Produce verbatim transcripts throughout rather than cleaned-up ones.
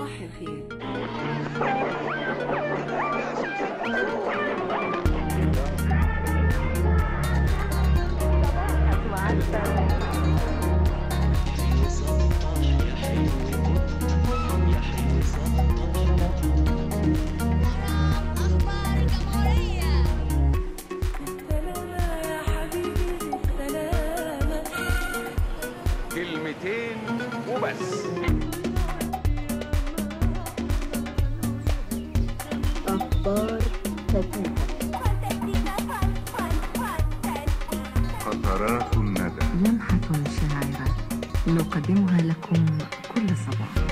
صباح الخير. كلمتين وبس. أخبار فتاة. قطرات الندى. لمحة شاعرة نقدمها لكم كل صباح.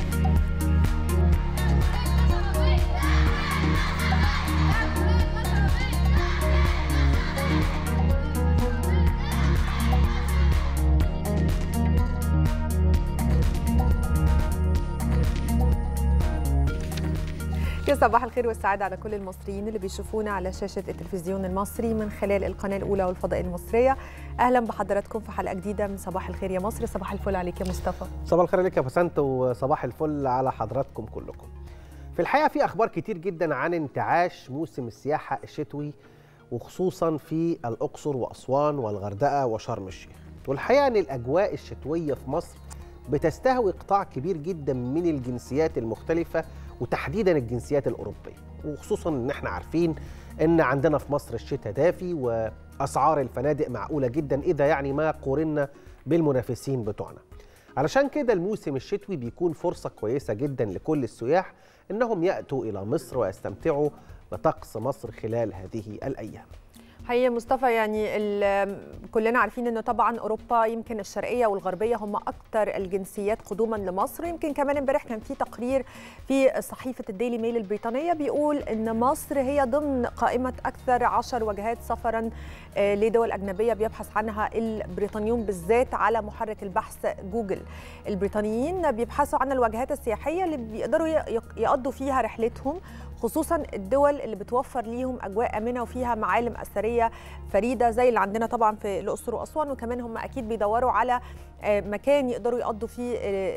صباح الخير والسعادة على كل المصريين اللي بيشوفونا على شاشة التلفزيون المصري من خلال القناة الأولى والفضائية المصرية. أهلا بحضراتكم في حلقة جديدة من صباح الخير يا مصر. صباح الفل عليك يا مصطفى. صباح الخير عليك يا بسنت، وصباح الفل على حضراتكم كلكم. في الحقيقة في أخبار كتير جدا عن انتعاش موسم السياحة الشتوي، وخصوصا في الأقصر وأسوان والغردقة وشرم الشيخ. والحقيقة أن الأجواء الشتوية في مصر بتستهوي قطاع كبير جدا من الجنسيات المختلفة، وتحديدا الجنسيات الأوروبية، وخصوصا ان احنا عارفين ان عندنا في مصر الشتاء دافي واسعار الفنادق معقولة جدا اذا يعني ما قورنا بالمنافسين بتوعنا. علشان كده الموسم الشتوي بيكون فرصة كويسة جدا لكل السياح انهم يأتوا الى مصر ويستمتعوا بطقس مصر خلال هذه الايام. حقيقة مصطفى، يعني كلنا عارفين انه طبعا اوروبا يمكن الشرقيه والغربيه هم اكثر الجنسيات قدوما لمصر. يمكن كمان امبارح كان في تقرير في صحيفه الديلي ميل البريطانيه بيقول ان مصر هي ضمن قائمه اكثر عشر وجهات سفرا لدول اجنبيه بيبحث عنها البريطانيون بالذات على محرك البحث جوجل. البريطانيين بيبحثوا عن الوجهات السياحيه اللي بيقدروا يقضوا فيها رحلتهم، خصوصا الدول اللي بتوفر ليهم اجواء امنه وفيها معالم اثريه فريده زي اللي عندنا طبعا في الاقصر واسوان. وكمان هم اكيد بيدوروا على مكان يقدروا يقضوا فيه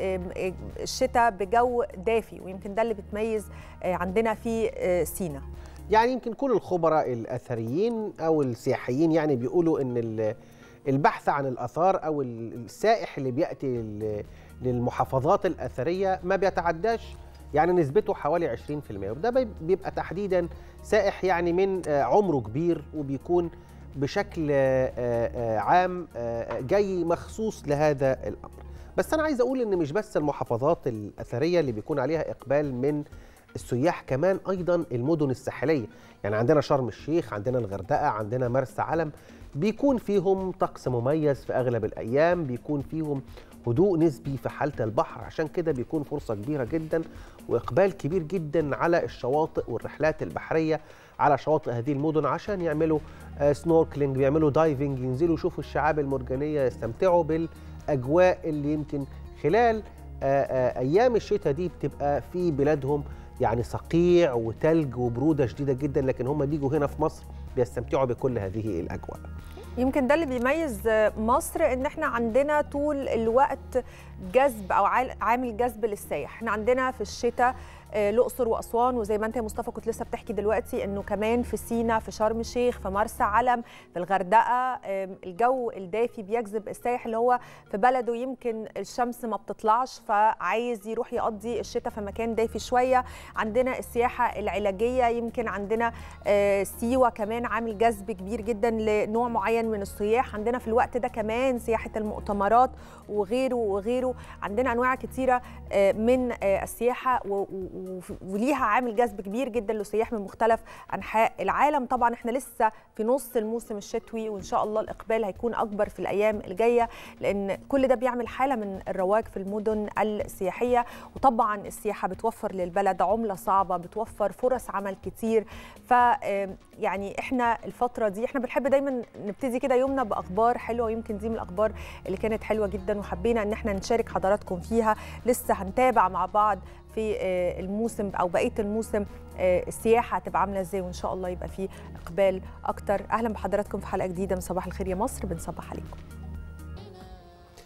الشتاء بجو دافي، ويمكن ده اللي بتميز عندنا في سينا. يعني يمكن كل الخبراء الاثريين او السياحيين يعني بيقولوا ان البحث عن الاثار او السائح اللي بياتي للمحافظات الاثريه ما بيتعداش يعني نسبته حوالي عشرين في المئة، وده بيبقى تحديدا سائح يعني من عمره كبير وبيكون بشكل عام جاي مخصوص لهذا الامر. بس انا عايز اقول ان مش بس المحافظات الاثريه اللي بيكون عليها اقبال من السياح، كمان ايضا المدن الساحليه. يعني عندنا شرم الشيخ، عندنا الغردقه، عندنا مرسى علم، بيكون فيهم طقس مميز في اغلب الايام، بيكون فيهم هدوء نسبي في حالة البحر. عشان كده بيكون فرصة كبيرة جدا وإقبال كبير جدا على الشواطئ والرحلات البحرية على شواطئ هذه المدن عشان يعملوا سنوركلينج، بيعملوا دايفنج، ينزلوا يشوفوا الشعاب المرجانية، يستمتعوا بالأجواء اللي يمكن خلال أيام الشتاء دي بتبقى في بلادهم يعني صقيع وتلج وبرودة شديدة جدا، لكن هم بيجوا هنا في مصر بيستمتعوا بكل هذه الأجواء. يمكن ده اللي بيميز مصر، ان احنا عندنا طول الوقت جذب او عامل جذب للسائح. احنا عندنا في الشتاء الاقصر واسوان، وزي ما انت يا مصطفى كنت لسه بتحكي دلوقتي انه كمان في سينا، في شرم الشيخ، في مرسى علم، في الغردقه، الجو الدافي بيجذب السائح اللي هو في بلده يمكن الشمس ما بتطلعش فعايز يروح يقضي الشتاء في مكان دافي شويه. عندنا السياحه العلاجيه، يمكن عندنا سيوه كمان عامل جذب كبير جدا لنوع معين من السياح. عندنا في الوقت ده كمان سياحه المؤتمرات وغيره وغيره. عندنا انواع كثيره من السياحه وليها عامل جذب كبير جدا للسياح من مختلف انحاء العالم. طبعا احنا لسه في نص الموسم الشتوي، وان شاء الله الاقبال هيكون اكبر في الايام الجايه، لان كل ده بيعمل حاله من الرواج في المدن السياحيه. وطبعا السياحه بتوفر للبلد عمله صعبه، بتوفر فرص عمل كتير. ف يعني احنا الفتره دي احنا بنحب دايما نبتدي كده يومنا باخبار حلوه، ويمكن دي من الاخبار اللي كانت حلوه جدا وحبينا ان احنا نشارك حضراتكم فيها. لسه هنتابع مع بعض في الموسم او بقيه الموسم السياحه هتبقى عامله ازاي، وان شاء الله يبقى فيه اقبال اكتر. اهلا بحضراتكم في حلقه جديده من صباح الخير يا مصر، بنصبح عليكم.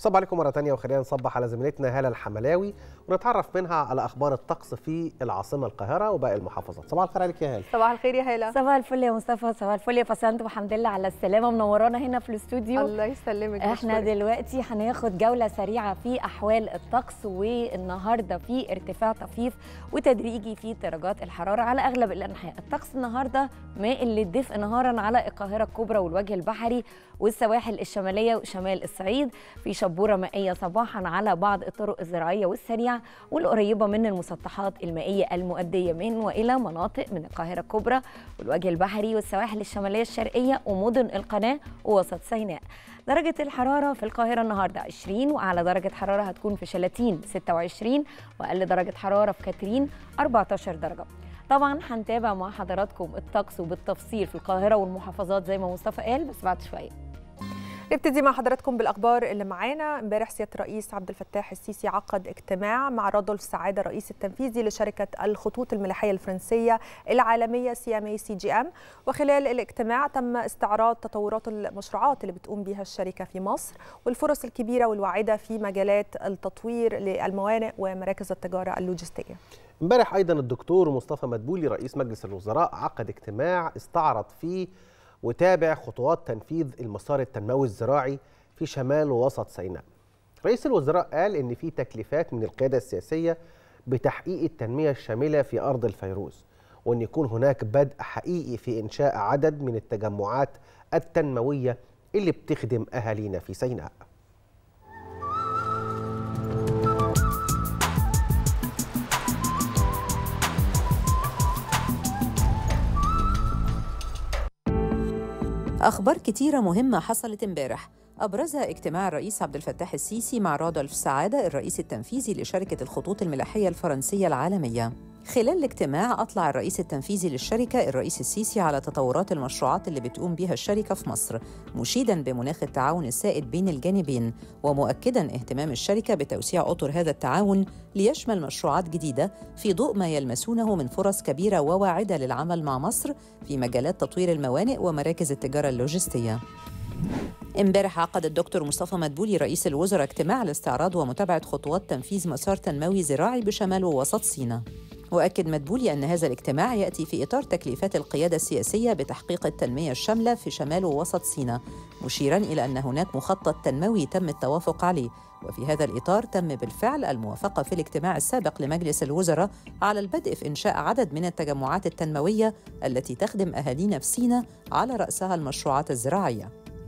صباح عليكم مرة تانية، وخلينا نصبح على زميلتنا هالة الحملاوي ونتعرف منها على أخبار الطقس في العاصمة القاهرة وباقي المحافظات. صباح الخير عليك يا هالة. صباح الخير يا هالة. صباح الفل يا مصطفى، صباح الفل يا فسنت، والحمد لله على السلامة، منورانا هنا في الاستوديو. الله يسلمك. احنا دلوقتي هناخد جولة سريعة في أحوال الطقس، والنهاردة في ارتفاع طفيف وتدريجي في درجات الحرارة على أغلب الأنحاء. الطقس النهاردة مائل للدفء نهارا على القاهرة الكبرى والوجه البحري والسواحل الشمالية وشمال الصعيد، في شبورة مائية صباحا على بعض الطرق الزراعية والسريعة والقريبة من المسطحات المائية المؤدية من وإلى مناطق من القاهرة الكبرى والوجه البحري والسواحل الشمالية الشرقية ومدن القناة ووسط سيناء. درجة الحرارة في القاهرة النهاردة عشرين، وأعلى درجة حرارة هتكون في شلاتين ستة وعشرين، وأقل درجة حرارة في كاترين أربعة عشر درجة. طبعا هنتابع مع حضراتكم الطقس وبالتفصيل في القاهرة والمحافظات زي ما مصطفى قال، بس بعد شوية. نبتدي مع حضراتكم بالاخبار اللي معانا. امبارح سياده الرئيس عبد الفتاح السيسي عقد اجتماع مع رادولف سعاده الرئيس التنفيذي لشركه الخطوط الملاحيه الفرنسيه العالميه سي ام اي سي جي ام، وخلال الاجتماع تم استعراض تطورات المشروعات اللي بتقوم بها الشركه في مصر والفرص الكبيره والواعده في مجالات التطوير للموانئ ومراكز التجاره اللوجستيه. امبارح ايضا الدكتور مصطفى مدبولي رئيس مجلس الوزراء عقد اجتماع استعرض فيه وتابع خطوات تنفيذ المسار التنموي الزراعي في شمال ووسط سيناء. رئيس الوزراء قال إن في تكليفات من القيادة السياسية بتحقيق التنمية الشاملة في أرض الفيروز، وأن يكون هناك بدء حقيقي في إنشاء عدد من التجمعات التنموية اللي بتخدم أهالينا في سيناء. أخبار كتيرة مهمة حصلت امبارح، أبرزها اجتماع الرئيس عبد الفتاح السيسي مع رادولف سعادة الرئيس التنفيذي لشركة الخطوط الملاحية الفرنسية العالمية. خلال الاجتماع أطلع الرئيس التنفيذي للشركة الرئيس السيسي على تطورات المشروعات اللي بتقوم بها الشركة في مصر، مشيداً بمناخ التعاون السائد بين الجانبين، ومؤكداً اهتمام الشركة بتوسيع أطر هذا التعاون ليشمل مشروعات جديدة في ضوء ما يلمسونه من فرص كبيرة وواعدة للعمل مع مصر في مجالات تطوير الموانئ ومراكز التجارة اللوجستية. امبارح عقد الدكتور مصطفى مدبولي رئيس الوزراء اجتماع لاستعراض ومتابعة خطوات تنفيذ مسار تنموي زراعي بشمال ووسط سيناء. وأكد مدبولي أن هذا الاجتماع يأتي في إطار تكليفات القيادة السياسية بتحقيق التنمية الشاملة في شمال ووسط سيناء، مشيراً إلى أن هناك مخطط تنموي تم التوافق عليه، وفي هذا الإطار تم بالفعل الموافقة في الاجتماع السابق لمجلس الوزراء على البدء في إنشاء عدد من التجمعات التنموية التي تخدم أهالينا في سيناء، على رأسها المشروعات الزراعية.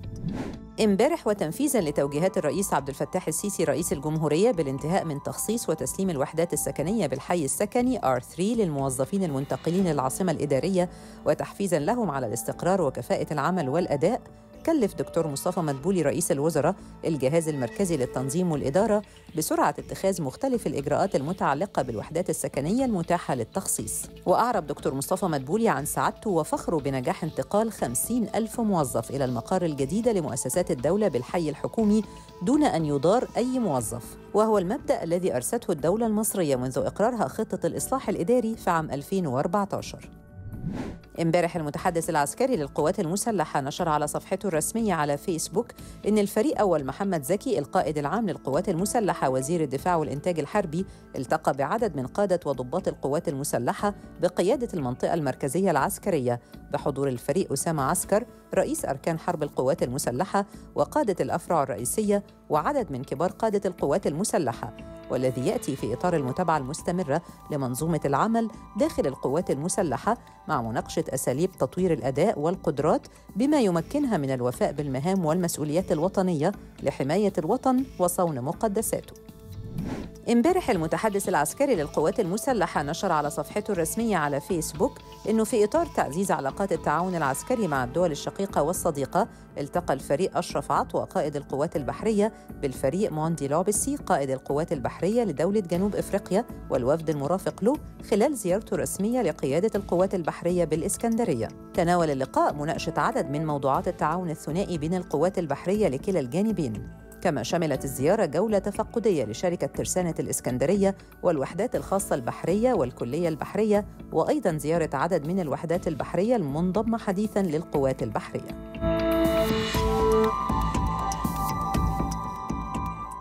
امبارح وتنفيذاً لتوجيهات الرئيس عبد الفتاح السيسي رئيس الجمهورية بالانتهاء من تخصيص وتسليم الوحدات السكنية بالحي السكني آر ثلاثة للموظفين المنتقلين للعاصمة الإدارية، وتحفيزاً لهم على الاستقرار وكفاءة العمل والأداء، كلف دكتور مصطفى مدبولي رئيس الوزراء الجهاز المركزي للتنظيم والإدارة بسرعة اتخاذ مختلف الإجراءات المتعلقة بالوحدات السكنية المتاحة للتخصيص. وأعرب دكتور مصطفى مدبولي عن سعادته وفخره بنجاح انتقال خمسين ألف موظف إلى المقار الجديدة لمؤسسات الدولة بالحي الحكومي دون أن يضار أي موظف، وهو المبدأ الذي أرسته الدولة المصرية منذ إقرارها خطة الإصلاح الإداري في عام ألفين وأربعة عشر. امبارح المتحدث العسكري للقوات المسلحة نشر على صفحته الرسمية على فيسبوك إن الفريق أول محمد زكي القائد العام للقوات المسلحة وزير الدفاع والإنتاج الحربي التقى بعدد من قادة وضباط القوات المسلحة بقيادة المنطقة المركزية العسكرية، بحضور الفريق أسامة عسكر رئيس أركان حرب القوات المسلحة وقادة الأفرع الرئيسية وعدد من كبار قادة القوات المسلحة، والذي يأتي في إطار المتابعة المستمرة لمنظومة العمل داخل القوات المسلحة مع مناقشة أساليب تطوير الأداء والقدرات بما يمكنها من الوفاء بالمهام والمسؤوليات الوطنية لحماية الوطن وصون مقدساته. امبارح المتحدث العسكري للقوات المسلحة نشر على صفحته الرسمية على فيسبوك إنه في إطار تعزيز علاقات التعاون العسكري مع الدول الشقيقة والصديقة، التقى الفريق أشرف عطوة قائد القوات البحرية بالفريق موندي لوبسي قائد القوات البحرية لدولة جنوب إفريقيا والوفد المرافق له خلال زيارته الرسمية لقيادة القوات البحرية بالإسكندرية. تناول اللقاء مناقشة عدد من موضوعات التعاون الثنائي بين القوات البحرية لكلا الجانبين، كما شملت الزيارة جولة تفقدية لشركة ترسانة الإسكندرية والوحدات الخاصة البحرية والكلية البحرية، وأيضاً زيارة عدد من الوحدات البحرية المنضمة حديثاً للقوات البحرية.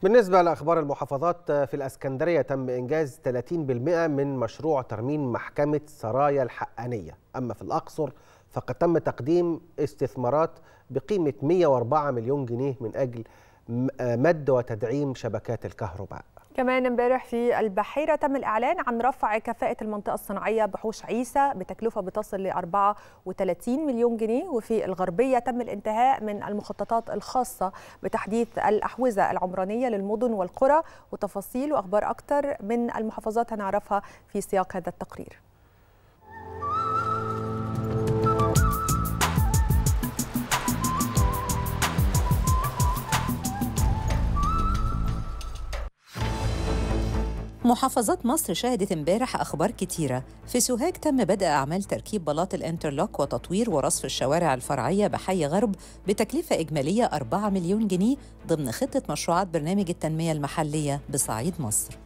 بالنسبة لأخبار المحافظات، في الإسكندرية تم إنجاز ثلاثين بالمئة من مشروع ترميم محكمة سرايا الحقانية. أما في الأقصر فقد تم تقديم استثمارات بقيمة مئة وأربعة مليون جنيه من أجل مد وتدعيم شبكات الكهرباء. كمان امبارح في البحيرة تم الإعلان عن رفع كفاءة المنطقة الصناعية بحوش عيسى بتكلفة بتصل ل أربعة وثلاثين مليون جنيه. وفي الغربية تم الانتهاء من المخططات الخاصة بتحديث الأحوزة العمرانية للمدن والقرى. وتفاصيل وأخبار أكتر من المحافظات هنعرفها في سياق هذا التقرير. محافظات مصر شهدت امبارح أخبار كتيرة. في سوهاج تم بدء أعمال تركيب بلاط الانترلوك وتطوير ورصف الشوارع الفرعية بحي غرب بتكلفة إجمالية أربعة مليون جنيه ضمن خطة مشروعات برنامج التنمية المحلية بصعيد مصر.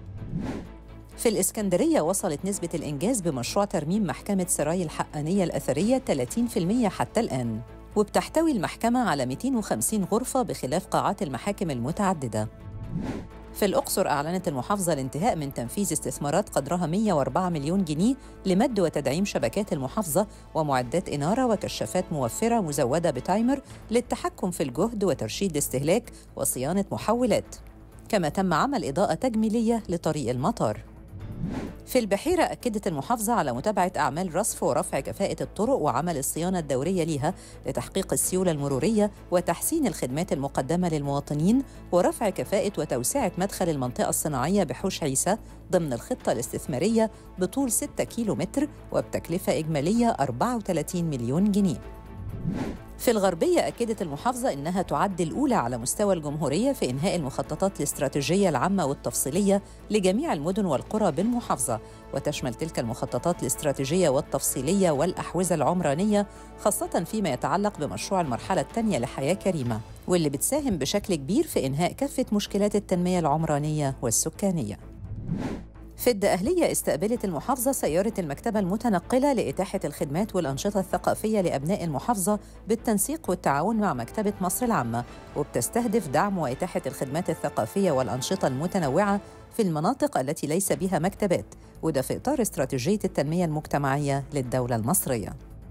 في الإسكندرية وصلت نسبة الإنجاز بمشروع ترميم محكمة سراي الحقانية الأثرية ثلاثين بالمئة حتى الآن، وبتحتوي المحكمة على مئتين وخمسين غرفة بخلاف قاعات المحاكم المتعددة. في الأقصر أعلنت المحافظة الانتهاء من تنفيذ استثمارات قدرها مئة وأربعة مليون جنيه لمد وتدعيم شبكات المحافظة ومعدات إنارة وكشافات موفرة مزودة بتايمر للتحكم في الجهد وترشيد الاستهلاك وصيانة محولات. كما تم عمل إضاءة تجميلية لطريق المطار. في البحيرة أكدت المحافظة على متابعة أعمال رصف ورفع كفاءة الطرق وعمل الصيانة الدورية لها لتحقيق السيولة المرورية وتحسين الخدمات المقدمة للمواطنين ورفع كفاءة وتوسعة مدخل المنطقة الصناعية بحوش عيسى ضمن الخطة الاستثمارية بطول ستة كيلو متر وبتكلفة إجمالية أربعة وثلاثين مليون جنيه. في الغربية أكدت المحافظة إنها تعد الأولى على مستوى الجمهورية في إنهاء المخططات الاستراتيجية العامة والتفصيلية لجميع المدن والقرى بالمحافظة، وتشمل تلك المخططات الاستراتيجية والتفصيلية والأحوزة العمرانية، خاصة فيما يتعلق بمشروع المرحلة الثانية لحياة كريمة، واللي بتساهم بشكل كبير في إنهاء كافة مشكلات التنمية العمرانية والسكانية. في الدقهلية استقبلت المحافظة سيارة المكتبة المتنقلة لإتاحة الخدمات والأنشطة الثقافية لأبناء المحافظة بالتنسيق والتعاون مع مكتبة مصر العامة، وبتستهدف دعم وإتاحة الخدمات الثقافية والأنشطة المتنوعة في المناطق التي ليس بها مكتبات، وده في إطار استراتيجية التنمية المجتمعية للدولة المصرية.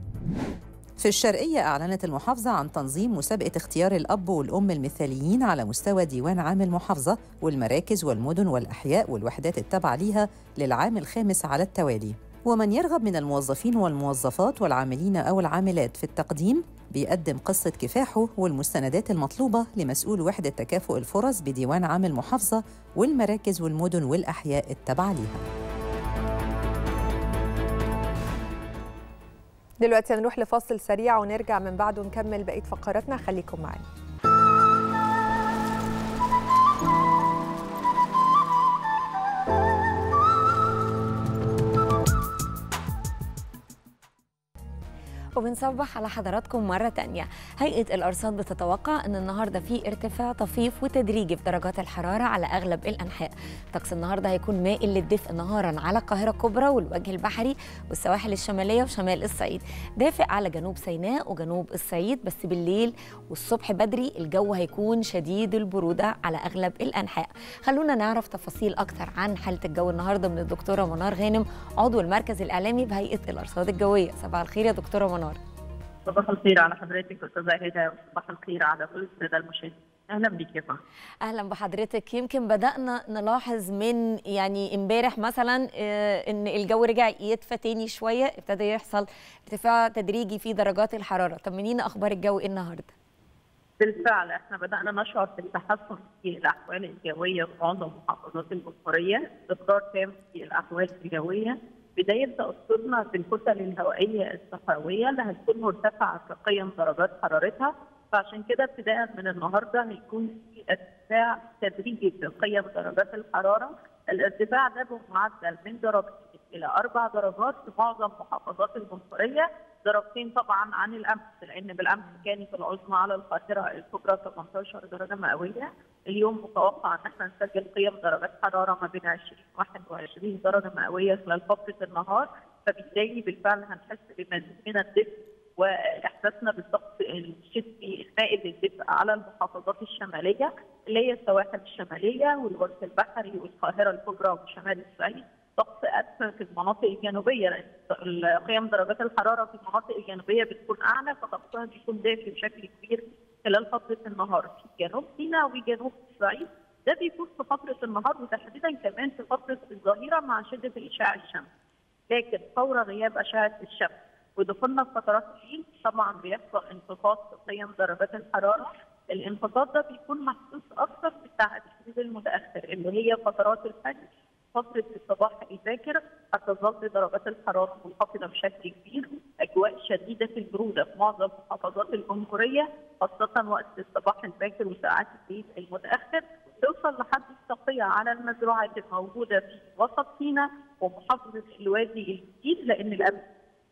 في الشرقية أعلنت المحافظة عن تنظيم مسابقة اختيار الأب والأم المثاليين على مستوى ديوان عام المحافظة والمراكز والمدن والأحياء والوحدات التابعة ليها للعام الخامس على التوالي. ومن يرغب من الموظفين والموظفات والعاملين أو العاملات في التقديم بيقدم قصة كفاحه والمستندات المطلوبة لمسؤول وحدة تكافؤ الفرص بديوان عام المحافظة والمراكز والمدن والأحياء التابعة ليها. دلوقتي هنروح لفاصل سريع ونرجع من بعده نكمل بقية فقراتنا، خليكم معانا. وبنصبح على حضراتكم مرة تانية. هيئة الأرصاد بتتوقع أن النهاردة في ارتفاع طفيف وتدريجي في درجات الحرارة على أغلب الأنحاء. طقس النهاردة هيكون مائل للدفء نهارا على القاهرة الكبرى والوجه البحري والسواحل الشمالية وشمال الصعيد، دافئ على جنوب سيناء وجنوب الصعيد، بس بالليل والصبح بدري الجو هيكون شديد البرودة على أغلب الأنحاء. خلونا نعرف تفاصيل أكتر عن حالة الجو النهاردة من الدكتورة منار غانم، عضو المركز الإعلامي بهيئة الأرصاد الجوية. صباح الخير يا دكتورة منار. صباح الخير على حضرتك استاذه هدى، وصباح الخير على كل الساده المشاهدين. اهلا بك يا فندم. اهلا بحضرتك. يمكن بدانا نلاحظ من يعني امبارح مثلا ان الجو رجع يدفى تاني شويه، ابتدى يحصل ارتفاع تدريجي في درجات الحراره. طمنينا اخبار الجو ايه النهارده؟ بالفعل احنا بدانا نشعر في التحسن في الاحوال الجويه في معظم محافظات الجمهوريه، استقرار تام في الاحوال الجويه، بداية تأثرنا بالكتل الهوائية الصحراوية اللي هتكون مرتفعة في قيم درجات حرارتها، فعشان كده ابتداء من النهارده هيكون في ارتفاع تدريجي في قيم درجات الحرارة. الارتفاع ده بمعدل من درجتين إلى أربع درجات في معظم محافظات الجمهورية، درجتين طبعا عن الأمس، لأن بالأمس كانت العظمى على القاهرة الكبرى ثمانية عشر درجة مئوية. اليوم متوقع ان احنا نسجل قيم درجات حراره ما بين عشرين وواحد وعشرين درجه مئويه خلال فتره النهار، فبالتالي بالفعل هنحس بمزيد من الدفء واحساسنا بالطقس الشتوي المائل للدفء على المحافظات الشماليه اللي هي السواحل الشماليه والوجه البحري والقاهره الكبرى وشمال الصعيد. طقس أدفى في المناطق الجنوبيه لان قيم درجات الحراره في المناطق الجنوبيه بتكون اعلى فطقسها بيكون دافي بشكل كبير خلال فتره النهار في جنوب سيناء وجنوب الصعيد. ده بيكون في فتره النهار وتحديدا كمان في فتره الظهيره مع شده الاشعاع الشمسي. لكن فور غياب اشعه الشمس ودخولنا في فترات الليل طبعا بيحصل انخفاض في قيم درجات الحراره. الانخفاض ده بيكون محسوس اكثر في الساعات المتاخر اللي هي فترات الفجر. فتره الصباح الباكر هتظل درجات الحراره منخفضه بشكل كبير، اجواء شديده البروده في معظم محافظات الجمهوريه خاصه وقت الصباح الباكر وساعات الليل المتاخر. توصل لحد التقية على المزروعات الموجوده في وسط سيناء ومحافظه الوادي الجديد لان الاماكن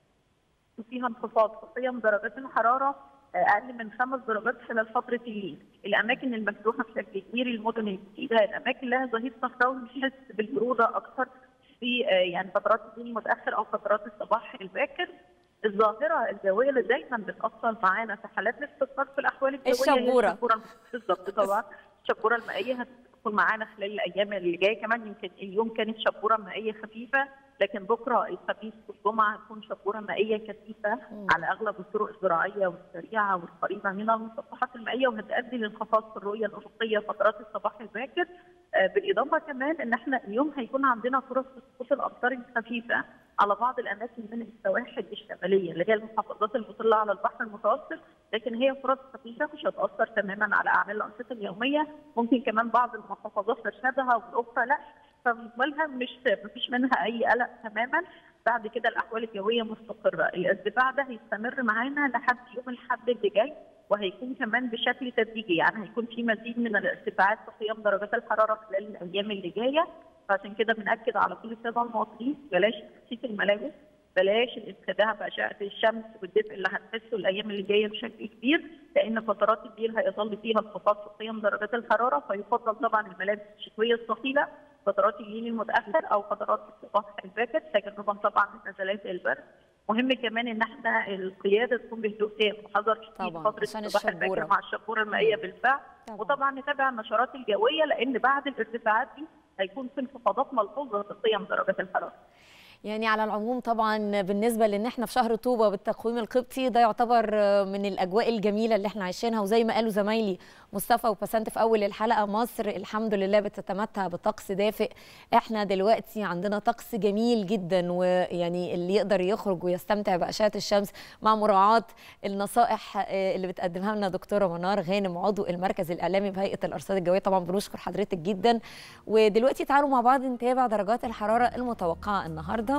فيها انخفاض في قيم درجات الحراره اقل من خمس درجات خلال فتره الليل. الاماكن المفتوحه بشكل كبير المدن الجديده الاماكن لها ظهير صحراوي بتحس بالبروده اكثر في يعني فترات الليل المتاخر او فترات الصباح الباكر. الظاهره الجويه اللي دايما بتاثر معانا في حالات الاستقرار في الاحوال الجويه الشبوره الشبوره بالظبط طبعا. الشبوره المائيه هتدخل معانا خلال الايام اللي جايه كمان. يمكن اليوم كانت شبوره مائيه خفيفه لكن بكره الخميس والجمعه هتكون شبوره مائيه كثيفه مم. على اغلب الطرق الزراعيه والسريعه والقريبه من المسطحات المائيه وهتؤدي لانخفاض في الرؤيه الافقيه فترات الصباح الباكر. آه بالاضافه كمان ان احنا اليوم هيكون عندنا فرص سقوط الامطار الخفيفه على بعض الاماكن من السواحل الشماليه اللي هي المحافظات المطله على البحر المتوسط، لكن هي فرص خفيفه مش هتاثر تماما على اعمال الانشطه اليوميه. ممكن كمان بعض المحافظات تشهدها والاخرى لا، فمجملها مش مفيش منها اي قلق تماما. بعد كده الاحوال الجويه مستقره. الارتفاع ده هيستمر معانا لحد يوم الاحد اللي جاي وهيكون كمان بشكل تدريجي، يعني هيكون في مزيد من الارتفاعات في قيم درجات الحراره خلال الايام اللي جايه. فعشان كده بنأكد على كل الساده المواطنين بلاش تخفيف الملابس، بلاش الاستخدام باشعه الشمس والدفء اللي هتحسه الايام اللي جايه بشكل كبير لان فترات الليل هيظل فيها انخفاض في قيم درجات الحراره. فيفضل طبعا الملابس الشتويه الثقيله فترات الليل المتاخر او فترات الصباح الباكر تجنبا طبعا نزلات البرد. مهم كمان ان احنا القياده تكون بهدوء تام وحذر شديد فتره الصباح الباكر مع الشبوره المائيه بالفعل. طبعا. وطبعا نتابع النشرات الجويه لان بعد الارتفاعات دي هيكون في انخفاضات ملحوظه في قيم درجات الحراره. يعني على العموم طبعا بالنسبه لان احنا في شهر طوبه بالتقويم القبطي ده يعتبر من الاجواء الجميله اللي احنا عايشينها، وزي ما قالوا زمايلي مصطفى وبسنت في اول الحلقه مصر الحمد لله بتتمتع بطقس دافئ. احنا دلوقتي عندنا طقس جميل جدا، ويعني اللي يقدر يخرج ويستمتع باشعه الشمس مع مراعاه النصائح اللي بتقدمها لنا دكتوره منار غانم عضو المركز الاعلامي بهيئه الارصاد الجويه. طبعا بنشكر حضرتك جدا. ودلوقتي تعالوا مع بعض نتابع درجات الحراره المتوقعه النهارده.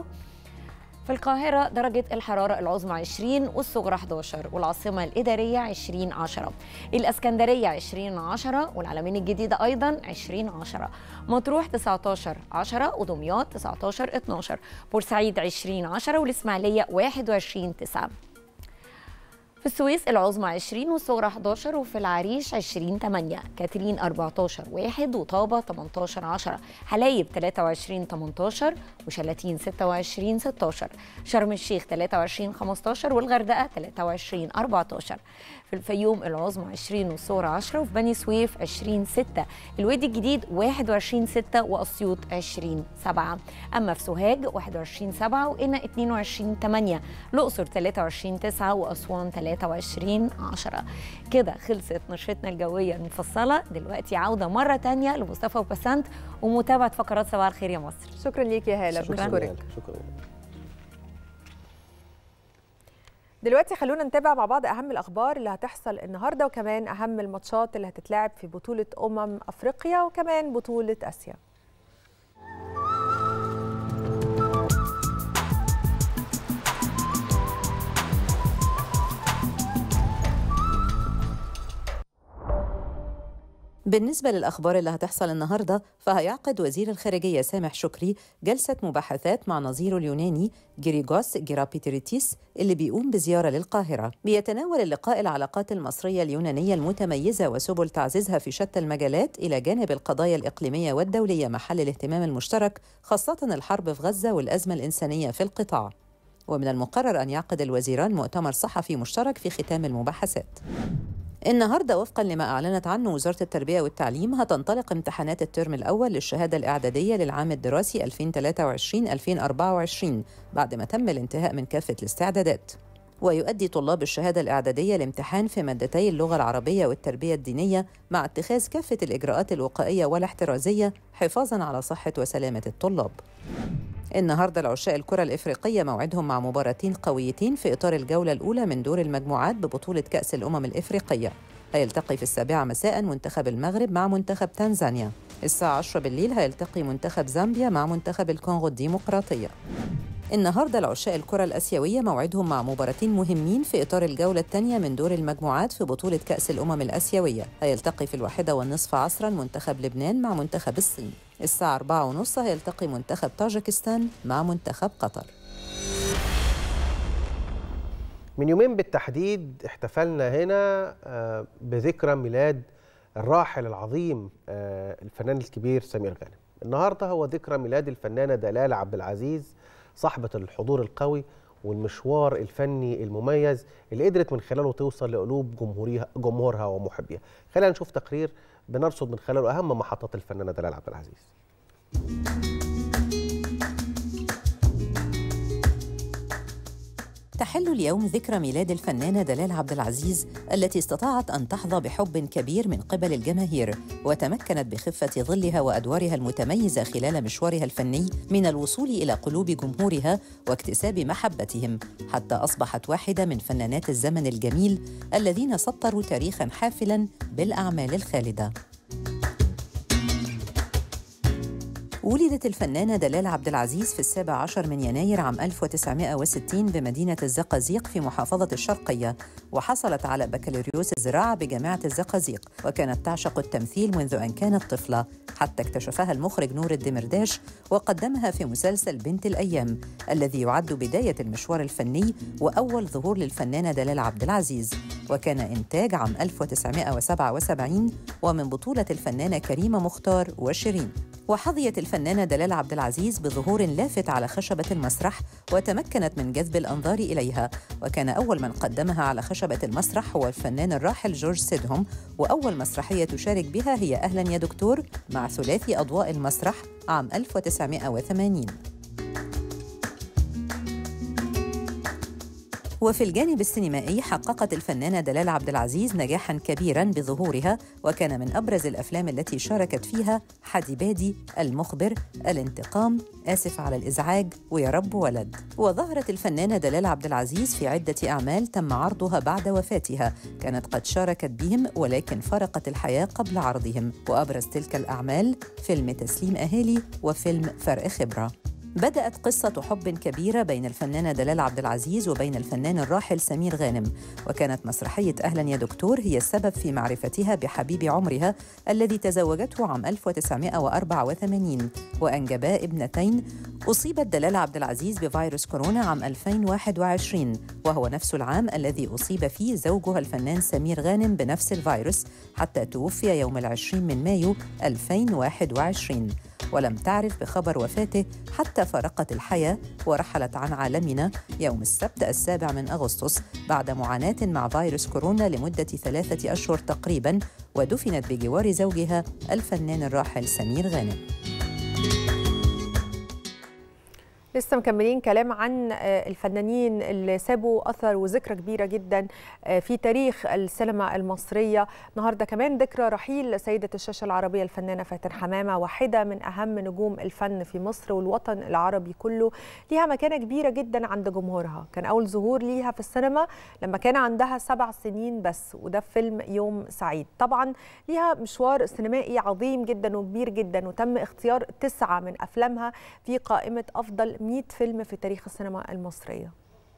في القاهرة درجة الحرارة العظمى عشرين والصغرى احد عشر، والعاصمة الإدارية عشرين عشرة، الإسكندرية عشرين عشرة، والعلمين الجديدة أيضا عشرين عشرة، مطروح تسعة عشر عشرة، ودمياط تسعة عشر اتناشر، بورسعيد عشرين عشرة، والإسماعيلية واحد وعشرين تسعة. في السويس العظمى عشرين والصغرى احد عشر، وفي العريش عشرين ثمانية، كاترين أربعة عشر واحد، وطابة ثمانية عشر عشرة، حلايب ثلاثة وعشرين ثمانية عشر، وشلاتين ستة وعشرين ستة عشر، شرم الشيخ ثلاثة وعشرين خمسة عشر، والغردقة ثلاثة وعشرين أربعة عشر. في الفيوم العظمى عشرين والصغرى عشرة، وفي بني سويف عشرين ستة، الوادي الجديد واحد وعشرين ستة، وأسيوط عشرين سبعة. أما في سوهاج واحد وعشرين سبعة، وقنا اثنين وعشرين ثمانية، الأقصر ثلاثة وعشرين تسعة، وأسوان ثلاثة وعشرين عشرة. كده خلصت نشرتنا الجوية المفصلة. دلوقتي عودة مرة تانية لمصطفى وبسنت ومتابعة فقرات صباح الخير يا مصر. شكرا ليك يا هالة. بشكرك. شكرا. دلوقتي خلونا نتابع مع بعض أهم الأخبار اللي هتحصل النهاردة وكمان أهم الماتشات اللي هتتلعب في بطولة أمم أفريقيا وكمان بطولة آسيا. بالنسبة للأخبار اللي هتحصل النهاردة، فهيعقد وزير الخارجية سامح شكري جلسة مباحثات مع نظيره اليوناني جريغوس جرابيتريتيس اللي بيقوم بزيارة للقاهرة. بيتناول اللقاء العلاقات المصرية اليونانية المتميزة وسبل تعزيزها في شتى المجالات إلى جانب القضايا الإقليمية والدولية محل الاهتمام المشترك، خاصة الحرب في غزة والأزمة الإنسانية في القطاع. ومن المقرر أن يعقد الوزيران مؤتمر صحفي مشترك في ختام المباحثات. النهارده وفقا لما أعلنت عنه وزارة التربية والتعليم هتنطلق امتحانات الترم الأول للشهادة الإعدادية للعام الدراسي ألفين وثلاثة وعشرين ألفين وأربعة وعشرين بعد ما تم الانتهاء من كافة الاستعدادات. ويؤدي طلاب الشهادة الإعدادية الامتحان في مادتي اللغة العربية والتربية الدينية مع اتخاذ كافة الإجراءات الوقائية والاحترازية حفاظاً على صحة وسلامة الطلاب. النهارده العشاق الكرة الإفريقية موعدهم مع مباراتين قويتين في إطار الجولة الأولى من دور المجموعات ببطولة كأس الأمم الإفريقية. هيلتقي في السابعة مساء منتخب المغرب مع منتخب تنزانيا. الساعة عشرة بالليل هيلتقي منتخب زامبيا مع منتخب الكونغو الديمقراطية. النهارده العشاق الكرة الآسيوية موعدهم مع مباراتين مهمين في إطار الجولة الثانية من دور المجموعات في بطولة كأس الأمم الآسيوية. هيلتقي في الواحدة والنصف عصرا منتخب لبنان مع منتخب الصين. الساعة أربعة ونص هيلتقي منتخب طاجكستان مع منتخب قطر. من يومين بالتحديد احتفلنا هنا بذكرى ميلاد الراحل العظيم الفنان الكبير سمير غانم. النهارده هو ذكرى ميلاد الفنانة دلال عبد العزيز صاحبة الحضور القوي والمشوار الفني المميز اللي قدرت من خلاله توصل لقلوب جمهورها جمهورها ومحبيها. خلينا نشوف تقرير بنرصد من خلاله أهم محطات الفنانة دلال عبد العزيز. تحل اليوم ذكرى ميلاد الفنانة دلال عبد العزيز التي استطاعت أن تحظى بحب كبير من قبل الجماهير وتمكنت بخفة ظلها وأدوارها المتميزة خلال مشوارها الفني من الوصول إلى قلوب جمهورها واكتساب محبتهم حتى أصبحت واحدة من فنانات الزمن الجميل الذين سطروا تاريخاً حافلاً بالأعمال الخالدة. ولدت الفنانة دلال عبد العزيز في السابع عشر من يناير عام ألف وتسعمائة وستين بمدينة الزقازيق في محافظة الشرقية، وحصلت على بكالوريوس الزراعة بجامعة الزقازيق، وكانت تعشق التمثيل منذ أن كانت طفلة حتى اكتشفها المخرج نور الدمرداش وقدمها في مسلسل بنت الأيام الذي يعد بداية المشوار الفني وأول ظهور للفنانة دلال عبد العزيز، وكان إنتاج عام ألف وتسعمائة وسبعة وسبعين ومن بطولة الفنانة كريمة مختار وشيرين. وحظيت الفنانة دلال عبد العزيز بظهور لافت على خشبة المسرح وتمكنت من جذب الأنظار إليها، وكان أول من قدمها على خشبة المسرح هو الفنان الراحل جورج سيدهم، وأول مسرحية تشارك بها هي أهلاً يا دكتور مع ثلاثي أضواء المسرح عام ألف وتسعمائة وثمانين. وفي الجانب السينمائي حققت الفنانة دلال عبد العزيز نجاحاً كبيراً بظهورها، وكان من أبرز الأفلام التي شاركت فيها حديبادي، المخبر، الانتقام، آسف على الإزعاج، ويا رب ولد. وظهرت الفنانة دلال عبد العزيز في عدة أعمال تم عرضها بعد وفاتها كانت قد شاركت بهم ولكن فرقت الحياة قبل عرضهم، وأبرز تلك الأعمال فيلم تسليم أهالي وفيلم فرق خبرة. بدأت قصة حب كبيرة بين الفنانة دلال عبد العزيز وبين الفنان الراحل سمير غانم، وكانت مسرحية أهلاً يا دكتور هي السبب في معرفتها بحبيب عمرها الذي تزوجته عام ألف وتسعمائة وأربعة وثمانين وأنجبا ابنتين. أصيبت دلال عبد العزيز بفيروس كورونا عام ألفين وواحد وعشرين، وهو نفس العام الذي أصيب فيه زوجها الفنان سمير غانم بنفس الفيروس حتى توفي يوم العشرين من مايو ألفين وواحد وعشرين، ولم تعرف بخبر وفاته حتى فارقت الحياة ورحلت عن عالمنا يوم السبت السابع من أغسطس بعد معاناة مع فيروس كورونا لمدة ثلاثة أشهر تقريباً، ودفنت بجوار زوجها الفنان الراحل سمير غانم. لسه مكملين كلام عن الفنانين اللي سابوا أثر وذكرى كبيرة جدا في تاريخ السينما المصرية. النهارده كمان ذكرى رحيل سيدة الشاشة العربية الفنانة فاتن حمامة، واحدة من أهم نجوم الفن في مصر والوطن العربي كله. ليها مكانة كبيرة جدا عند جمهورها، كان أول ظهور ليها في السينما لما كان عندها سبع سنين بس، وده في فيلم يوم سعيد. طبعا ليها مشوار سينمائي عظيم جدا وكبير جدا، وتم اختيار تسعة من أفلامها في قائمة أفضل مئة فيلم في تاريخ السينما المصرية.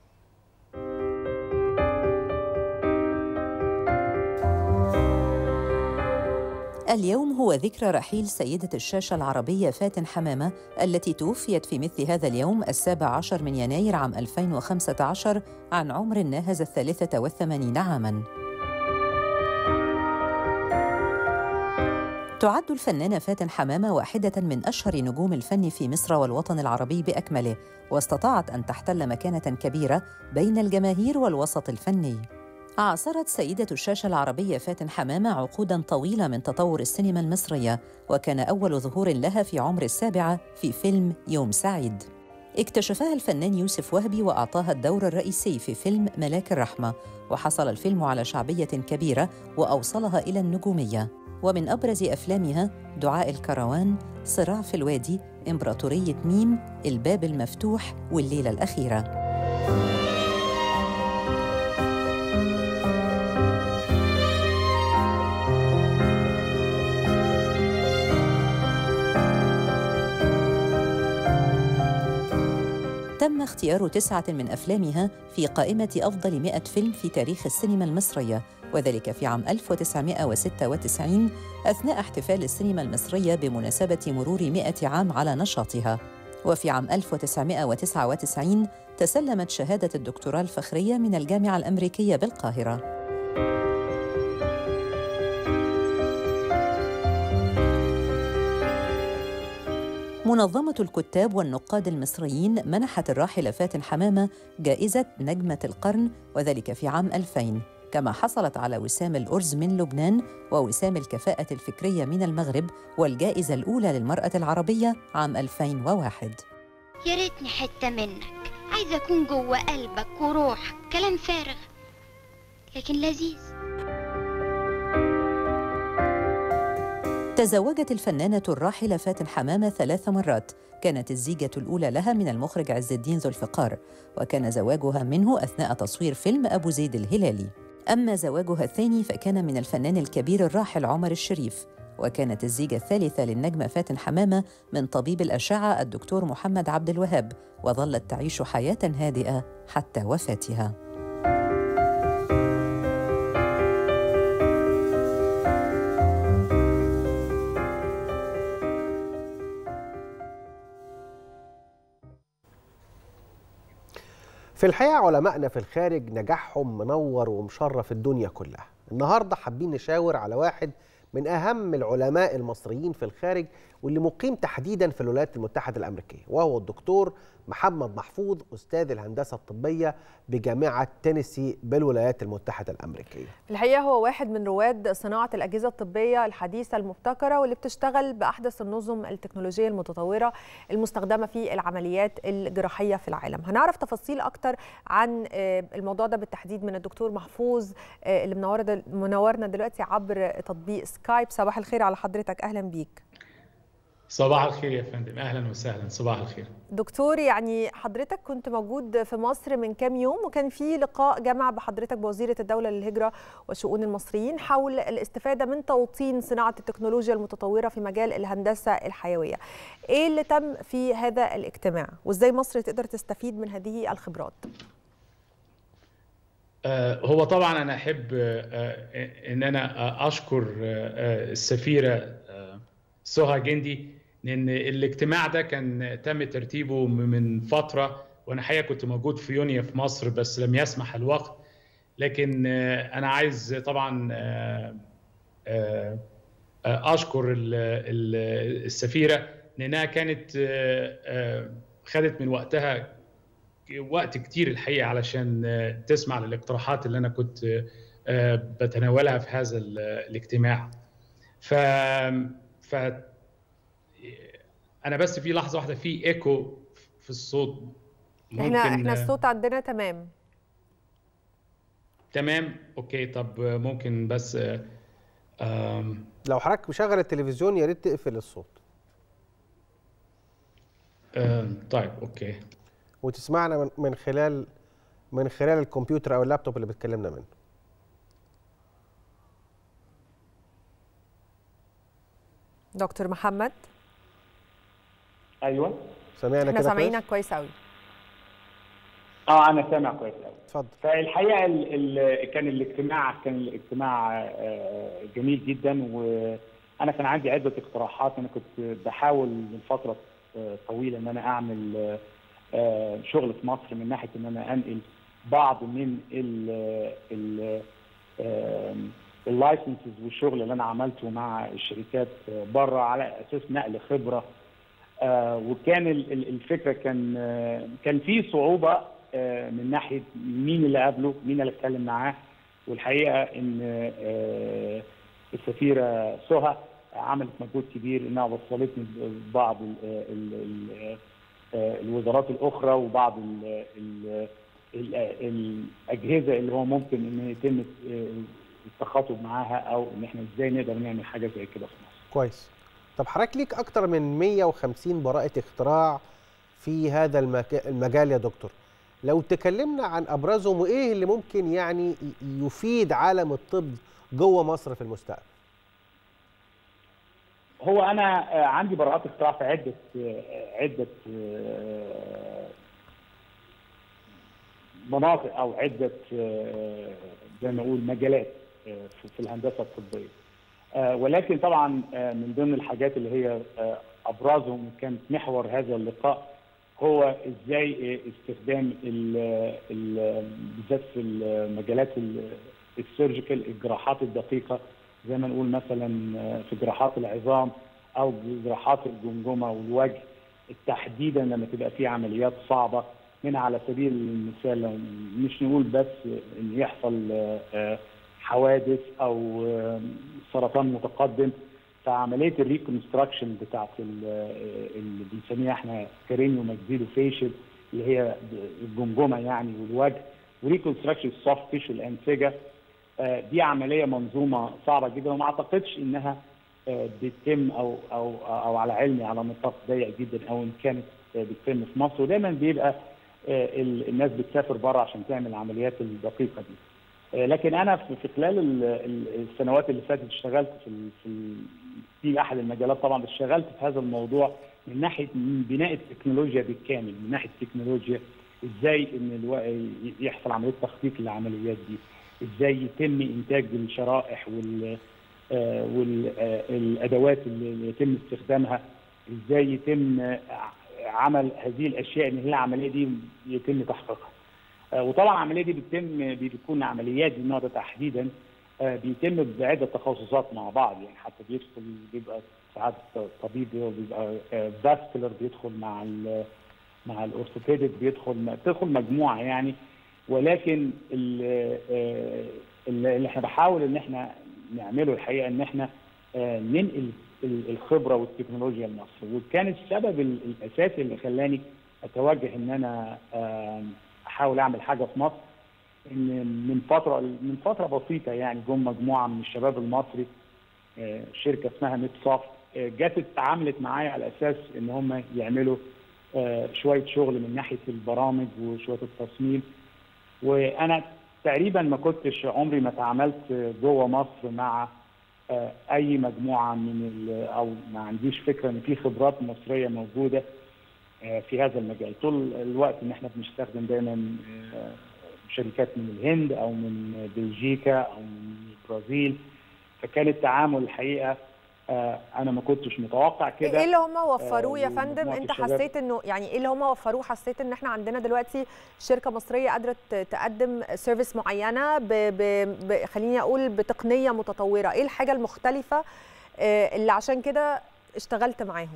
اليوم هو ذكرى رحيل سيدة الشاشة العربية فاتن حمامة التي توفيت في مثل هذا اليوم السابع عشر من يناير عام ألفين وخمسة عشر عن عمر ناهز الثالثة والثمانين عاماً. تعد الفنانة فاتن حمامة واحدة من أشهر نجوم الفن في مصر والوطن العربي بأكمله، واستطاعت أن تحتل مكانة كبيرة بين الجماهير والوسط الفني. عاصرت سيدة الشاشة العربية فاتن حمامة عقوداً طويلة من تطور السينما المصرية، وكان أول ظهور لها في عمر السابعة في فيلم يوم سعيد. اكتشفها الفنان يوسف وهبي وأعطاها الدور الرئيسي في فيلم ملاك الرحمة، وحصل الفيلم على شعبية كبيرة وأوصلها إلى النجومية. ومن أبرز أفلامها دعاء الكروان، صراع في الوادي، إمبراطورية ميم، الباب المفتوح، والليلة الأخيرة. تم اختيار تسعة من أفلامها في قائمة أفضل مئة فيلم في تاريخ السينما المصرية، وذلك في عام ألف وتسعمائة وستة وتسعين أثناء احتفال السينما المصرية بمناسبة مرور مئة عام على نشاطها. وفي عام ألف وتسعمائة وتسعة وتسعين تسلمت شهادة الدكتوراه الفخرية من الجامعة الأمريكية بالقاهرة. منظمة الكتاب والنقاد المصريين منحت الراحلة فاتن حمامة جائزة نجمة القرن، وذلك في عام ألفين، كما حصلت على وسام الأرز من لبنان ووسام الكفاءة الفكرية من المغرب والجائزة الأولى للمرأة العربية عام ألفين وواحد. يا ريتني حتة منك، عايزة أكون جوه قلبك وروحك، كلام فارغ لكن لذيذ. تزوجت الفنانة الراحلة فاتن حمامة ثلاث مرات، كانت الزيجة الأولى لها من المخرج عز الدين ذو الفقار، وكان زواجها منه أثناء تصوير فيلم أبو زيد الهلالي. أما زواجها الثاني فكان من الفنان الكبير الراحل عمر الشريف، وكانت الزيجة الثالثة للنجمة فاتن حمامة من طبيب الأشعة الدكتور محمد عبد الوهاب، وظلت تعيش حياة هادئة حتى وفاتها. في الحقيقة علمائنا في الخارج نجاحهم منور ومشرف الدنيا كلها. النهاردة حابين نشاور على واحد من أهم العلماء المصريين في الخارج، واللي مقيم تحديداً في الولايات المتحدة الأمريكية، وهو الدكتور محمد محفوظ، أستاذ الهندسة الطبية بجامعة تينيسي بالولايات المتحدة الأمريكية. الحقيقة هو واحد من رواد صناعة الأجهزة الطبية الحديثة المبتكرة، واللي بتشتغل بأحدث النظم التكنولوجية المتطورة المستخدمة في العمليات الجراحية في العالم. هنعرف تفاصيل أكتر عن الموضوع ده بالتحديد من الدكتور محفوظ اللي منورنا دلوقتي عبر تطبيق سكايب. صباح الخير على حضرتك، أهلا بيك. صباح الخير يا فندم، أهلا وسهلا، صباح الخير. دكتور، يعني حضرتك كنت موجود في مصر من كام يوم، وكان في لقاء جمع بحضرتك بوزيرة الدولة للهجرة وشؤون المصريين حول الاستفادة من توطين صناعة التكنولوجيا المتطورة في مجال الهندسة الحيوية. إيه اللي تم في هذا الاجتماع، وإزاي مصر تقدر تستفيد من هذه الخبرات؟ هو طبعا أنا أحب أن أنا أشكر السفيرة سهى جندي، لأن الاجتماع ده كان تم ترتيبه من فترة، وأنا حقيقة كنت موجود في يونيو في مصر بس لم يسمح الوقت. لكن أنا عايز طبعا أشكر السفيرة لأنها كانت خدت من وقتها وقت كتير الحقيقة علشان تسمع للاقتراحات اللي أنا كنت بتناولها في هذا الاجتماع. ف ف أنا بس في لحظة واحدة في إيكو في الصوت. احنا احنا الصوت عندنا تمام. تمام، أوكي. طب ممكن بس آم... لو حضرتك مشغل التلفزيون يا ريت تقفل الصوت. آم... طيب أوكي. وتسمعنا من خلال من خلال الكمبيوتر أو اللابتوب اللي بتكلمنا منه. دكتور محمد. ايوه سامعنا كده؟ احنا سامعينك كويس قوي. اه انا سامع كويس قوي. اتفضل. فالحقيقه ال ال كان الاجتماع كان الاجتماع جميل جدا، وانا كان عندي عده اقتراحات. انا كنت بحاول من فتره طويله ان انا اعمل شغل في مصر من ناحيه ان انا انقل بعض من ال ال اللايسنسز والشغل اللي انا عملته مع الشركات بره على اساس نقل خبره. آه وكان الفكره كان آه كان في صعوبه آه من ناحيه مين اللي قابله، مين اللي اتكلم معاه. والحقيقه ان آه السفيره سهى عملت مجهود كبير انها وصلتني ببعض ال ال ال الوزارات الاخرى وبعض ال ال ال الاجهزه اللي هو ممكن ان يتم التخاطب معاها او ان احنا ازاي نقدر نعمل حاجه زي كده في مصر. كويس. طب حضرتك ليك اكتر من مية وخمسين براءه اختراع في هذا المجال يا دكتور، لو تكلمنا عن ابرزهم وايه اللي ممكن يعني يفيد عالم الطب جوه مصر في المستقبل؟ هو انا عندي براءات اختراع في عده عده مناطق او عده زي ما اقول مجالات في الهندسه الطبيه. ولكن طبعا من ضمن الحاجات اللي هي ابرزهم كانت محور هذا اللقاء هو ازاي استخدام بالذات في المجالات السيرجيكال، الجراحات الدقيقه زي ما نقول مثلا في جراحات العظام او جراحات الجمجمه والوجه تحديدا لما تبقى في عمليات صعبه، منها على سبيل المثال لو مش نقول بس ان يحصل حوادث او سرطان متقدم، فعمليه الريكونستراكشن بتاعت اللي بنسميها احنا كرينيو ماكسيلو فيشل اللي هي الجمجمه يعني والوجه، وريكونستراكشن السوفت تيشو الانسجه، دي عمليه منظومه صعبه جدا وما اعتقدش انها بتتم او او او على علمي على نطاق ضيق جدا او ان كانت بتتم في مصر، ودايما بيبقى الناس بتسافر بره عشان تعمل العمليات الدقيقه دي. لكن انا في خلال السنوات اللي فاتت اشتغلت في في في احد المجالات طبعا، اشتغلت في هذا الموضوع من ناحيه بناء التكنولوجيا بالكامل، من ناحيه التكنولوجيا ازاي ان يحصل عمليه تخطيط للعمليات دي، ازاي يتم انتاج الشرائح وال والادوات اللي يتم استخدامها، ازاي يتم عمل هذه الاشياء ان هي العمليه دي يتم تحقيقها. وطبعا العمليه دي بتتم بتكون عمليات النوع ده تحديدا بيتم بعده تخصصات مع بعض، يعني حتى بيدخل بيبقى ساعات طبيب بيبقى فاسكولار بيدخل مع ال مع الاورثوبيديك بيدخل بتدخل مجموعه يعني. ولكن اللي احنا بحاول ان احنا نعمله الحقيقه ان احنا ننقل الخبره والتكنولوجيا لمصر، وكان السبب الاساسي اللي خلاني اتوجه ان انا احاول اعمل حاجه في مصر ان من فتره من فتره بسيطه يعني جم مجموعه من الشباب المصري، شركه اسمها ميد سوفت جت اتعاملت معايا على اساس ان هم يعملوا شويه شغل من ناحيه البرامج وشويه التصميم، وانا تقريبا ما كنتش عمري ما تعاملت جوه مصر مع اي مجموعه من او ما عنديش فكره ان في خبرات مصريه موجوده في هذا المجال. طول الوقت ان احنا بنستخدم دايما شركات من الهند او من بلجيكا او من البرازيل، فكان التعامل الحقيقه انا ما كنتش متوقع كده. ايه اللي هم وفروه يا فندم؟ انت حسيت انه يعني ايه اللي هم وفروه؟ حسيت ان احنا عندنا دلوقتي شركه مصريه قادره تقدم سيرفيس معينه ب ب ب خليني اقول بتقنيه متطوره، ايه الحاجه المختلفه اللي عشان كده اشتغلت معاهم؟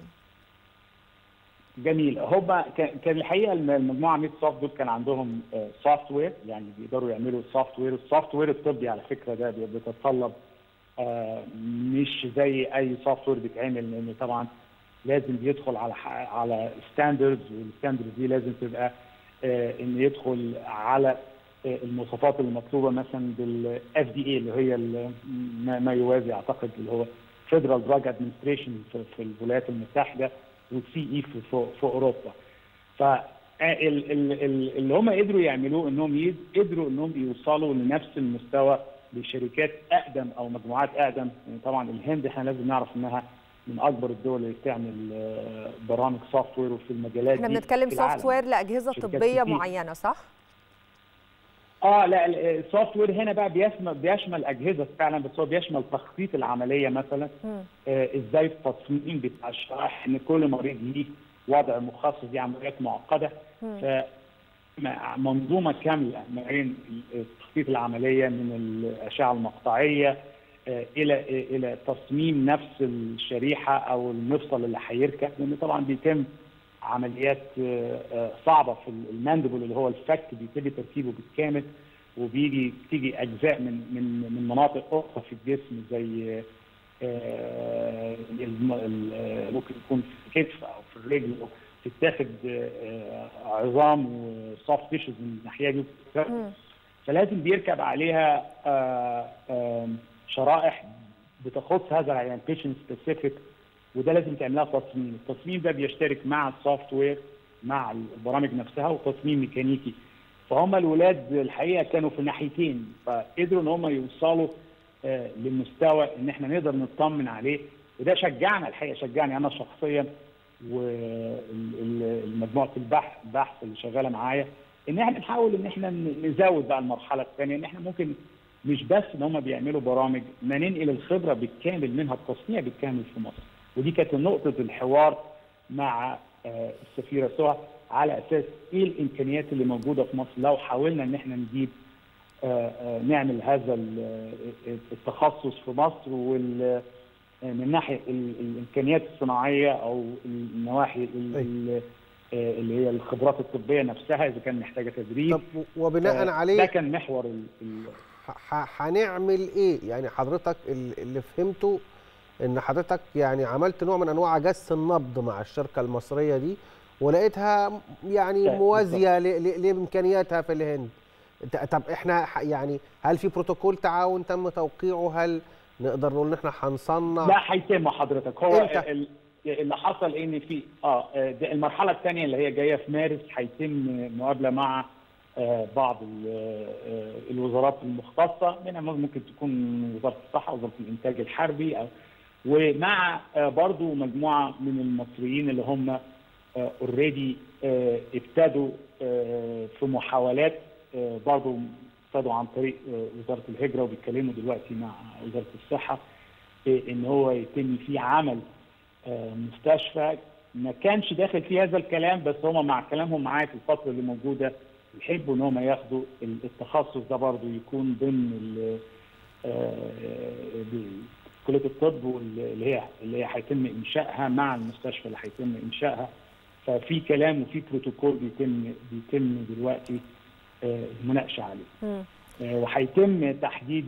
جميل. هم كان الحقيقه المجموعه ميد سوفت دول كان عندهم سوفت وير، يعني بيقدروا يعملوا سوفت وير. السوفت وير الطبي على فكره ده بيتطلب آه مش زي اي سوفت وير بيتعمل، لان طبعا لازم يدخل على على ستاندردز، والستاندردز دي لازم تبقى آه ان يدخل على آه المواصفات المطلوبه مثلا بالاف دي اي اللي هي ما يوازي اعتقد اللي هو فيدرال دراج ادمنستريشن في الولايات المتحده، والسي اي في, في اوروبا. ف اللي هم قدروا يعملوه انهم قدروا انهم يوصلوا لنفس المستوى لشركات اقدم او مجموعات اقدم. يعني طبعا الهند احنا لازم نعرف انها من اكبر الدول اللي بتعمل برامج سوفت وير في المجالات احنا دي. احنا بنتكلم سوفت وير لاجهزه طبيه معينه صح؟ اه لا السوفت وير هنا بقى بيشمل بيشمل اجهزه فعلا، بس هو بيشمل تخطيط العمليه مثلا، آه ازاي التصميم بتاع الشرائح، ان كل مريض ليه وضع مخصص، دي عمليات معقده، فمنظومه كامله ما بين تخطيط العمليه من الاشعه المقطعيه الى الى تصميم نفس الشريحه او المفصل اللي هيركب، لان طبعا بيتم عمليات صعبه في الماندبل اللي هو الفك، بيتم تركيبه بالكامل، وبيجي بتيجي اجزاء من من من مناطق اخرى في الجسم زي ممكن يكون في الكتف او في الرجل، تتاخد عظام وسوفت تيشوز من الناحيه دي، فلازم بيركب عليها شرائح بتخص هذا العيان بيشنت سبيسيفيك، وده لازم تعمل لها تصميم. التصميم ده بيشترك مع السوفت وير مع البرامج نفسها وتصميم ميكانيكي. فهم الولاد الحقيقه كانوا في ناحيتين، فقدروا ان هم يوصلوا آه للمستوى ان احنا نقدر نطمن عليه، وده شجعنا الحقيقه، شجعني انا شخصيا ومجموعه البحث البحث اللي شغاله معايا ان احنا نحاول ان احنا نزود بقى المرحله الثانيه، ان احنا ممكن مش بس ان هم بيعملوا برامج، ما ننقل الخبره بالكامل منها التصنيع بالكامل في مصر. ودي كانت نقطه الحوار مع آه السفيره سهى، على اساس ايه الامكانيات اللي موجوده في مصر لو حاولنا ان احنا نجيب آآ آآ نعمل هذا التخصص في مصر، وال من ناحيه الامكانيات الصناعيه او النواحي اللي هي الخبرات الطبيه نفسها اذا كان محتاجه تدريب. طب وبناء عليه ده كان محور هنعمل ايه؟ يعني حضرتك اللي فهمته ان حضرتك يعني عملت نوع من انواع جس النبض مع الشركه المصريه دي، ولقيتها يعني موازيه لامكانياتها في الهند. طب احنا يعني هل في بروتوكول تعاون تم توقيعه؟ هل نقدر نقول ان احنا هنصنع؟ لا هيتم حضرتك. هو اللي حصل ان في اه المرحله الثانيه اللي هي جايه في مارس هيتم مقابله مع بعض الوزارات المختصه، منها ممكن تكون وزاره الصحه، وزاره الانتاج الحربي، او ومع برضو مجموعه من المصريين اللي هم اوريدي ابتدوا في محاولات، برضو ابتدوا عن طريق وزاره الهجره وبيتكلموا دلوقتي مع وزاره الصحه ان هو يتم فيه عمل مستشفى. ما كانش داخل في هذا الكلام، بس هم مع كلامهم معايا في الفتره اللي موجوده يحبوا ان هم ياخدوا التخصص ده برضو يكون ضمن كليه الطب، واللي هي اللي هي هيتم انشائها مع المستشفى اللي هيتم انشائها. ففي كلام وفي بروتوكول بيتم بيتم دلوقتي المناقشه عليه، وهيتم تحديد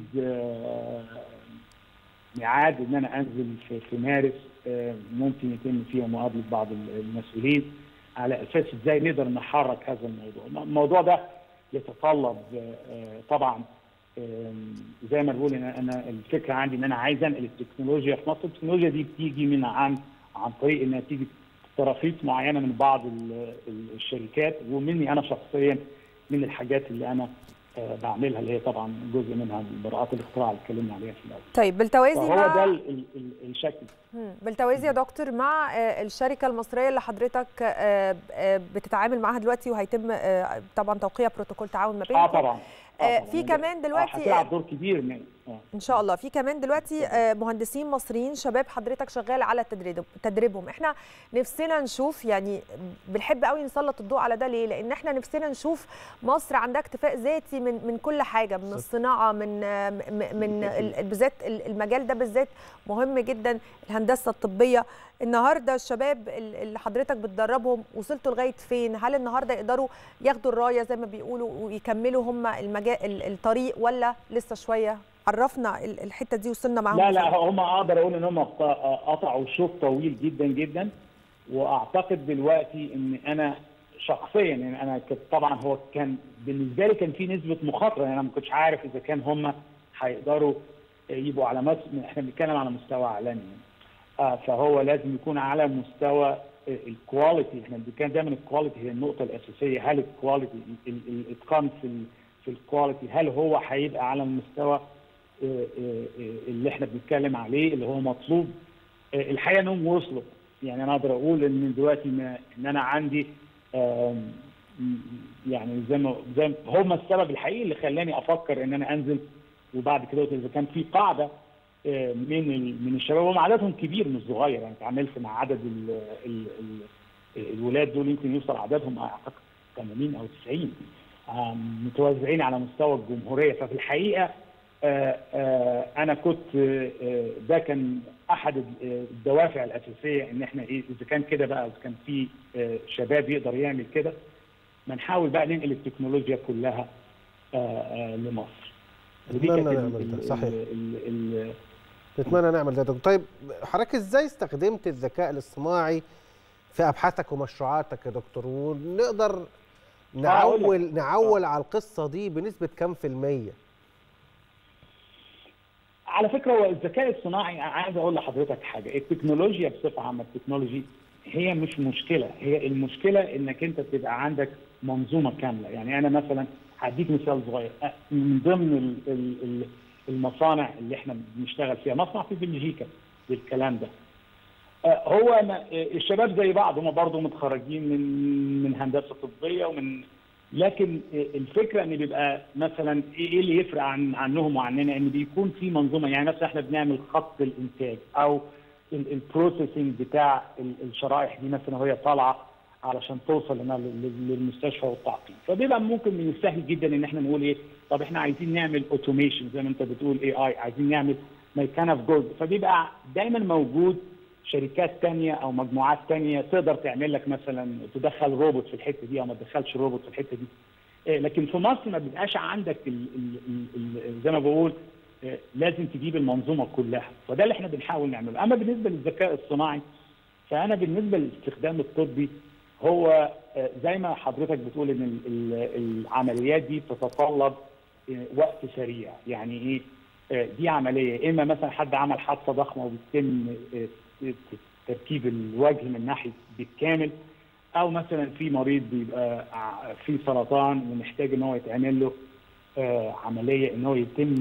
ميعاد ان انا انزل في, في مارس، ممكن يتم فيها مقابله بعض المسؤولين على اساس ازاي نقدر نحرك هذا الموضوع. الموضوع ده يتطلب طبعا زي ما بقول انا انا الفكره عندي ان انا عايز انقل التكنولوجيا في مصر. التكنولوجيا دي بتيجي من عن عن طريق انها تيجي تراخيص معينه من بعض الشركات، ومني انا شخصيا من الحاجات اللي انا بعملها اللي هي طبعا جزء منها براءات الاختراع اللي اتكلمنا عليها في الاول. طيب بالتوازي هو مع ده ال ال الشكل. بالتوازي يا دكتور مع الشركه المصريه اللي حضرتك بتتعامل معاها دلوقتي، وهيتم طبعا توقيع بروتوكول تعاون ما بينكم. اه طبعا. آه في كمان دلوقتي هتلعب دور كبير من آه. ان شاء الله. في كمان دلوقتي آه مهندسين مصريين شباب حضرتك شغال على تدريب تدريبهم. احنا نفسنا نشوف، يعني بنحب قوي نسلط الضوء على ده. ليه؟ لان احنا نفسنا نشوف مصر عندها اكتفاء ذاتي من من كل حاجه، من الصناعه، من من بالذات المجال ده بالذات مهم جدا، الهندسه الطبيه. النهارده الشباب اللي حضرتك بتدربهم وصلتوا لغايه فين؟ هل النهارده يقدروا ياخدوا الرايه زي ما بيقولوا ويكملوا هم المجال الطريق، ولا لسه شويه؟ عرفنا الحته دي وصلنا معاهم. لا لا هم اقدر اقول ان هم قطعوا شوط طويل جدا جدا، واعتقد دلوقتي ان انا شخصيا يعني انا كنت طبعا هو كان بالنسبه لي كان في نسبه مخاطره، يعني انا ما كنتش عارف اذا كان هم هيقدروا يبقوا على مس... احنا بنتكلم على مستوى عالمي، آه فهو لازم يكون على مستوى الكواليتي. احنا بنتكلم دايما الكواليتي هي النقطه الاساسيه. هل الكواليتي الاتقان في في الكواليتي هل هو هيبقى على المستوى اللي احنا بنتكلم عليه اللي هو مطلوب؟ الحقيقه انهم وصلوا. يعني انا اقدر اقول ان دلوقتي ان انا عندي يعني زي ما زي هم السبب الحقيقي اللي خلاني افكر ان انا انزل. وبعد كده اذا كان في قاعده من من الشباب، وهم عددهم كبير مش صغير، يعني اتعاملت مع عدد ال ال ال الولاد دول يمكن يوصل عددهم اعتقد ثمانين او تسعين متوزعين على مستوى الجمهوريه. ففي الحقيقه آه آه انا كنت آه ده كان احد الدوافع الاساسيه ان احنا ايه اذا كان كده بقى، اذا كان في آه شباب يقدر يعمل كده، ما نحاول بقى ننقل التكنولوجيا كلها آه آه لمصر. نتمنى نعمل ده. صحيح، نتمنى نعمل ده. طيب حضرتك ازاي استخدمت الذكاء الاصطناعي في ابحاثك ومشروعاتك يا دكتور، ونقدر نعول نعول على القصه دي بنسبه كام في الميه؟ على فكره هو الذكاء الصناعي، عايز اقول لحضرتك حاجه، التكنولوجيا بصفه عامه، التكنولوجي هي مش مشكله، هي المشكله انك انت تبقى عندك منظومه كامله. يعني انا مثلا هديك مثال صغير، من ضمن المصانع اللي احنا بنشتغل فيها مصنع في بلجيكا بالكلام ده. هو الشباب زي بعض، هم برضه متخرجين من من هندسه طبيه ومن، لكن الفكره ان بيبقى مثلا ايه اللي يفرق عن عنهم وعننا، ان بيكون في منظومه. يعني مثلا احنا بنعمل خط الانتاج او البروسيسنج بتاع الشرائح دي مثلا وهي طالعه علشان توصل هنا للمستشفى والتعقيم، فبيبقى ممكن من السهل جدا ان احنا نقول ايه، طب احنا عايزين نعمل اوتوميشن زي ما انت بتقول اي اي، عايزين نعمل ميكانه في جزء، فبيبقى دايما موجود شركات تانية او مجموعات تانية تقدر تعمل لك مثلا تدخل روبوت في الحته دي او ما تدخلش روبوت في الحته دي. إيه لكن في مصر ما بيبقاش عندك ال ال ال زي ما بقول إيه، لازم تجيب المنظومه كلها، فده اللي احنا بنحاول نعمله. اما بالنسبه للذكاء الصناعي، فانا بالنسبه للاستخدام الطبي هو زي ما حضرتك بتقول ان العمليات دي بتتطلب وقت سريع. يعني ايه دي عمليه، اما مثلا حد عمل حادثه ضخمه وبيتم تركيب الوجه من ناحيه بالكامل، او مثلا في مريض بيبقى في سرطان ومحتاج ان هو يتعمل له عمليه ان هو يتم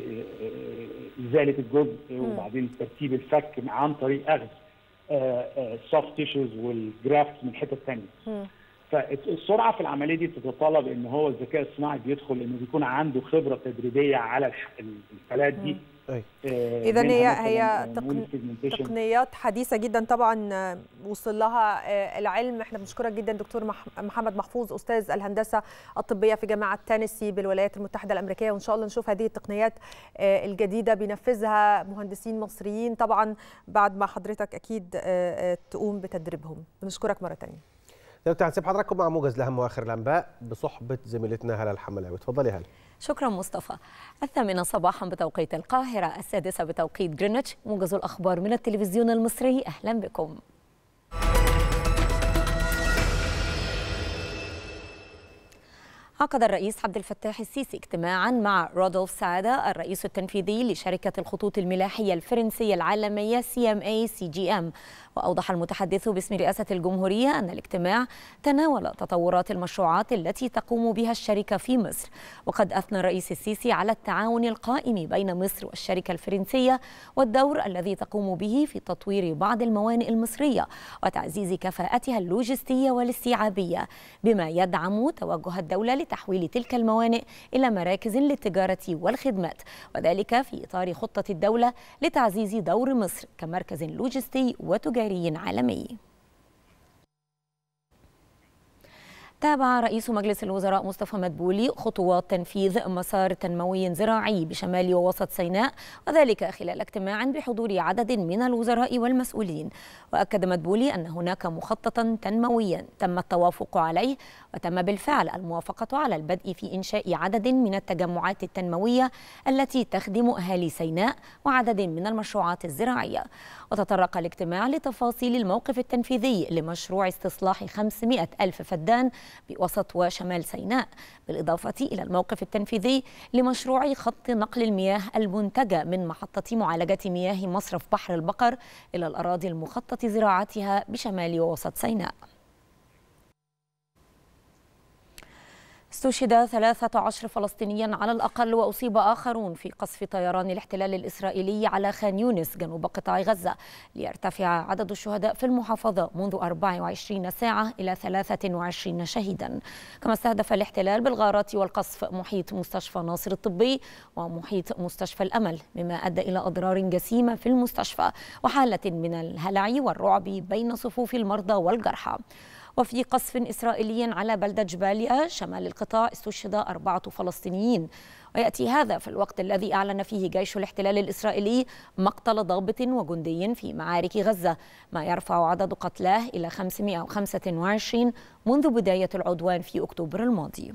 ازاله الجزء وبعدين تركيب الفك عن طريق اخذ السوفت تيشوز والجرافت من حته ثانيه. فالسرعه في العمليه دي بتتطلب ان هو الذكاء الصناعي بيدخل انه بيكون عنده خبره تدريبيه على الحالات دي. اذا هي هي تقنيات حديثه جدا طبعا وصل لها العلم. احنا بنشكرك جدا دكتور محمد محفوظ، استاذ الهندسه الطبيه في جامعه تينيسي بالولايات المتحده الامريكيه، وان شاء الله نشوف هذه التقنيات الجديده بينفذها مهندسين مصريين طبعا بعد ما حضرتك اكيد تقوم بتدريبهم. بنشكرك مره ثانيه. دكتور هنسيب حضراتكم مع موجز لاهم واخر الانباء بصحبه زميلتنا هلا الحملاوي. اتفضلي هلا. شكرا مصطفى. الثامنة صباحا بتوقيت القاهرة، السادسة بتوقيت جرينتش، موجز الأخبار من التلفزيون المصري، أهلا بكم. عقد الرئيس عبد الفتاح السيسي اجتماعا مع رودولف سعادة الرئيس التنفيذي لشركة الخطوط الملاحية الفرنسية العالمية سي إم إيه سي جي إم. وأوضح المتحدث باسم رئاسة الجمهورية أن الاجتماع تناول تطورات المشروعات التي تقوم بها الشركة في مصر. وقد أثنى الرئيس السيسي على التعاون القائم بين مصر والشركة الفرنسية والدور الذي تقوم به في تطوير بعض الموانئ المصرية وتعزيز كفاءتها اللوجستية والاستيعابية، بما يدعم توجه الدولة لتحويل تلك الموانئ إلى مراكز للتجارة والخدمات، وذلك في إطار خطة الدولة لتعزيز دور مصر كمركز لوجستي وتجاري عالمي. تابع رئيس مجلس الوزراء مصطفى مدبولي خطوات تنفيذ مسار تنموي زراعي بشمال ووسط سيناء، وذلك خلال اجتماع بحضور عدد من الوزراء والمسؤولين. وأكد مدبولي أن هناك مخططا تنمويا تم التوافق عليه، وتم بالفعل الموافقة على البدء في إنشاء عدد من التجمعات التنموية التي تخدم أهالي سيناء وعدد من المشروعات الزراعية. وتطرق الاجتماع لتفاصيل الموقف التنفيذي لمشروع استصلاح خمسمائة ألف فدان بوسط وشمال سيناء، بالإضافة إلى الموقف التنفيذي لمشروع خط نقل المياه المنتجة من محطة معالجة مياه مصرف بحر البقر إلى الأراضي المخطط زراعتها بشمال ووسط سيناء. استشهد ثلاثة عشر فلسطينيا على الأقل وأصيب آخرون في قصف طيران الاحتلال الإسرائيلي على خان يونس جنوب قطاع غزة، ليرتفع عدد الشهداء في المحافظة منذ أربع وعشرين ساعة إلى ثلاثة وعشرين شهيدا. كما استهدف الاحتلال بالغارات والقصف محيط مستشفى ناصر الطبي ومحيط مستشفى الأمل، مما أدى إلى أضرار جسيمة في المستشفى وحالة من الهلع والرعب بين صفوف المرضى والجرحى. وفي قصف إسرائيلي على بلدة جباليا شمال القطاع استشهد أربعة فلسطينيين، ويأتي هذا في الوقت الذي أعلن فيه جيش الاحتلال الإسرائيلي مقتل ضابط وجندي في معارك غزة، ما يرفع عدد قتلاه إلى خمسمائة وخمسة وعشرين منذ بداية العدوان في أكتوبر الماضي.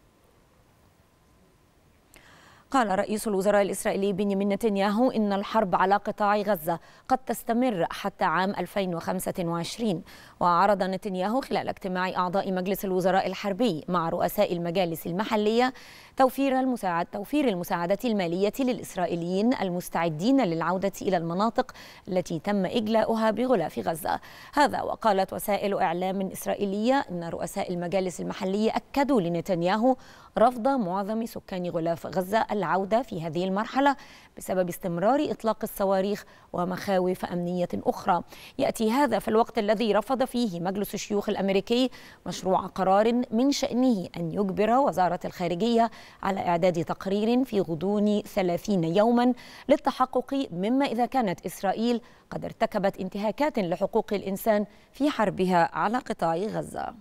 قال رئيس الوزراء الإسرائيلي بنيامين نتنياهو إن الحرب على قطاع غزة قد تستمر حتى عام ألفين وخمسة وعشرين. وعرض نتنياهو خلال اجتماع أعضاء مجلس الوزراء الحربي مع رؤساء المجالس المحلية توفير المساعد توفير المساعدة المالية للإسرائيليين المستعدين للعودة إلى المناطق التي تم إجلاؤها بغلاف غزة. هذا وقالت وسائل إعلام إسرائيلية أن رؤساء المجالس المحلية أكدوا لنتنياهو رفض معظم سكان غلاف غزة العودة في هذه المرحلة بسبب استمرار إطلاق الصواريخ ومخاوف أمنية أخرى. يأتي هذا في الوقت الذي رفض فيه مجلس الشيوخ الأمريكي مشروع قرار من شأنه أن يجبر وزارة الخارجية على إعداد تقرير في غضون ثلاثين يوما للتحقق مما إذا كانت إسرائيل قد ارتكبت انتهاكات لحقوق الإنسان في حربها على قطاع غزة.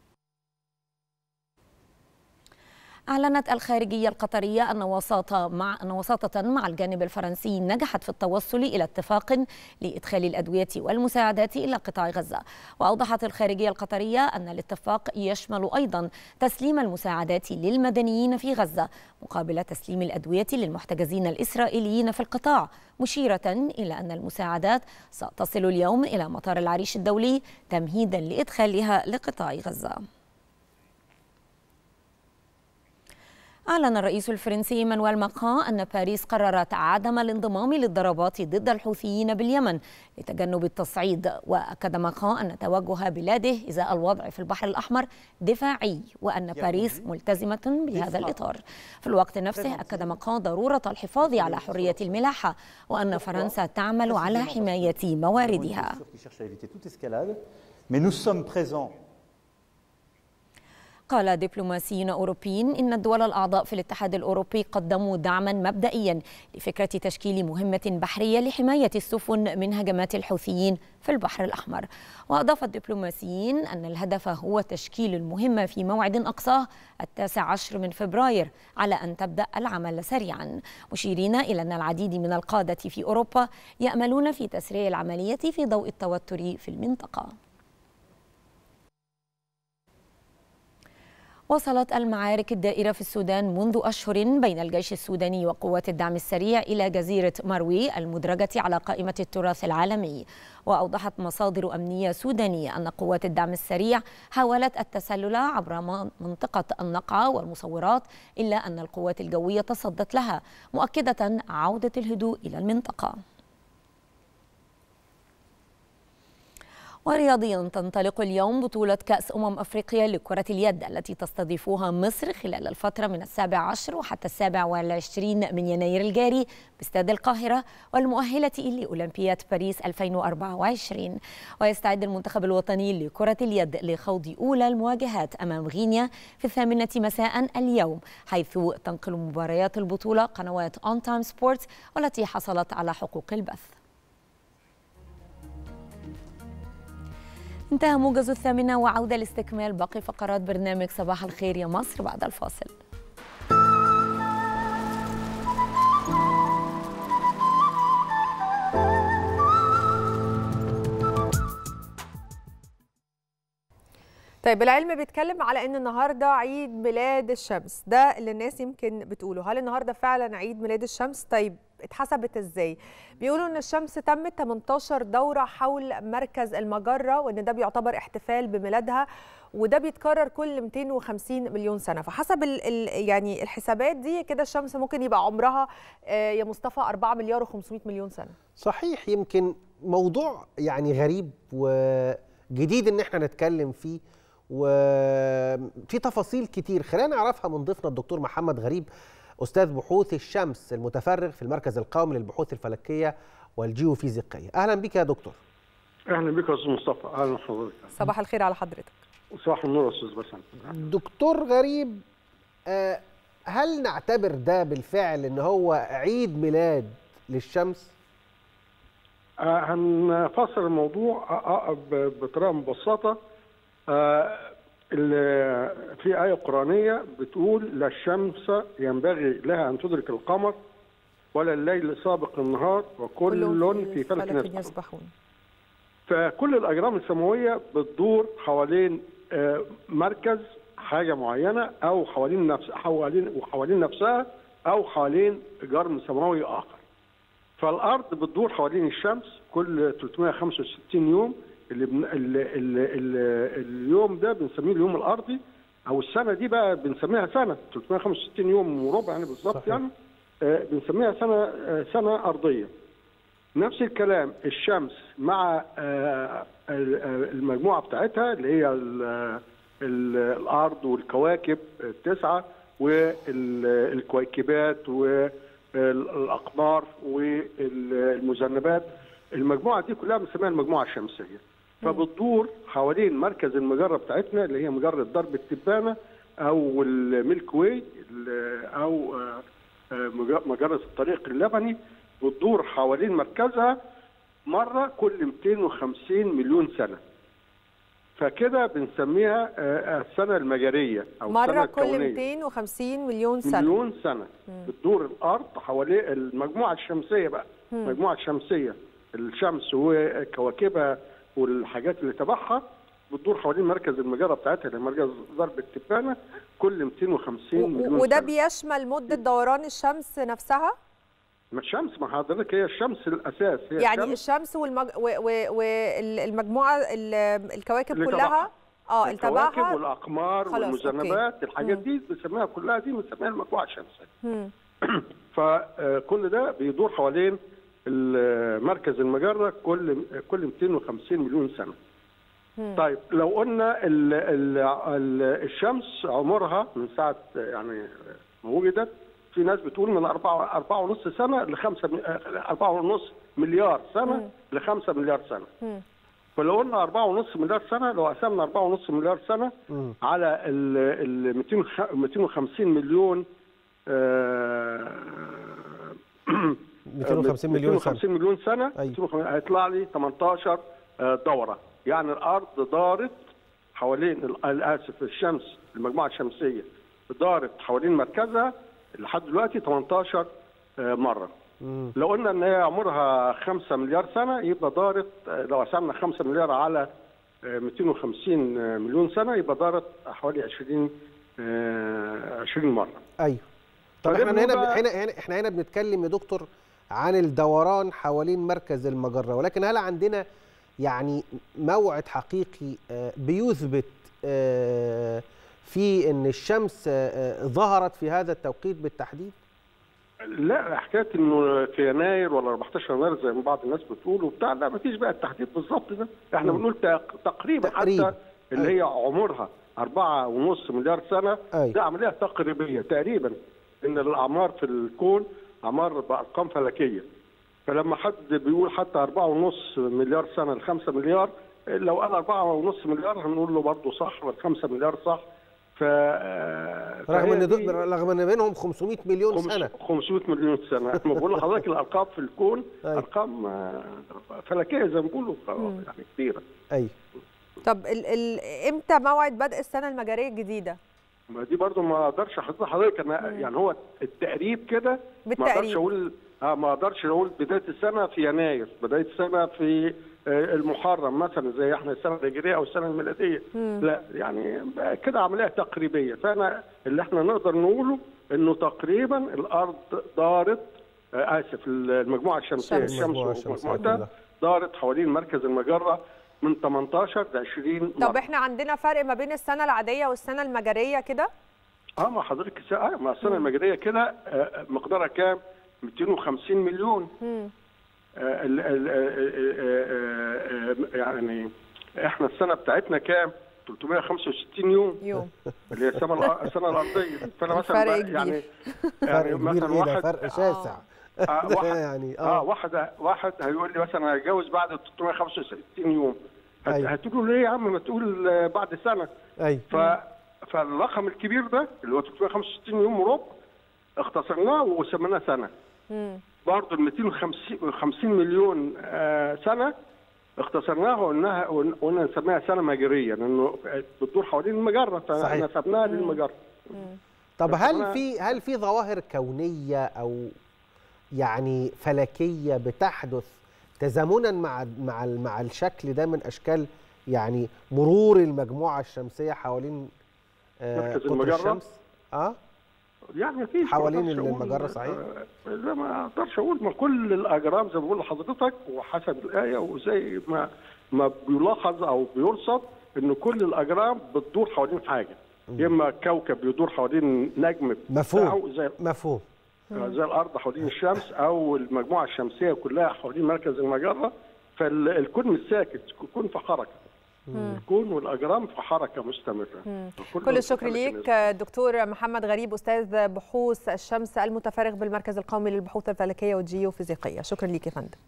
أعلنت الخارجية القطرية أن وساطة مع أن وساطة مع الجانب الفرنسي نجحت في التوصل إلى اتفاق لإدخال الأدوية والمساعدات إلى قطاع غزة. وأوضحت الخارجية القطرية أن الاتفاق يشمل أيضا تسليم المساعدات للمدنيين في غزة مقابل تسليم الأدوية للمحتجزين الإسرائيليين في القطاع، مشيرة إلى أن المساعدات ستصل اليوم إلى مطار العريش الدولي تمهيدا لإدخالها لقطاع غزة. أعلن الرئيس الفرنسي إيمانويل ماكرون أن باريس قررت عدم الانضمام للضربات ضد الحوثيين باليمن لتجنب التصعيد. وأكد ماكرون أن توجه بلاده إزاء الوضع في البحر الأحمر دفاعي وأن باريس ملتزمة بهذا الإطار. في الوقت نفسه أكد ماكرون ضرورة الحفاظ على حرية الملاحة وأن فرنسا تعمل على حماية مواردها. قال دبلوماسيون أوروبيين إن الدول الأعضاء في الاتحاد الأوروبي قدموا دعما مبدئيا لفكرة تشكيل مهمة بحرية لحماية السفن من هجمات الحوثيين في البحر الأحمر. وأضاف الدبلوماسيين أن الهدف هو تشكيل المهمة في موعد أقصاه التاسع عشر من فبراير على أن تبدأ العمل سريعا، مشيرين إلى أن العديد من القادة في أوروبا يأملون في تسريع العملية في ضوء التوتر في المنطقة. وصلت المعارك الدائرة في السودان منذ أشهر بين الجيش السوداني وقوات الدعم السريع إلى جزيرة مروي المدرجة على قائمة التراث العالمي. وأوضحت مصادر أمنية سودانية أن قوات الدعم السريع حاولت التسلل عبر منطقة النقعة والمصورات إلا أن القوات الجوية تصدت لها، مؤكدة عودة الهدوء إلى المنطقة. ورياضيا تنطلق اليوم بطولة كأس أمم أفريقيا لكرة اليد التي تستضيفها مصر خلال الفترة من السابع عشر وحتى السابع والعشرين من يناير الجاري باستاد القاهرة والمؤهلة لأولمبياد باريس ألفين وأربعة وعشرين. ويستعد المنتخب الوطني لكرة اليد لخوض أولى المواجهات أمام غينيا في الثامنة مساء اليوم، حيث تنقل مباريات البطولة قنوات أون تايم سبورتس والتي حصلت على حقوق البث. انتهى موجز الثامنة وعودة لاستكمال باقي فقرات برنامج صباح الخير يا مصر بعد الفاصل. طيب العلم بيتكلم على ان النهارده عيد ميلاد الشمس، ده اللي الناس يمكن بتقوله. هل النهارده فعلا عيد ميلاد الشمس؟ طيب اتحسبت ازاي؟ بيقولوا ان الشمس تمت ثمانية عشر دوره حول مركز المجره، وان ده بيعتبر احتفال بميلادها، وده بيتكرر كل مئتين وخمسين مليون سنه. فحسب ال ال يعني الحسابات دي كده الشمس ممكن يبقى عمرها آه يا مصطفى أربعة مليار وخمسمائة مليون سنه. صحيح، يمكن موضوع يعني غريب وجديد ان احنا نتكلم فيه، وفي تفاصيل كتير خلينا نعرفها من ضيفنا الدكتور محمد غريب، أستاذ بحوث الشمس المتفرغ في المركز القومي للبحوث الفلكية والجيوفيزيقية. أهلا بك يا دكتور. أهلا بك يا أستاذ مصطفى. أهلا بحضرتك. صباح الخير على حضرتك. صباح النور يا أستاذ بسام. دكتور غريب، هل نعتبر ده بالفعل إن هو عيد ميلاد للشمس؟ هنفسر الموضوع بطريقة مبسطة. في آية قرآنية بتقول: لا الشمس ينبغي لها أن تدرك القمر ولا الليل سابق النهار وكل في فلك يسبحون. فكل الأجرام السماوية بتدور حوالين مركز حاجة معينة، أو حوالين نفس حوالين وحوالين نفسها، أو حوالين جرم سماوي آخر. فالأرض بتدور حوالين الشمس كل ثلاثمائة وخمسة وستين يوم. اللي بن... اللي... اللي... اللي... اليوم ده بنسميه اليوم الأرضي، أو السنة دي بقى بنسميها سنة ثلاثمائة وخمسة وستين يوم وربع يعني بالظبط، يعني آه بنسميها سنة آه سنة أرضية. نفس الكلام الشمس مع آه المجموعة بتاعتها اللي هي ال... ال... الأرض والكواكب التسعة والكويكبات والأقمار والمذنبات، المجموعة دي كلها بنسميها المجموعة الشمسية. فبتدور حوالين مركز المجرة بتاعتنا اللي هي مجرة درب التبانة أو الميلك واي أو مجرة الطريق اللبني، بتدور حوالين مركزها مرة كل مئتين وخمسين مليون سنة. فكده بنسميها السنة المجرية أو مرة السنة كل الكونية. مئتين وخمسين مليون سنة مليون سنة بتدور الأرض حوالين المجموعة الشمسية بقى. مم. المجموعة الشمسية الشمس وكواكبها والحاجات اللي تبعها بتدور حوالين مركز المجرة بتاعتها اللي مركز درب التبانة كل مئتين وخمسين مليون سنة. وده بيشمل مدة دوران الشمس نفسها؟ ما الشمس ما حضرتك هي الشمس الأساس، هي يعني الشمس, الشمس والمج... والمجموعة الكواكب كلها اه الكواكب والأقمار والمذنبات أوكي. الحاجات دي بنسميها كلها دي بنسميها المجموعة الشمسية. فكل ده بيدور حوالين مركز المجرة كل كل مئتين وخمسين مليون سنة. مم. طيب لو قلنا ال ال ال الشمس عمرها من ساعة يعني ما وجدت، في ناس بتقول من أربعة أربعة ونص سنة لخمسة أربعة ونص مليار سنة مم. لخمسة مليار سنة. مم. فلو قلنا أربعة ونص مليار سنة، لو قسمنا أربعة ونص مليار سنة مم. على ال مئتين وخمسين مليون آه مئتين وخمسين مليون مئتين وخمسين مليون سنة أيوة. هيطلع لي ثمانية عشر دورة. يعني الأرض دارت حوالين آسف الشمس المجموعة الشمسية دارت حوالين مركزها لحد دلوقتي ثمانية عشر مرة. مم. لو قلنا ان هي عمرها خمسة مليار سنة يبقى دارت، لو قسمنا خمسة مليار على مئتين وخمسين مليون سنة يبقى دارت حوالي عشرين عشرين مرة. ايوه. طب احنا هنا هنا احنا هنا بنتكلم يا دكتور عن الدوران حوالين مركز المجرة، ولكن هل عندنا يعني موعد حقيقي بيثبت في ان الشمس ظهرت في هذا التوقيت بالتحديد؟ لا، حكايه انه في يناير ولا أربعتاشر يناير زي ما بعض الناس بتقول وبتاع، لا ما فيش بقى التحديد بالظبط ده، احنا بنقول تقريبا تقريب. حتى اللي هي عمرها أربعة ونص مليار سنة أي. ده عمليه تقريبيه تقريبا، ان الاعمار في الكون اعمار بارقام فلكيه. فلما حد بيقول حتى أربعة ونص مليار سنه ل خمسة مليار، لو قال أربعة ونص مليار هنقول له برضه صح، ولا خمسة مليار صح. ف رغم ان رغم ان بينهم خمسمائة مليون سنه خمسمائة مليون سنه. ما بقول لحضرتك الارقام في الكون ارقام فلكيه زي ما بيقولوا يعني كبيره. ايوه. طب ال ال امتى موعد بدء السنه المجريه الجديده؟ ما دي برضو ما اقدرش احط لحضرتك انا يعني هو التقريب كده ما اقدرش اقول اه ما اقدرش اقول بدايه السنه في يناير، بدايه السنه في المحرم مثلا زي احنا السنه الهجريه او السنه الميلاديه. مم. لا يعني كده عمليه تقريبيه. فانا اللي احنا نقدر نقوله انه تقريبا الارض دارت آه اسف المجموعه الشمسيه الشمس ومجموعتها دارت حوالين مركز المجره من ثمانية عشر ل عشرين مرة. طب احنا عندنا فرق ما بين السنه العاديه والسنه المجريه كده؟ اه ما حضرتك اه ما السنه المجريه كده آه مقدارها كام؟ مئتين وخمسين مليون. امم آه ال ال آه يعني احنا السنه بتاعتنا كام؟ ثلاثمائة وخمسة وستين يوم يوم اللي هي السنه السنه الارضيه. فانا مثلا يعني يعني مثلا واحد فرق شاسع. آه واحد يعني اه, آه واحد واحد هيقول لي مثلا هتجوز بعد ثلاثمائة وخمسة وستين يوم. أيوة. هتقولوا ليه يا عم ما تقول بعد سنه؟ ايوه. ف فالرقم الكبير ده اللي هو ثلاثمائة وخمسة وستين يوم وربع اختصرناه وسميناه سنه. امم برضه ال مئتين وخمسين مليون آه سنه اختصرناها وقلناها قلنا نسميها سنه مجريه لانه بتدور حوالين المجره فنسبناها للمجره. طب هل في هل في ظواهر كونيه او يعني فلكيه بتحدث تزامنا مع مع مع الشكل ده من اشكال يعني مرور المجموعه الشمسيه حوالين آه قطر الشمس؟ اه يعني في حوالين المجره صحيح؟ زي ما اقدرش اقول ما كل الاجرام زي ما بقول لحضرتك وحسب الايه وزي ما ما بيلاحظ او بيرصد ان كل الاجرام بتدور حوالين حاجه، يا اما كوكب بيدور حوالين نجم مفهوم زي مفهوم زي الارض حوالين الشمس او المجموعه الشمسيه كلها حوالين مركز المجره، فالكون مش ساكت، الكون في حركه. الكون والاجرام في حركه مستمره. كل الشكر ليك دكتور محمد غريب استاذ بحوث الشمس المتفرغ بالمركز القومي للبحوث الفلكيه والجيوفيزيقيه. شكرا ليك يا فندم.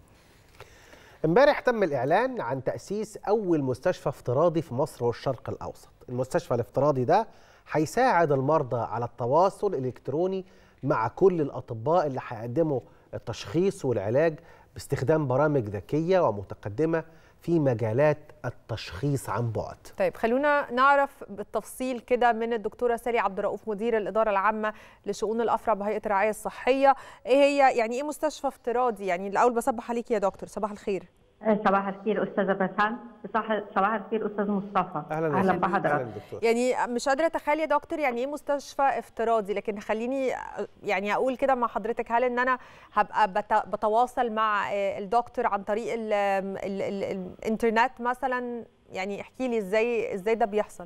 امبارح تم الاعلان عن تاسيس اول مستشفى افتراضي في مصر والشرق الاوسط. المستشفى الافتراضي ده هيساعد المرضى على التواصل الالكتروني مع كل الاطباء اللي هيقدموا التشخيص والعلاج باستخدام برامج ذكيه ومتقدمه في مجالات التشخيص عن بعد. طيب خلونا نعرف بالتفصيل كده من الدكتوره ساري عبد الرؤوف مدير الاداره العامه لشؤون الافرع بهيئه الرعايه الصحيه، ايه هي يعني ايه مستشفى افتراضي؟ يعني الاول بصبح عليك يا دكتور. صباح الخير. صباح الخير استاذه بسام. صباح الخير استاذ مصطفى. اهلا, أهلا بحضرتك. يعني مش قادره اتخيل يا دكتور يعني ايه مستشفى افتراضي، لكن خليني يعني اقول كده مع حضرتك، هل ان انا هبقى بتواصل مع الدكتور عن طريق ال ال ال الانترنت مثلا؟ يعني احكي لي ازاي ازاي ده بيحصل.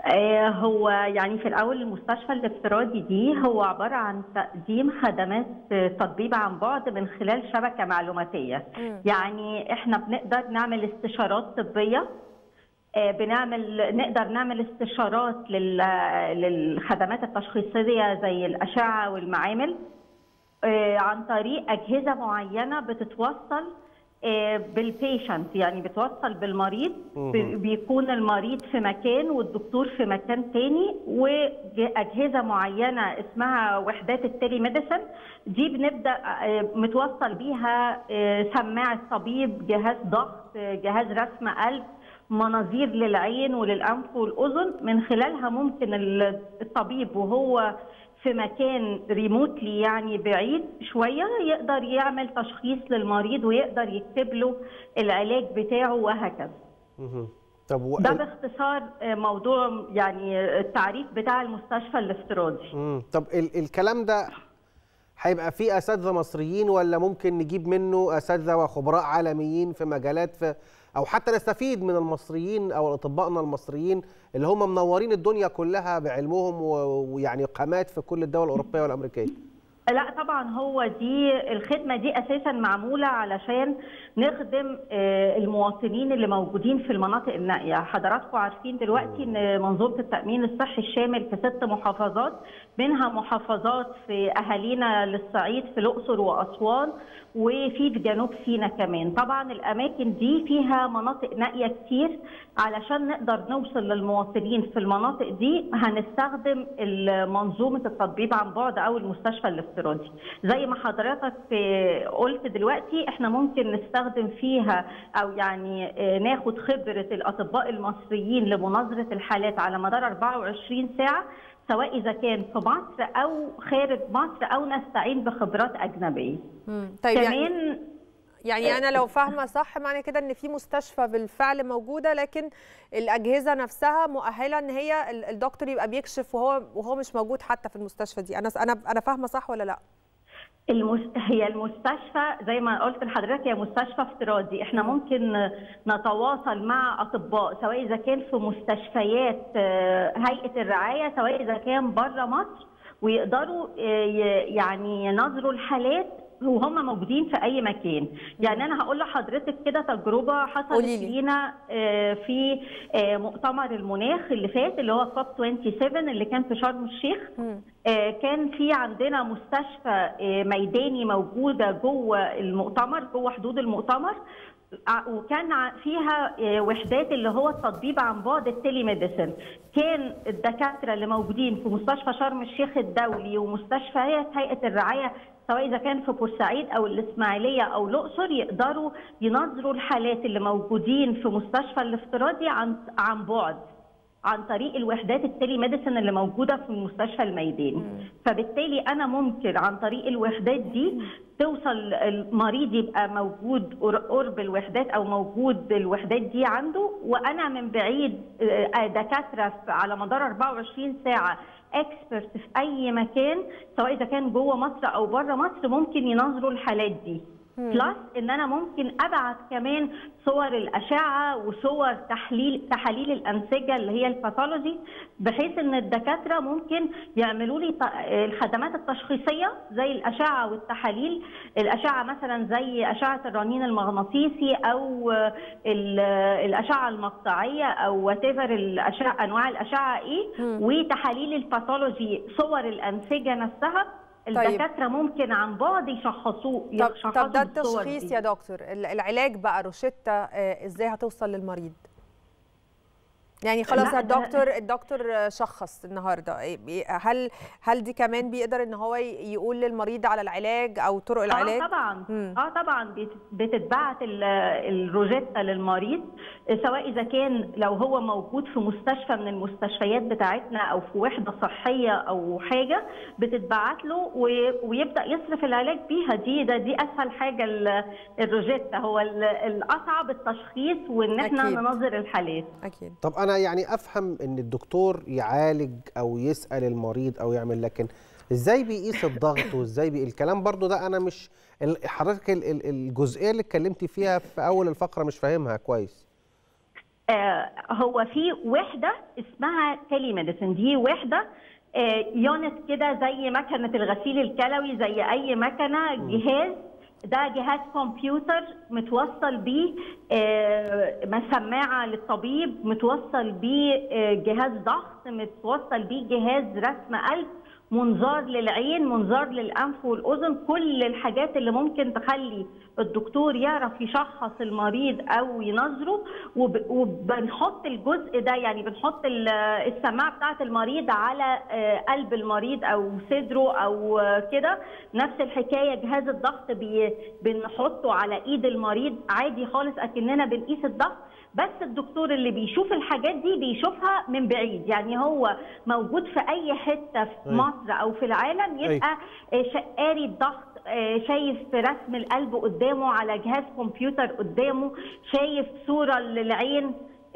هو يعني في الأول المستشفى الافتراضي دي هو عبارة عن تقديم خدمات تطبيب عن بعد من خلال شبكة معلوماتية. م. يعني احنا بنقدر نعمل استشارات طبية، بنعمل نقدر نعمل استشارات للخدمات التشخيصية زي الأشعة والمعامل عن طريق أجهزة معينة بتتوصل بالبيشنت، يعني بتوصل بالمريض. بيكون المريض في مكان والدكتور في مكان تاني، واجهزه معينه اسمها وحدات التيلي ميديسن دي بنبدا متوصل بيها سماعه طبيب، جهاز ضغط، جهاز رسم قلب، مناظير للعين وللانف والاذن. من خلالها ممكن الطبيب وهو في مكان ريموتلي يعني بعيد شويه يقدر يعمل تشخيص للمريض ويقدر يكتب له العلاج بتاعه وهكذا. طب و... ده باختصار موضوع يعني التعريف بتاع المستشفى الافتراضي. امم طب ال الكلام ده هيبقى فيه اساتذه مصريين ولا ممكن نجيب منه اساتذه وخبراء عالميين في مجالات في او حتى نستفيد من المصريين او اطبائنا المصريين اللي هم منورين الدنيا كلها بعلمهم ويعني قامات في كل الدول الاوروبيه والامريكيه؟ لا طبعا هو دي الخدمه دي اساسا معموله علشان نخدم المواطنين اللي موجودين في المناطق النائيه. حضراتكم عارفين دلوقتي ان منظومه التامين الصحي الشامل في ست محافظات، منها محافظات في اهالينا للصعيد في الاقصر واسوان وفي جنوب سيناء كمان. طبعا الاماكن دي فيها مناطق نائيه كتير، علشان نقدر نوصل للمواطنين في المناطق دي هنستخدم منظومه التطبيب عن بعد او المستشفى الافتراضي. زي ما حضرتك قلت دلوقتي احنا ممكن نستخدم فيها او يعني ناخد خبره الاطباء المصريين لمناظره الحالات على مدار أربعة وعشرين ساعه، سواء اذا كان في مصر او خارج مصر او نستعين بخبرات اجنبيه. طيب كمان يعني, يعني انا لو فاهمه صح معنى كده ان في مستشفى بالفعل موجوده، لكن الاجهزه نفسها مؤهله ان هي الدكتور يبقى بيكشف وهو وهو مش موجود حتى في المستشفى دي. انا انا انا فاهمه صح ولا لا؟ المس... هي المستشفى زي ما قلت لحضرتك هي مستشفى افتراضي. احنا ممكن نتواصل مع اطباء سواء اذا كان في مستشفيات هيئه الرعايه سواء اذا كان بره مصر، ويقدروا يعني ينظروا الحالات وهم موجودين في اي مكان. يعني انا هقول لحضرتك كده تجربه حصلت لينا في مؤتمر المناخ اللي فات اللي هو كوب سبعة وعشرين اللي كان في شرم الشيخ. كان في عندنا مستشفى ميداني موجوده جوه المؤتمر، جوه حدود المؤتمر، وكان فيها وحدات اللي هو التطبيب عن بعد التيلي ميديسن. كان الدكاتره اللي موجودين في مستشفى شرم الشيخ الدولي ومستشفيات هيئه الرعايه سواء اذا كان في بورسعيد او الاسماعيليه او الاقصر يقدروا ينظروا الحالات اللي موجودين في مستشفى الافتراضي عن عن بعد، عن طريق الوحدات التيلي ميديسن اللي موجوده في مستشفى الميداني. فبالتالي انا ممكن عن طريق الوحدات دي توصل المريض يبقى موجود قرب الوحدات او موجود الوحدات دي عنده، وانا من بعيد دكاتره على مدار أربعة وعشرين ساعه اكسبرت في اي مكان سواء اذا كان جوه مصر او بره مصر ممكن ينظروا الحالات دي. بلس ان انا ممكن ابعت كمان صور الاشعه وصور تحليل تحاليل الانسجه اللي هي الباثولوجي، بحيث ان الدكاتره ممكن يعملوا لي الخدمات التشخيصيه زي الاشعه والتحاليل. الاشعه مثلا زي اشعه الرنين المغناطيسي او الاشعه المقطعيه او وات ايفر الاشعه انواع الاشعه ايه، وتحاليل الباثولوجي صور الانسجه نفسها. الدكاتره طيب. ممكن عن بعد يشخصوه يشخصوا. طب ده التشخيص يا دكتور، العلاج بقى روشتة ازاي هتوصل للمريض؟ يعني خلاص الدكتور الدكتور شخص النهارده، هل هل دي كمان بيقدر ان هو يقول للمريض على العلاج او طرق العلاج؟ اه طبعا مم. اه طبعا بتتبعت الروجيتا للمريض، سواء اذا كان لو هو موجود في مستشفى من المستشفيات بتاعتنا او في وحده صحيه او حاجه بتتبعت له ويبدا يصرف العلاج بيها. دي ده دي اسهل حاجه الروجيتا، هو الاصعب التشخيص وان احنا أكيد. ننظر الحالات. اكيد. طب انا يعني افهم ان الدكتور يعالج او يسال المريض او يعمل، لكن ازاي بيقيس الضغط وازاي بي... الكلام برضو ده انا مش حضرتك الجزئيه اللي اتكلمتي فيها في اول الفقره مش فاهمها كويس. آه هو في وحده اسمها تيلي ميديسن، دي وحده آه يونت كده زي مكنه الغسيل الكلوي، زي اي مكنه جهاز. ده جهاز كمبيوتر متوصل بيه سماعه للطبيب، متوصل بيه جهاز ضغط، متوصل بيه جهاز رسم قلب، منظار للعين، منظار للانف والاذن، كل الحاجات اللي ممكن تخلي الدكتور يعرف يشخص المريض او ينظره. وبنحط الجزء ده، يعني بنحط السماعه بتاعه المريض على قلب المريض او صدره او كده. نفس الحكايه جهاز الضغط بنحطه على ايد المريض عادي خالص اكننا بنقيس الضغط، بس الدكتور اللي بيشوف الحاجات دي بيشوفها من بعيد، يعني هو موجود في اي حته في مصر او في العالم يبقى قاري الضغط، شايف رسم القلب قدامه على جهاز كمبيوتر قدامه، شايف صوره للعين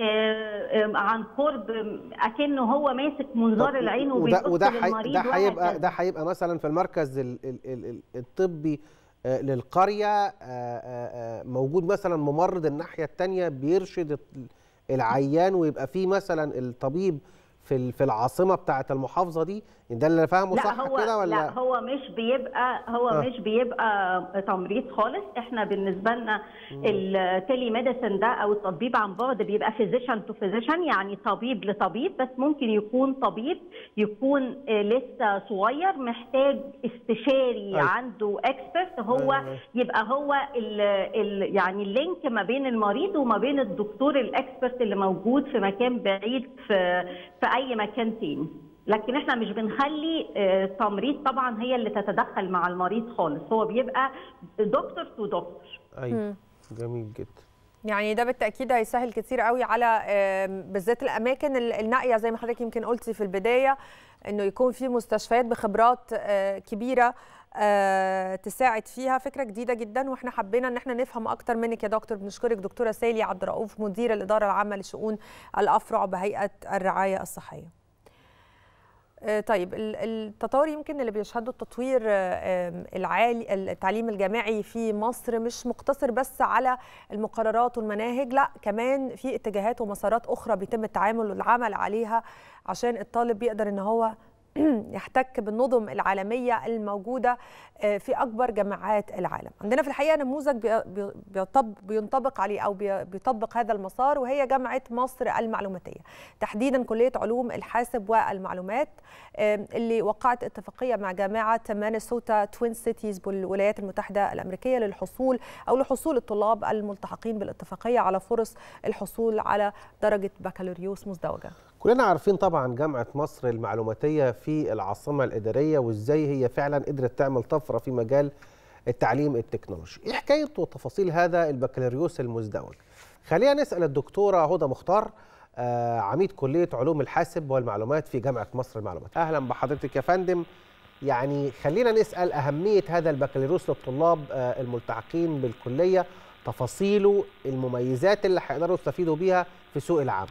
عن قرب اكنه هو ماسك منظار العين وبيبص للمريض. ده هيبقى ده هيبقى مثلا في المركز الطبي للقريه موجود مثلا ممرض الناحيه الثانيه بيرشد العيان، ويبقى فيه مثلا الطبيب في في العاصمه بتاعه المحافظه دي. ده اللي فاهمه صح كده ولا لا؟ هو مش بيبقى هو آه. مش بيبقى تمريض خالص. احنا بالنسبه لنا التيلي ميديسن ده او التطبيب عن بعد بيبقى فيزيشن تو فيزيشن، يعني طبيب لطبيب، بس ممكن يكون طبيب يكون لسه صغير محتاج استشاري أي. عنده اكسبرت، هو أي. يبقى هو ال ال يعني اللينك ما بين المريض وما بين الدكتور الاكسبرت اللي موجود في مكان بعيد في في اي مكان تاني. لكن احنا مش بنخلي تمريض طبعا هي اللي تتدخل مع المريض خالص، هو بيبقى دكتور تو دكتور. ايوه جميل جدا. يعني ده بالتاكيد هيسهل كتير قوي على بالذات الاماكن النائيه زي ما حضرتك يمكن قلتي في البدايه، انه يكون في مستشفيات بخبرات كبيره تساعد فيها. فكره جديده جدا واحنا حبينا ان احنا نفهم اكتر منك يا دكتور. بنشكرك دكتوره سالي عبد الرؤوف، مدير الاداره العامه لشؤون الافرع بهيئه الرعايه الصحيه. طيب التطور يمكن اللي بيشهده التطوير العالي التعليم الجامعي في مصر مش مقتصر بس على المقررات والمناهج، لا كمان في اتجاهات ومسارات اخرى بيتم التعامل والعمل عليها عشان الطالب يقدر ان هو يحتك بالنظم العالمية الموجودة في أكبر جامعات العالم. عندنا في الحقيقة نموذج بينطبق عليه أو بيطبق هذا المسار، وهي جامعة مصر المعلوماتية، تحديدا كلية علوم الحاسب والمعلومات اللي وقعت اتفاقية مع جامعة مينيسوتا توين سيتيز بالولايات المتحدة الأمريكية للحصول أو لحصول الطلاب الملتحقين بالاتفاقية على فرص الحصول على درجة بكالوريوس مزدوجة. كلنا عارفين طبعا جامعة مصر المعلوماتية في العاصمة الإدارية وإزاي هي فعلا قدرت تعمل طفرة في مجال التعليم التكنولوجي. إيه حكاية وتفاصيل هذا البكالوريوس المزدوج؟ خلينا نسأل الدكتورة هدى مختار، آه عميد كلية علوم الحاسب والمعلومات في جامعة مصر المعلومات. أهلا بحضرتك يا فندم. يعني خلينا نسأل أهمية هذا البكالوريوس للطلاب آه الملتحقين بالكلية، تفاصيله، المميزات اللي هيقدروا يستفيدوا بيها في سوق العمل.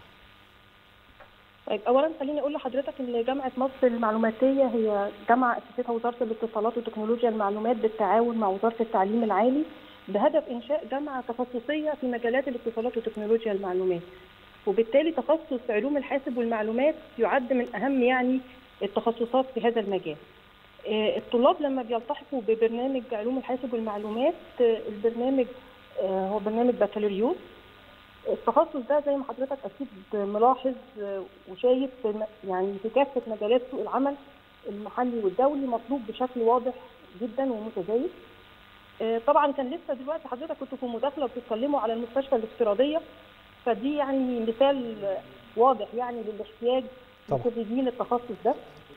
طيب اولا خليني اقول لحضرتك ان جامعه مصر المعلوماتيه هي جامعه اسستها وزاره الاتصالات وتكنولوجيا المعلومات بالتعاون مع وزاره التعليم العالي بهدف انشاء جامعه تخصصيه في مجالات الاتصالات وتكنولوجيا المعلومات. وبالتالي تخصص علوم الحاسب والمعلومات يعد من اهم يعني التخصصات في هذا المجال. الطلاب لما بيلتحقوا ببرنامج علوم الحاسب والمعلومات، البرنامج هو برنامج بكالوريوس. التخصص ده زي ما حضرتك اكيد ملاحظ وشايف يعني في كافه مجالات سوق العمل المحلي والدولي مطلوب بشكل واضح جدا ومتزايد. طبعا كان لسه دلوقتي حضرتك كنتوا في مداخله بتتكلموا على المستشفى الافتراضيه، فدي يعني مثال واضح يعني للاحتياج لخريجين التخصص ده،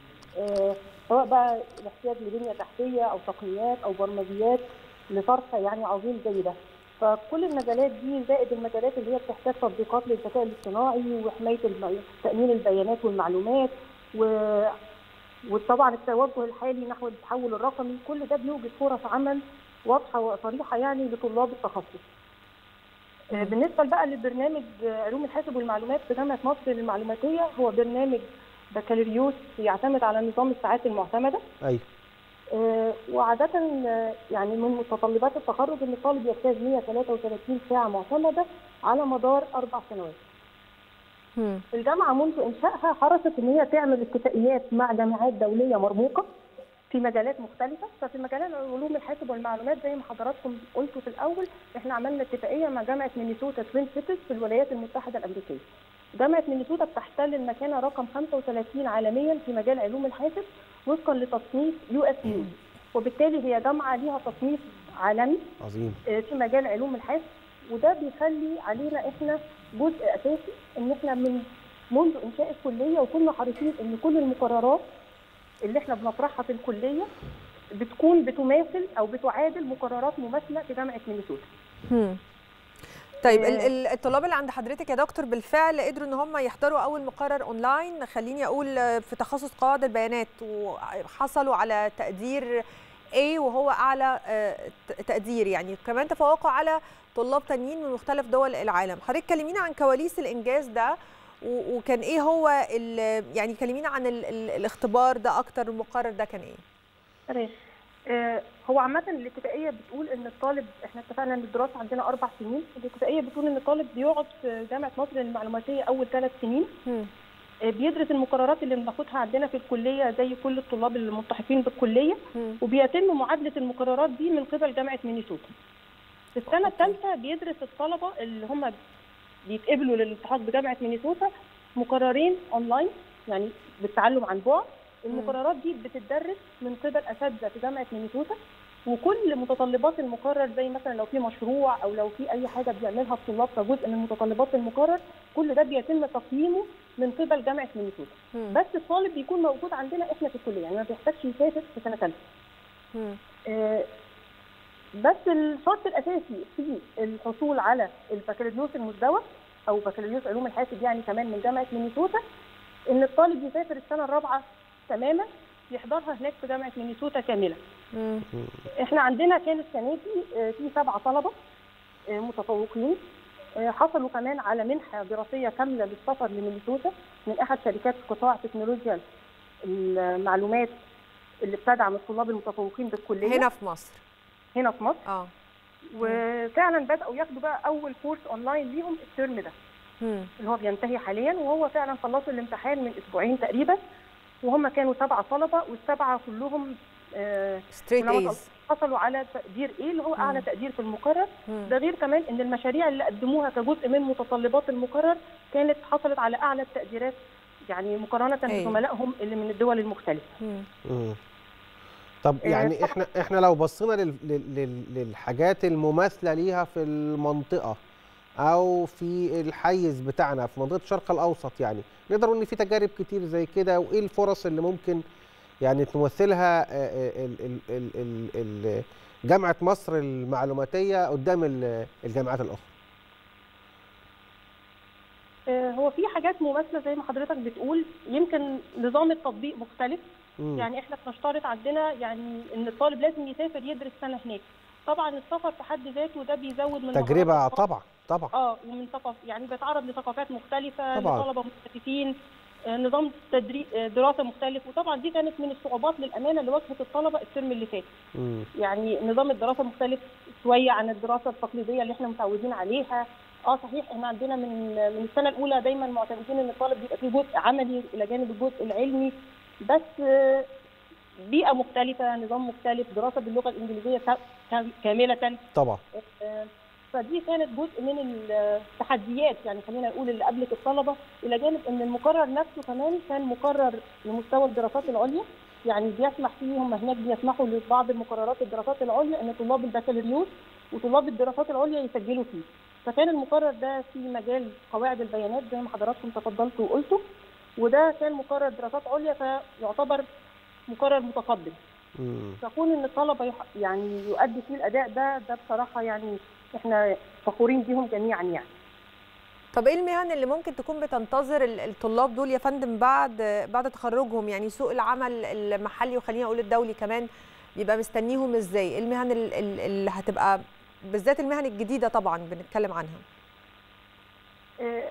سواء بقى الاحتياج لبنيه تحتيه او تقنيات او برمجيات لطرح يعني عظيم زي ده. فكل المجالات دي زائد المجالات اللي هي بتحتاج تطبيقات للذكاء الاصطناعي وحمايه تامين البيانات والمعلومات و... وطبعا التوجه الحالي نحو التحول الرقمي، كل ده بيوجد فرص عمل واضحه وصريحه يعني لطلاب التخصص. بالنسبه بقى لبرنامج علوم الحاسب والمعلومات في جامعه مصر المعلوماتيه، هو برنامج بكالوريوس يعتمد على نظام الساعات المعتمده. ايوه. آه وعاده آه يعني من متطلبات التخرج ان الطالب يجتاز مئة وثلاثة وثلاثين ساعه معتمده على مدار اربع سنوات. مم. الجامعه منذ انشائها حرصت ان هي تعمل اتفاقيات مع جامعات دوليه مرموقه في مجالات مختلفه. ففي مجال علوم الحاسب والمعلومات زي ما حضراتكم قلتوا في الاول، احنا عملنا اتفاقيه مع جامعه مينيسوتا توين سيتيز في الولايات المتحده الامريكيه. جامعه مينيسوتا بتحتل المكانه رقم خمسة وثلاثين عالميا في مجال علوم الحاسب وفقا لتصنيف يو اس يو، وبالتالي هي جامعه ليها تصنيف عالمي عظيم في مجال علوم الحاسب. وده بيخلي علينا احنا جزء اساسي ان احنا من منذ انشاء الكليه وكنا حريصين ان كل المقررات اللي احنا بنطرحها في الكليه بتكون بتماثل او بتعادل مقررات مماثله في جامعه مينيسوتا. طيب الطلاب اللي عند حضرتك يا دكتور بالفعل قدروا ان هم يحضروا اول مقرر اونلاين، خليني اقول في تخصص قواعد البيانات، وحصلوا على تقدير A وهو اعلى تقدير، يعني كمان تفوقوا على طلاب تانيين من مختلف دول العالم. حضرتك كلمينا عن كواليس الانجاز ده، وكان ايه هو يعني كلمينا عن ال ال الاختبار ده اكتر، المقرر ده كان ايه؟ تمام. آه هو عامة الاتفاقية بتقول ان الطالب، احنا اتفقنا ان الدراسة عندنا اربع سنين، الاتفاقية بتقول ان الطالب بيقعد في جامعة مصر المعلوماتية اول ثلاث سنين. آه بيدرس المقررات اللي بناخدها عندنا في الكلية زي كل الطلاب الملتحقين بالكلية، مم. وبيتم معادلة المقررات دي من قبل جامعة مينيسوتا. في السنة الثالثة بيدرس الطلبة اللي هم بيتقبلوا للالتحاق بجامعة مينيسوتا مقررين اونلاين، يعني بالتعلم عن بعد. المقررات دي بتدرس من قبل اساتذه في جامعه مينيسوتا، وكل متطلبات المقرر زي مثلا لو في مشروع او لو في اي حاجه بيعملها الطلاب كجزء من متطلبات المقرر، كل ده بيتم تقييمه من قبل جامعه مينيسوتا. بس الطالب بيكون موجود عندنا احنا في الكليه، يعني ما بيحتاجش يسافر في سنه ثالثه. آه بس الشرط الاساسي في الحصول على البكالوريوس المزدوج او بكالوريوس علوم الحاسب يعني كمان من جامعه مينيسوتا، ان الطالب يسافر السنه الرابعه تماما يحضرها هناك في جامعه مينيسوتا كامله. مم. احنا عندنا كان السنه دي في سبعه طلبه متفوقين حصلوا كمان على منحه دراسيه كامله للسفر لمينيسوتا من احد شركات قطاع تكنولوجيا المعلومات اللي بتدعم الطلاب المتفوقين بالكليه هنا في مصر. هنا في مصر اه وفعلا بداوا ياخدوا بقى اول كورس اونلاين ليهم الترم ده، مم. اللي هو بينتهي حاليا، وهو فعلا خلصوا الامتحان من اسبوعين تقريبا، وهم كانوا سبعه طلبه والسبعه كلهم ستريت ايز حصلوا على تقدير ايه اللي هو اعلى تقدير في المقرر. مم. ده غير كمان ان المشاريع اللي قدموها كجزء من متطلبات المقرر كانت حصلت على اعلى التقديرات يعني مقارنه بزملائهم اللي من الدول المختلفه. مم. طب يعني احنا احنا لو بصينا لل... لل... للحاجات المماثله ليها في المنطقه، او في الحيز بتاعنا في منطقه الشرق الاوسط، يعني نقدر نقول ان في تجارب كتير زي كده، وايه الفرص اللي ممكن يعني تمثلها جامعه مصر المعلوماتيه قدام الجامعات الاخرى؟ هو في حاجات مماثله زي ما حضرتك بتقول، يمكن نظام التطبيق مختلف. مم. يعني احنا بنشترط عندنا يعني ان الطالب لازم يسافر يدرس سنه هناك. طبعا السفر في حد ذاته ده بيزود من تجربه طبعا طبعا اه ومن ثقافه، يعني بيتعرض لثقافات مختلفه، لطلبه مختلفين، نظام تدريس دراسه مختلف، وطبعا دي كانت من الصعوبات للامانه اللي واجهت الطلبه الترم اللي فات. مم. يعني نظام الدراسه مختلف شويه عن الدراسه التقليديه اللي احنا متعودين عليها. اه صحيح احنا عندنا من من السنه الاولى دايما معتمدين ان الطالب بيبقى فيه جزء عملي الى جانب الجزء العلمي، بس بيئه مختلفه، نظام مختلف، دراسه باللغه الانجليزيه كامله طبعا. فدي كانت جزء من التحديات، يعني خلينا نقول اللي قابلت الطلبه، الى جانب ان المقرر نفسه كمان كان مقرر لمستوى الدراسات العليا، يعني بيسمح فيه هم هناك بيسمحوا لبعض المقررات الدراسات العليا ان طلاب البكالوريوس وطلاب الدراسات العليا يسجلوا فيه. فكان المقرر ده في مجال قواعد البيانات زي ما حضراتكم تفضلتوا وقلتوا، وده كان مقرر دراسات عليا فيعتبر مقرر متقدم. فكون ان الطلبه يعني يؤدي فيه الاداء ده ده بصراحه يعني احنا فخورين بيهم جميعا يعني. طب ايه المهن اللي ممكن تكون بتنتظر الطلاب دول يا فندم بعد بعد تخرجهم؟ يعني سوق العمل المحلي وخلينا اقول الدولي كمان بيبقى مستنيهم ازاي؟ ايه المهن اللي هتبقى بالذات المهن الجديده طبعا بنتكلم عنها؟ آه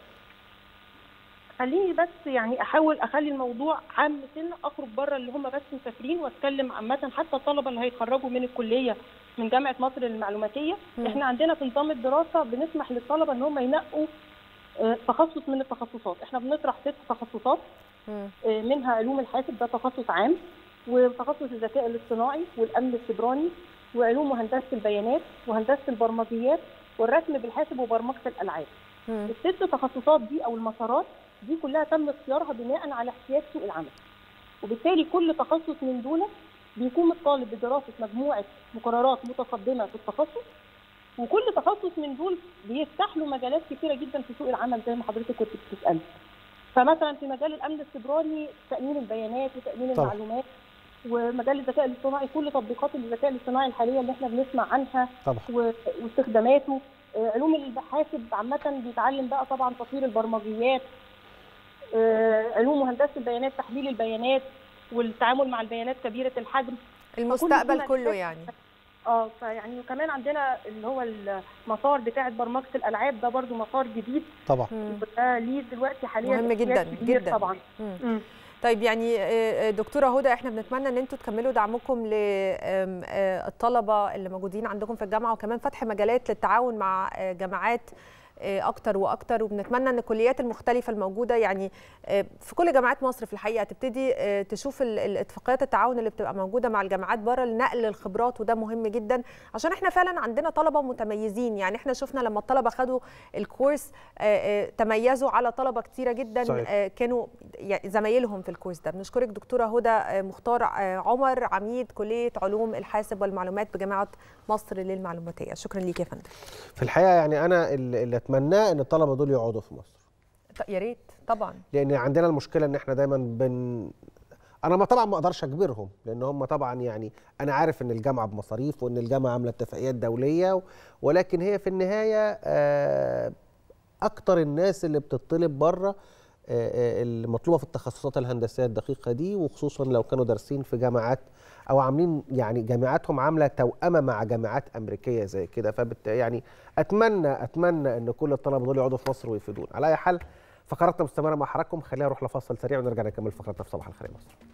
خليني بس يعني احاول اخلي الموضوع عام سن، اخرج بره اللي هم بس مسافرين واتكلم عامه، حتى الطلبه اللي هيتخرجوا من الكليه من جامعه مصر المعلوماتيه. م. احنا عندنا في نظام الدراسه بنسمح للطلبه ان هم ينقوا آه تخصص من التخصصات. احنا بنطرح ست تخصصات، آه منها علوم الحاسب ده تخصص عام، وتخصص الذكاء الاصطناعي والامن السيبراني، وعلوم وهندسه البيانات وهندسه البرمجيات والرسم بالحاسب وبرمجه الالعاب. م. الست تخصصات دي او المسارات دي كلها تم اختيارها بناء على احتياج سوق العمل، وبالتالي كل تخصص من دول بيقوم الطالب بدراسه مجموعه مقررات متقدمه في التخصص، وكل تخصص من دول بيفتح له مجالات كثيره جدا في سوق العمل زي ما حضرتك كنت بتسالي. فمثلا في مجال الامن السيبراني تامين البيانات وتامين طبعا. المعلومات، ومجال الذكاء الاصطناعي كل تطبيقات الذكاء الاصطناعي الحاليه اللي احنا بنسمع عنها طبعا. واستخداماته. علوم الحاسب عامه بيتعلم بقى طبعا تطوير البرمجيات، علوم وهندسه البيانات تحليل البيانات والتعامل مع البيانات كبيره الحجم، المستقبل كله يعني. اه فيعني وكمان عندنا اللي هو المسار بتاع برمجه الالعاب ده برضو مسار جديد طبعا، ده ليه دلوقتي حاليا مهم جدا جدا طبعا. مم. طيب يعني دكتوره هدى، احنا بنتمنى ان انتم تكملوا دعمكم للطلبه اللي موجودين عندكم في الجامعه، وكمان فتح مجالات للتعاون مع جامعات اكتر واكتر، وبنتمنى ان الكليات المختلفه الموجوده يعني في كل جامعات مصر في الحقيقه تبتدي تشوف الاتفاقيات التعاون اللي بتبقى موجوده مع الجامعات بره لنقل الخبرات، وده مهم جدا عشان احنا فعلا عندنا طلبه متميزين. يعني احنا شفنا لما الطلبه خدوا الكورس تميزوا على طلبه كتيره جدا صحيح. كانوا زمايلهم في الكورس ده. بنشكرك دكتوره هدى مختار عمر، عميد كليه علوم الحاسب والمعلومات بجامعه مصر للمعلوماتيه. شكرا ليك يا فندم. في الحقيقه يعني انا اللي اتمناه ان الطلبه دول يقعدوا في مصر. يا ريت طبعا، لان عندنا المشكله ان احنا دايما بن انا ما طبعا ما اقدرش اجبرهم، لان هم طبعا يعني انا عارف ان الجامعه بمصاريف وان الجامعه عامله اتفاقيات دوليه، ولكن هي في النهايه اكتر الناس اللي بتطلب بره المطلوبه في التخصصات الهندسيه الدقيقه دي، وخصوصا لو كانوا دارسين في جامعات او عاملين يعني جامعاتهم عامله توأمه مع جامعات امريكيه زي كده. فبت يعني اتمنى اتمنى ان كل الطلبه دول يقعدوا في مصر ويفيدون. على اي حال فقراتنا مستمره مع حضراتكم، خلينا نروح لفاصل سريع ونرجع نكمل فقراتنا في صباح الخير يا مصر.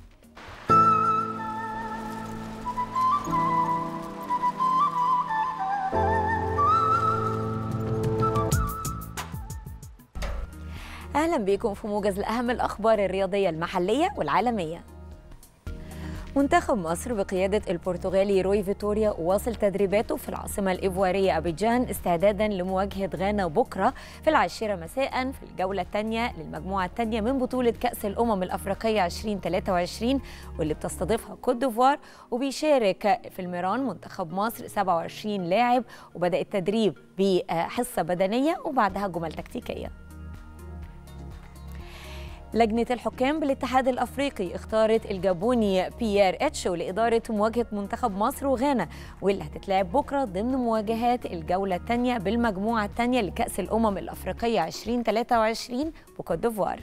اهلا بكم في موجز لاهم الاخبار الرياضيه المحليه والعالميه. منتخب مصر بقيادة البرتغالي روي فيتوريا واصل تدريباته في العاصمة الإيفوارية أبيجان استعدادا لمواجهة غانا بكرة في العاشرة مساء في الجولة الثانية للمجموعة الثانية من بطولة كأس الأمم الأفريقية ألفين وثلاثة وعشرين واللي بتستضيفها كوت ديفوار. وبيشارك في الميران منتخب مصر سبعة وعشرين لاعب، وبدأ التدريب بحصة بدنية وبعدها جمل تكتيكية. لجنة الحكام بالاتحاد الأفريقي اختارت الجابوني بيير إتشو لإدارة مواجهة منتخب مصر وغانا، واللي هتتلعب بكرة ضمن مواجهات الجولة الثانية بالمجموعة الثانية لكأس الأمم الأفريقية ألفين وثلاثة وعشرين بكوت ديفوار.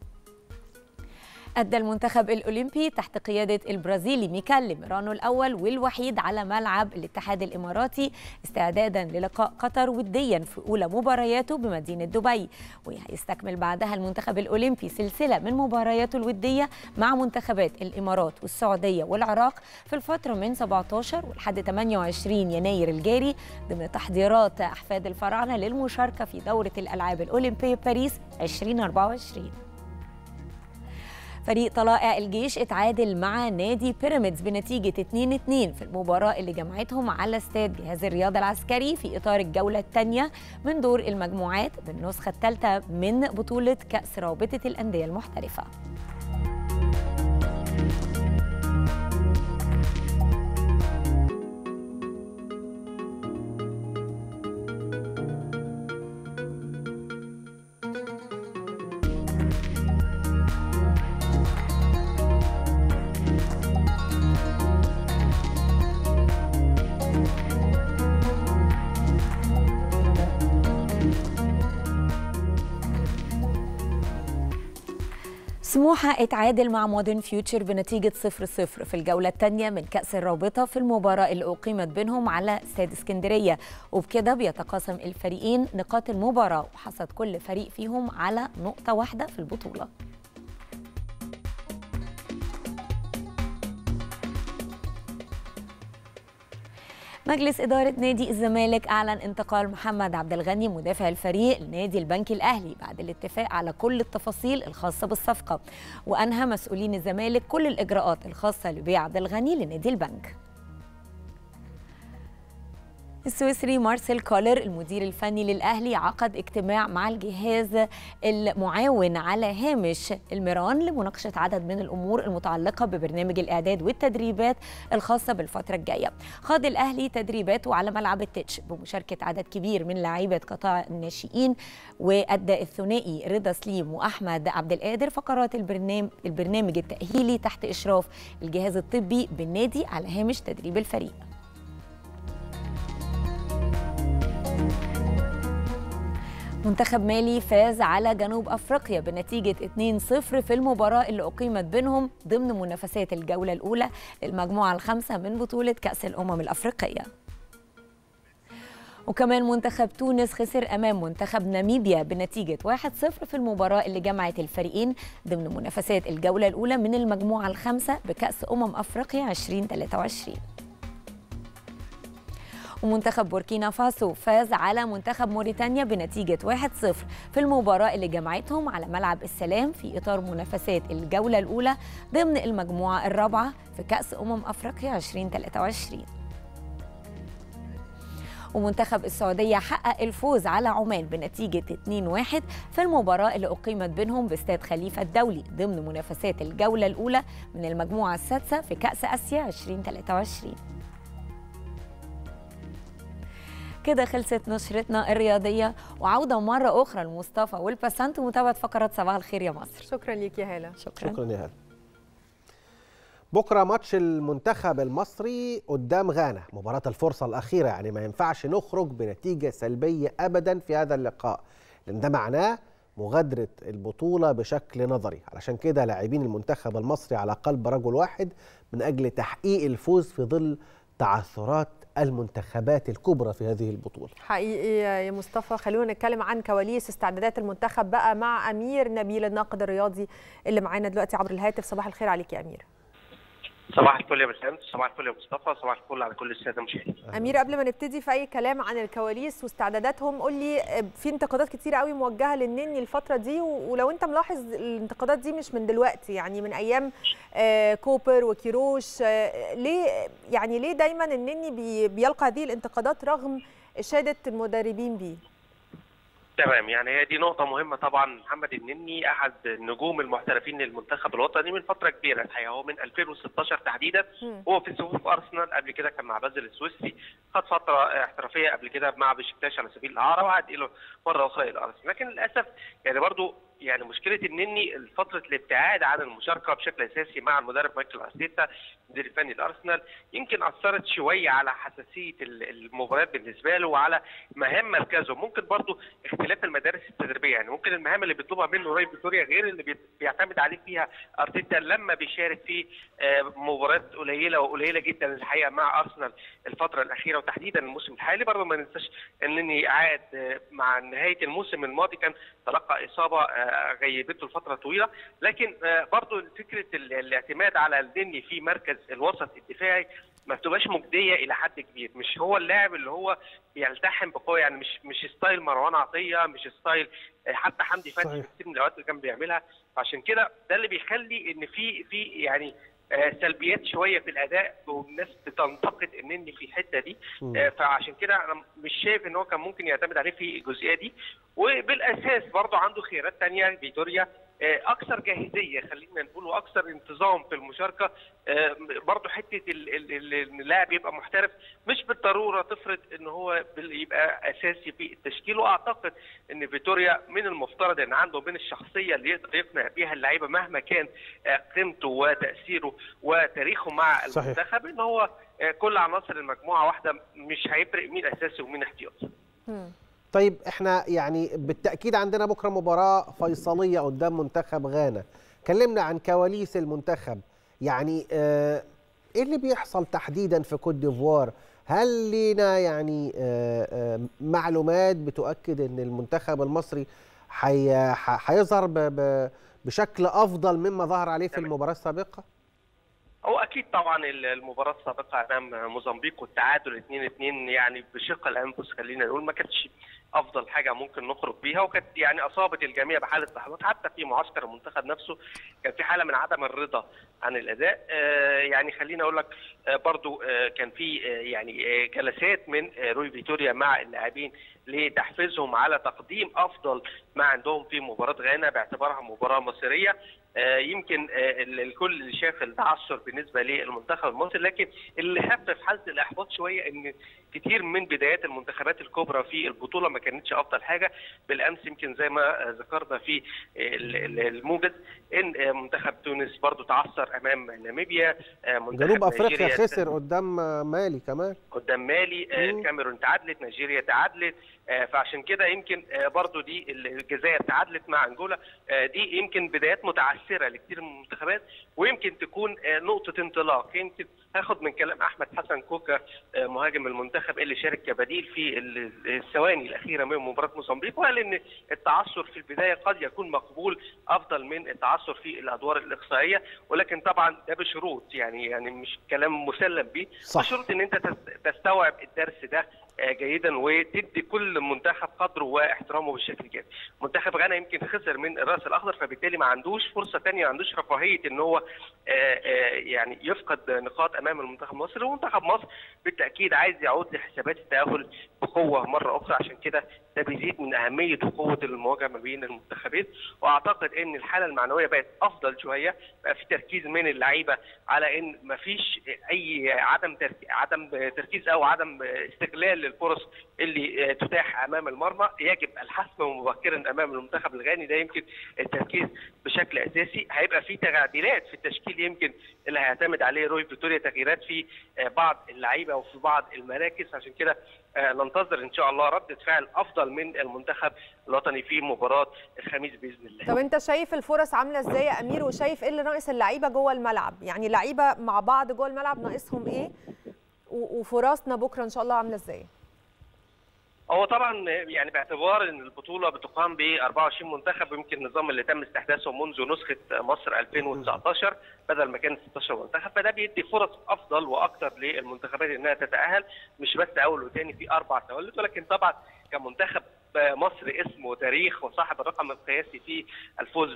أدى المنتخب الأولمبي تحت قيادة البرازيلي ميكال ميرانو الأول والوحيد على ملعب الاتحاد الإماراتي استعدادا للقاء قطر وديا في أولى مبارياته بمدينة دبي، وهيستكمل بعدها المنتخب الأولمبي سلسلة من مبارياته الودية مع منتخبات الإمارات والسعودية والعراق في الفترة من سبعة عشر ولحد ثمانية وعشرين يناير الجاري ضمن تحضيرات أحفاد الفراعنة للمشاركة في دورة الألعاب الأولمبية باريس ألفين وأربعة وعشرين. فريق طلائع الجيش اتعادل مع نادي بيراميدز بنتيجة اتنين اتنين في المباراة اللي جمعتهم على استاد جهاز الرياضة العسكري في إطار الجولة الثانية من دور المجموعات بالنسخة الثالثة من بطولة كأس رابطة الأندية المحترفة. سموحة اتعادل مع مودرن فيوتشر بنتيجة صفر صفر في الجولة الثانية من كأس الرابطة في المباراة اللي أقيمت بينهم على استاد اسكندرية، وبكده بيتقاسم الفريقين نقاط المباراة وحصد كل فريق فيهم على نقطة واحدة في البطولة. مجلس إدارة نادي الزمالك أعلن انتقال محمد عبد الغني مدافع الفريق لنادي البنك الأهلي بعد الاتفاق على كل التفاصيل الخاصة بالصفقة، وأنهى مسؤولين الزمالك كل الإجراءات الخاصة لبيع عبد الغني لنادي البنك. السويسري مارسيل كولر المدير الفني للأهلي عقد اجتماع مع الجهاز المعاون على هامش الميران لمناقشة عدد من الأمور المتعلقة ببرنامج الإعداد والتدريبات الخاصة بالفترة الجاية. خاض الأهلي تدريباته على ملعب التتش بمشاركة عدد كبير من لاعيبة قطاع الناشئين، وأدى الثنائي رضا سليم وأحمد عبد القادر فقرات البرنامج, البرنامج التأهيلي تحت إشراف الجهاز الطبي بالنادي على هامش تدريب الفريق. منتخب مالي فاز على جنوب أفريقيا بنتيجة اتنين صفر في المباراة اللي أقيمت بينهم ضمن منافسات الجولة الأولى للمجموعة الخامسة من بطولة كأس الأمم الأفريقية. وكمان منتخب تونس خسر أمام منتخب ناميبيا بنتيجة واحد صفر في المباراة اللي جمعت الفريقين ضمن منافسات الجولة الأولى من المجموعة الخامسة بكأس أمم أفريقيا ألفين وثلاثة وعشرين. ومنتخب بوركينا فاسو فاز على منتخب موريتانيا بنتيجة واحد صفر في المباراة اللي جمعتهم على ملعب السلام في إطار منافسات الجولة الأولى ضمن المجموعة الرابعة في كأس أمم أفريقيا ألفين وثلاثة وعشرين. ومنتخب السعودية حقق الفوز على عمان بنتيجة اتنين واحد في المباراة اللي أقيمت بينهم باستاد خليفة الدولي ضمن منافسات الجولة الأولى من المجموعة السادسة في كأس آسيا ألفين وثلاثة وعشرين. كده خلصت نشرتنا الرياضية، وعودة مرة أخرى لمصطفى والبسنت ومتابعة فقرات صباح الخير يا مصر. شكرا ليك يا هالة. شكرا, شكرا يا هالة. بكرة ماتش المنتخب المصري قدام غانا، مباراة الفرصة الأخيرة، يعني ما ينفعش نخرج بنتيجة سلبية أبدا في هذا اللقاء، لأن ده معناه مغادرة البطولة بشكل نظري. علشان كده لاعبين المنتخب المصري على قلب رجل واحد من أجل تحقيق الفوز في ظل تعثرات المنتخبات الكبرى في هذه البطولة. حقيقي يا مصطفى، خلونا نتكلم عن كواليس استعدادات المنتخب بقى مع أمير نبيل الناقد الرياضي اللي معانا دلوقتي عبر الهاتف. صباح الخير عليك يا أمير. صباح الفل يا بسام، صباح الفل يا مصطفى، صباح الفل على كل الساده المشاهدين. امير، قبل ما نبتدي في اي كلام عن الكواليس واستعداداتهم، قول لي في انتقادات كتير قوي موجهه للنني الفتره دي، ولو انت ملاحظ الانتقادات دي مش من دلوقتي، يعني من ايام كوبر وكيروش، ليه يعني ليه دايما النني بيلقى هذه الانتقادات رغم اشاده المدربين بيه؟ تمام، يعني هي دي نقطة مهمة طبعا. محمد النني أحد النجوم المحترفين للمنتخب الوطني من فترة كبيرة الحقيقة، هو من ألفين وستاشر تحديدا هو في صفوف أرسنال، قبل كده كان مع بازل السويسري، خد فترة احترافية قبل كده مع بشكتاش على سبيل الإعارة، وعاد إلى مرة أخرى إلى أرسنال. لكن للأسف يعني برضو يعني مشكلة النني فترة الابتعاد عن المشاركة بشكل أساسي مع المدرب مايكل أرتيتا المدير الفني لأرسنال، يمكن أثرت شوية على حساسية المباريات بالنسبة له وعلى مهام مركزه. ممكن برضو اختلاف المدارس التدريبية، يعني ممكن المهام اللي بيطلبها منه روي فيتوريا غير اللي بيعتمد عليه فيها أرتيتا لما بيشارك في مباريات قليلة وقليلة جدا الحقيقة مع أرسنال الفترة الأخيرة وتحديدا الموسم الحالي. برضو ما ننساش أنني عاد مع نهاية الموسم الماضي كان تلقى إصابة غيبته لفترة طويلة، لكن برضو فكرة الاعتماد على النني في مركز الوسط الدفاعي ما بتبقاش مجديه الى حد كبير. مش هو اللاعب اللي هو بيلتحم بقوه، يعني مش مش ستايل مروان عطيه، مش ستايل حتى حمدي فتحي كتير من الاوقات اللي كان بيعملها. عشان كده ده اللي بيخلي ان في في يعني سلبيات شويه في الاداء، والناس بتنتقد النني في الحته دي. فعشان كده انا مش شايف ان هو كان ممكن يعتمد عليه في الجزئيه دي. وبالاساس برضه عنده خيارات ثانيه فيتوريا اكثر جاهزيه خلينا نقول واكثر انتظام في المشاركه. برضه حته اللاعب يبقى محترف مش بالضروره تفرض ان هو يبقى اساسي في التشكيل. واعتقد ان فيتوريا من المفترض ان عنده من الشخصيه اللي يقدر يقنع بيها اللعيبه مهما كان قيمته وتاثيره وتاريخه مع المنتخب، ان هو كل عناصر المجموعه واحده، مش هيفرق مين اساسي ومين احتياطي. طيب احنا يعني بالتأكيد عندنا بكرة مباراة فيصلية قدام منتخب غانا. كلمنا عن كواليس المنتخب، يعني اه ايه اللي بيحصل تحديدا في كوت ديفوار؟ هل لينا يعني اه اه معلومات بتؤكد ان المنتخب المصري هيظهر بشكل افضل مما ظهر عليه في المباراة السابقة؟ هو اكيد طبعا المباراه السابقه امام موزمبيق والتعادل اتنين اتنين يعني بشق الانفس خلينا نقول ما كانتش افضل حاجه ممكن نخرج بيها، وكانت يعني اصابت الجميع بحاله احباط. حتى في معسكر المنتخب نفسه كان في حاله من عدم الرضا عن الاداء. آه يعني خليني اقول لك آه برضو آه كان في آه يعني آه جلسات من آه روي فيتوريا مع اللاعبين لتحفيزهم على تقديم افضل ما عندهم في مباراه غانا باعتبارها مباراه مصيريه. آه يمكن آه الكل شاف التعثر بالنسبه للمنتخب المصري، لكن اللي خفف حاله الاحباط شويه ان كتير من بدايات المنتخبات الكبرى في البطوله ما كانتش افضل حاجه. بالامس يمكن زي ما ذكرنا في الموجز ان منتخب تونس برضو تعثر امام ناميبيا، جنوب افريقيا خسر قدام مالي، كمان قدام مالي، الكاميرون تعادلت، نيجيريا تعادلت. فعشان كده يمكن برضو دي الجزائر تعادلت مع انجولا. دي يمكن بدايات متعثره لكثير من المنتخبات، ويمكن تكون نقطه انطلاق. يمكن هاخد من كلام احمد حسن كوكا مهاجم المنتخب اللي شارك كبديل في الثواني الاخيره من مباراه موزمبيق، وقال ان التعثر في البدايه قد يكون مقبول افضل من التعثر في الادوار الاقصائيه، ولكن طبعا ده بشروط، يعني يعني مش كلام مسلم به، بشروط ان انت تستوعب الدرس ده جيدا وتدي كل منتخب قدره واحترامه بالشكل الجيد. منتخب غانا يمكن خسر من الراس الاخضر، فبالتالي ما عندوش فرصه ثانيه، ما عندوش رفاهيه ان هو يعني يفقد نقاط امام المنتخب المصري. ومنتخب مصر بالتاكيد عايز يعود لحسابات التاهل بقوه مره اخرى، عشان كده ده بيزيد من اهميه وقوه المواجهه ما بين المنتخبين. واعتقد ان الحاله المعنويه بقت افضل شويه، بقى في تركيز من اللعيبه على ان ما فيش اي عدم تركيز عدم تركيز او عدم استغلال للفرص اللي تتاح امام المرمى. يجب الحسم مبكرا امام المنتخب الغاني، ده يمكن التركيز بشكل اساسي. هيبقى في تعديلات في التشكيل يمكن اللي هيعتمد عليه روي فيتوريا، تغييرات في بعض اللعيبه وفي بعض المراكز. عشان كده ننتظر ان شاء الله ردة فعل افضل من المنتخب الوطني في مباراه الخميس باذن الله. طب انت شايف الفرص عامله ازاي يا امير، وشايف ايه اللي ناقص اللعيبه جوه الملعب؟ يعني اللعيبه مع بعض جوه الملعب ناقصهم ايه، وفرصنا بكره ان شاء الله عامله ازاي؟ هو طبعا يعني باعتبار ان البطوله بتقام ب أربعة وعشرين منتخب، ويمكن النظام اللي تم استحداثه منذ نسخه مصر ألفين وتسعتاشر بدل ما كان ستاشر منتخب، فده بيدي فرص افضل واكثر للمنتخبات انها تتاهل، مش بس اول وثاني في اربع تولد، ولكن طبعا كمنتخب مصر اسم وتاريخ وصاحب الرقم القياسي في الفوز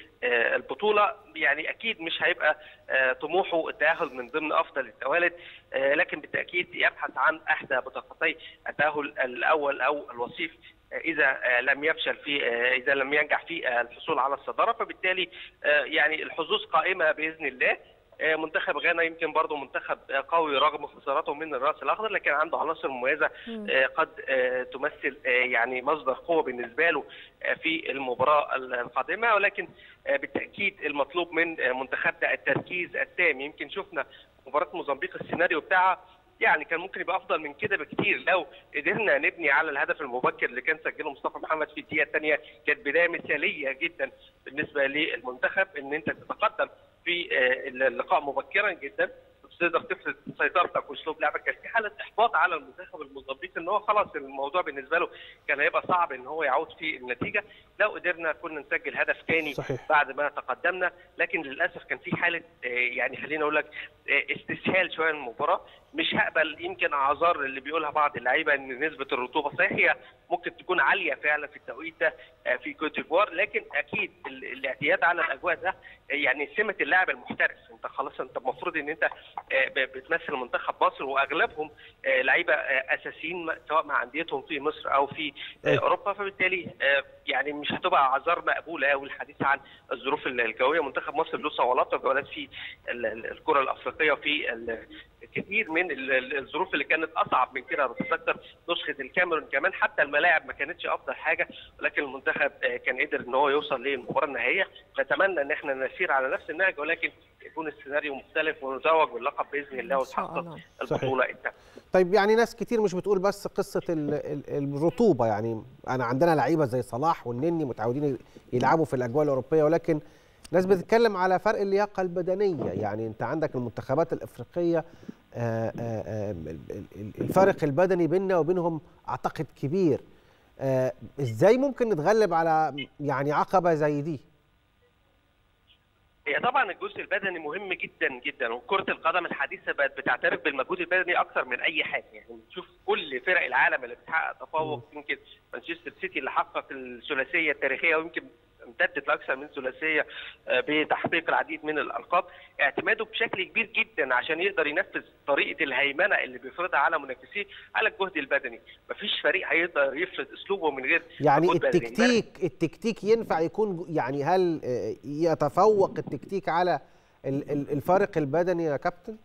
بالبطوله، يعني اكيد مش هيبقى طموحه التاهل من ضمن افضل التوالد، لكن بالتاكيد يبحث عن احدى بطاقتي التاهل الاول او الوصيف اذا لم يفشل في اذا لم ينجح في الحصول على الصداره، فبالتالي يعني الحظوظ قائمه باذن الله. منتخب غانا يمكن برضه منتخب قوي رغم خسارته من الراس الاخضر، لكن عنده عناصر مميزه قد تمثل يعني مصدر قوه بالنسبه له في المباراه القادمه، ولكن بالتاكيد المطلوب من منتخبنا التركيز التام. يمكن شفنا مباراه موزمبيق السيناريو بتاعها يعني كان ممكن يبقى افضل من كده بكتير لو قدرنا نبني على الهدف المبكر اللي كان سجله مصطفى محمد في الدقيقه الثانيه. كانت بدايه مثاليه جدا بالنسبه للمنتخب ان انت تتقدم في اللقاء مبكرا جدا، تقدر تفرض سيطرتك واسلوب لعبك. كان في حاله احباط على المنتخب الموزمبيقي ان هو خلاص الموضوع بالنسبه له كان هيبقى صعب ان هو يعود في النتيجه لو قدرنا كنا نسجل هدف ثاني بعد ما تقدمنا، لكن للاسف كان في حاله يعني خليني اقول لك استسهال شويه المباراه. مش هقبل يمكن اعذار اللي بيقولها بعض اللعيبه ان نسبه الرطوبه صحيح هي ممكن تكون عاليه فعلا في التوقيت ده في كوت ديفوار، لكن اكيد الاعتياد على الاجواء ده يعني سمه اللاعب المحترف. انت خلاص انت المفروض ان انت بتمثل منتخب مصر واغلبهم لعيبه اساسيين سواء مع انديتهم في مصر او في اوروبا، فبالتالي يعني مش هتبقى اعذار مقبوله قوي الحديث عن الظروف الجويه. منتخب مصر له صولات وجولات في الكره الافريقيه وفي كثير من الظروف اللي كانت اصعب من كده. بتتذكر نسخه الكاميرون كمان حتى الملاعب ما كانتش افضل حاجه، ولكن المنتخب كان قدر ان هو يوصل للمباراه النهائيه. نتمنى ان احنا نسير على نفس النهج ولكن يكون السيناريو مختلف ونتوج باللقب باذن الله وتحقق البطوله التامه. طيب يعني ناس كتير مش بتقول بس قصه الرطوبه، يعني انا عندنا لعيبه زي صلاح والنني متعودين يلعبوا في الاجواء الاوروبيه، ولكن ناس بتتكلم على فرق اللياقه البدنيه. يعني انت عندك المنتخبات الافريقيه آآ آآ الفارق البدني بيننا وبينهم اعتقد كبير. ازاي ممكن نتغلب على يعني عقبه زي دي؟ هي طبعا الجزء البدني مهم جدا جدا، وكره القدم الحديثه بقت بتعترف بالمجهود البدني اكثر من اي حاجه. يعني بنشوف كل فرق العالم اللي بتحقق تفوق، يمكن مانشستر سيتي اللي حقق الثلاثيه التاريخيه ويمكن امتدت لاكثر من ثلاثيه بتحقيق العديد من الالقاب، اعتماده بشكل كبير جدا عشان يقدر ينفذ طريقه الهيمنه اللي بيفرضها على منافسيه على الجهد البدني. مفيش فريق هيقدر يفرض اسلوبه من غير يعني التكتيك بدني. التكتيك ينفع يكون يعني هل يتفوق التكتيك على الفارق البدني يا كابتن؟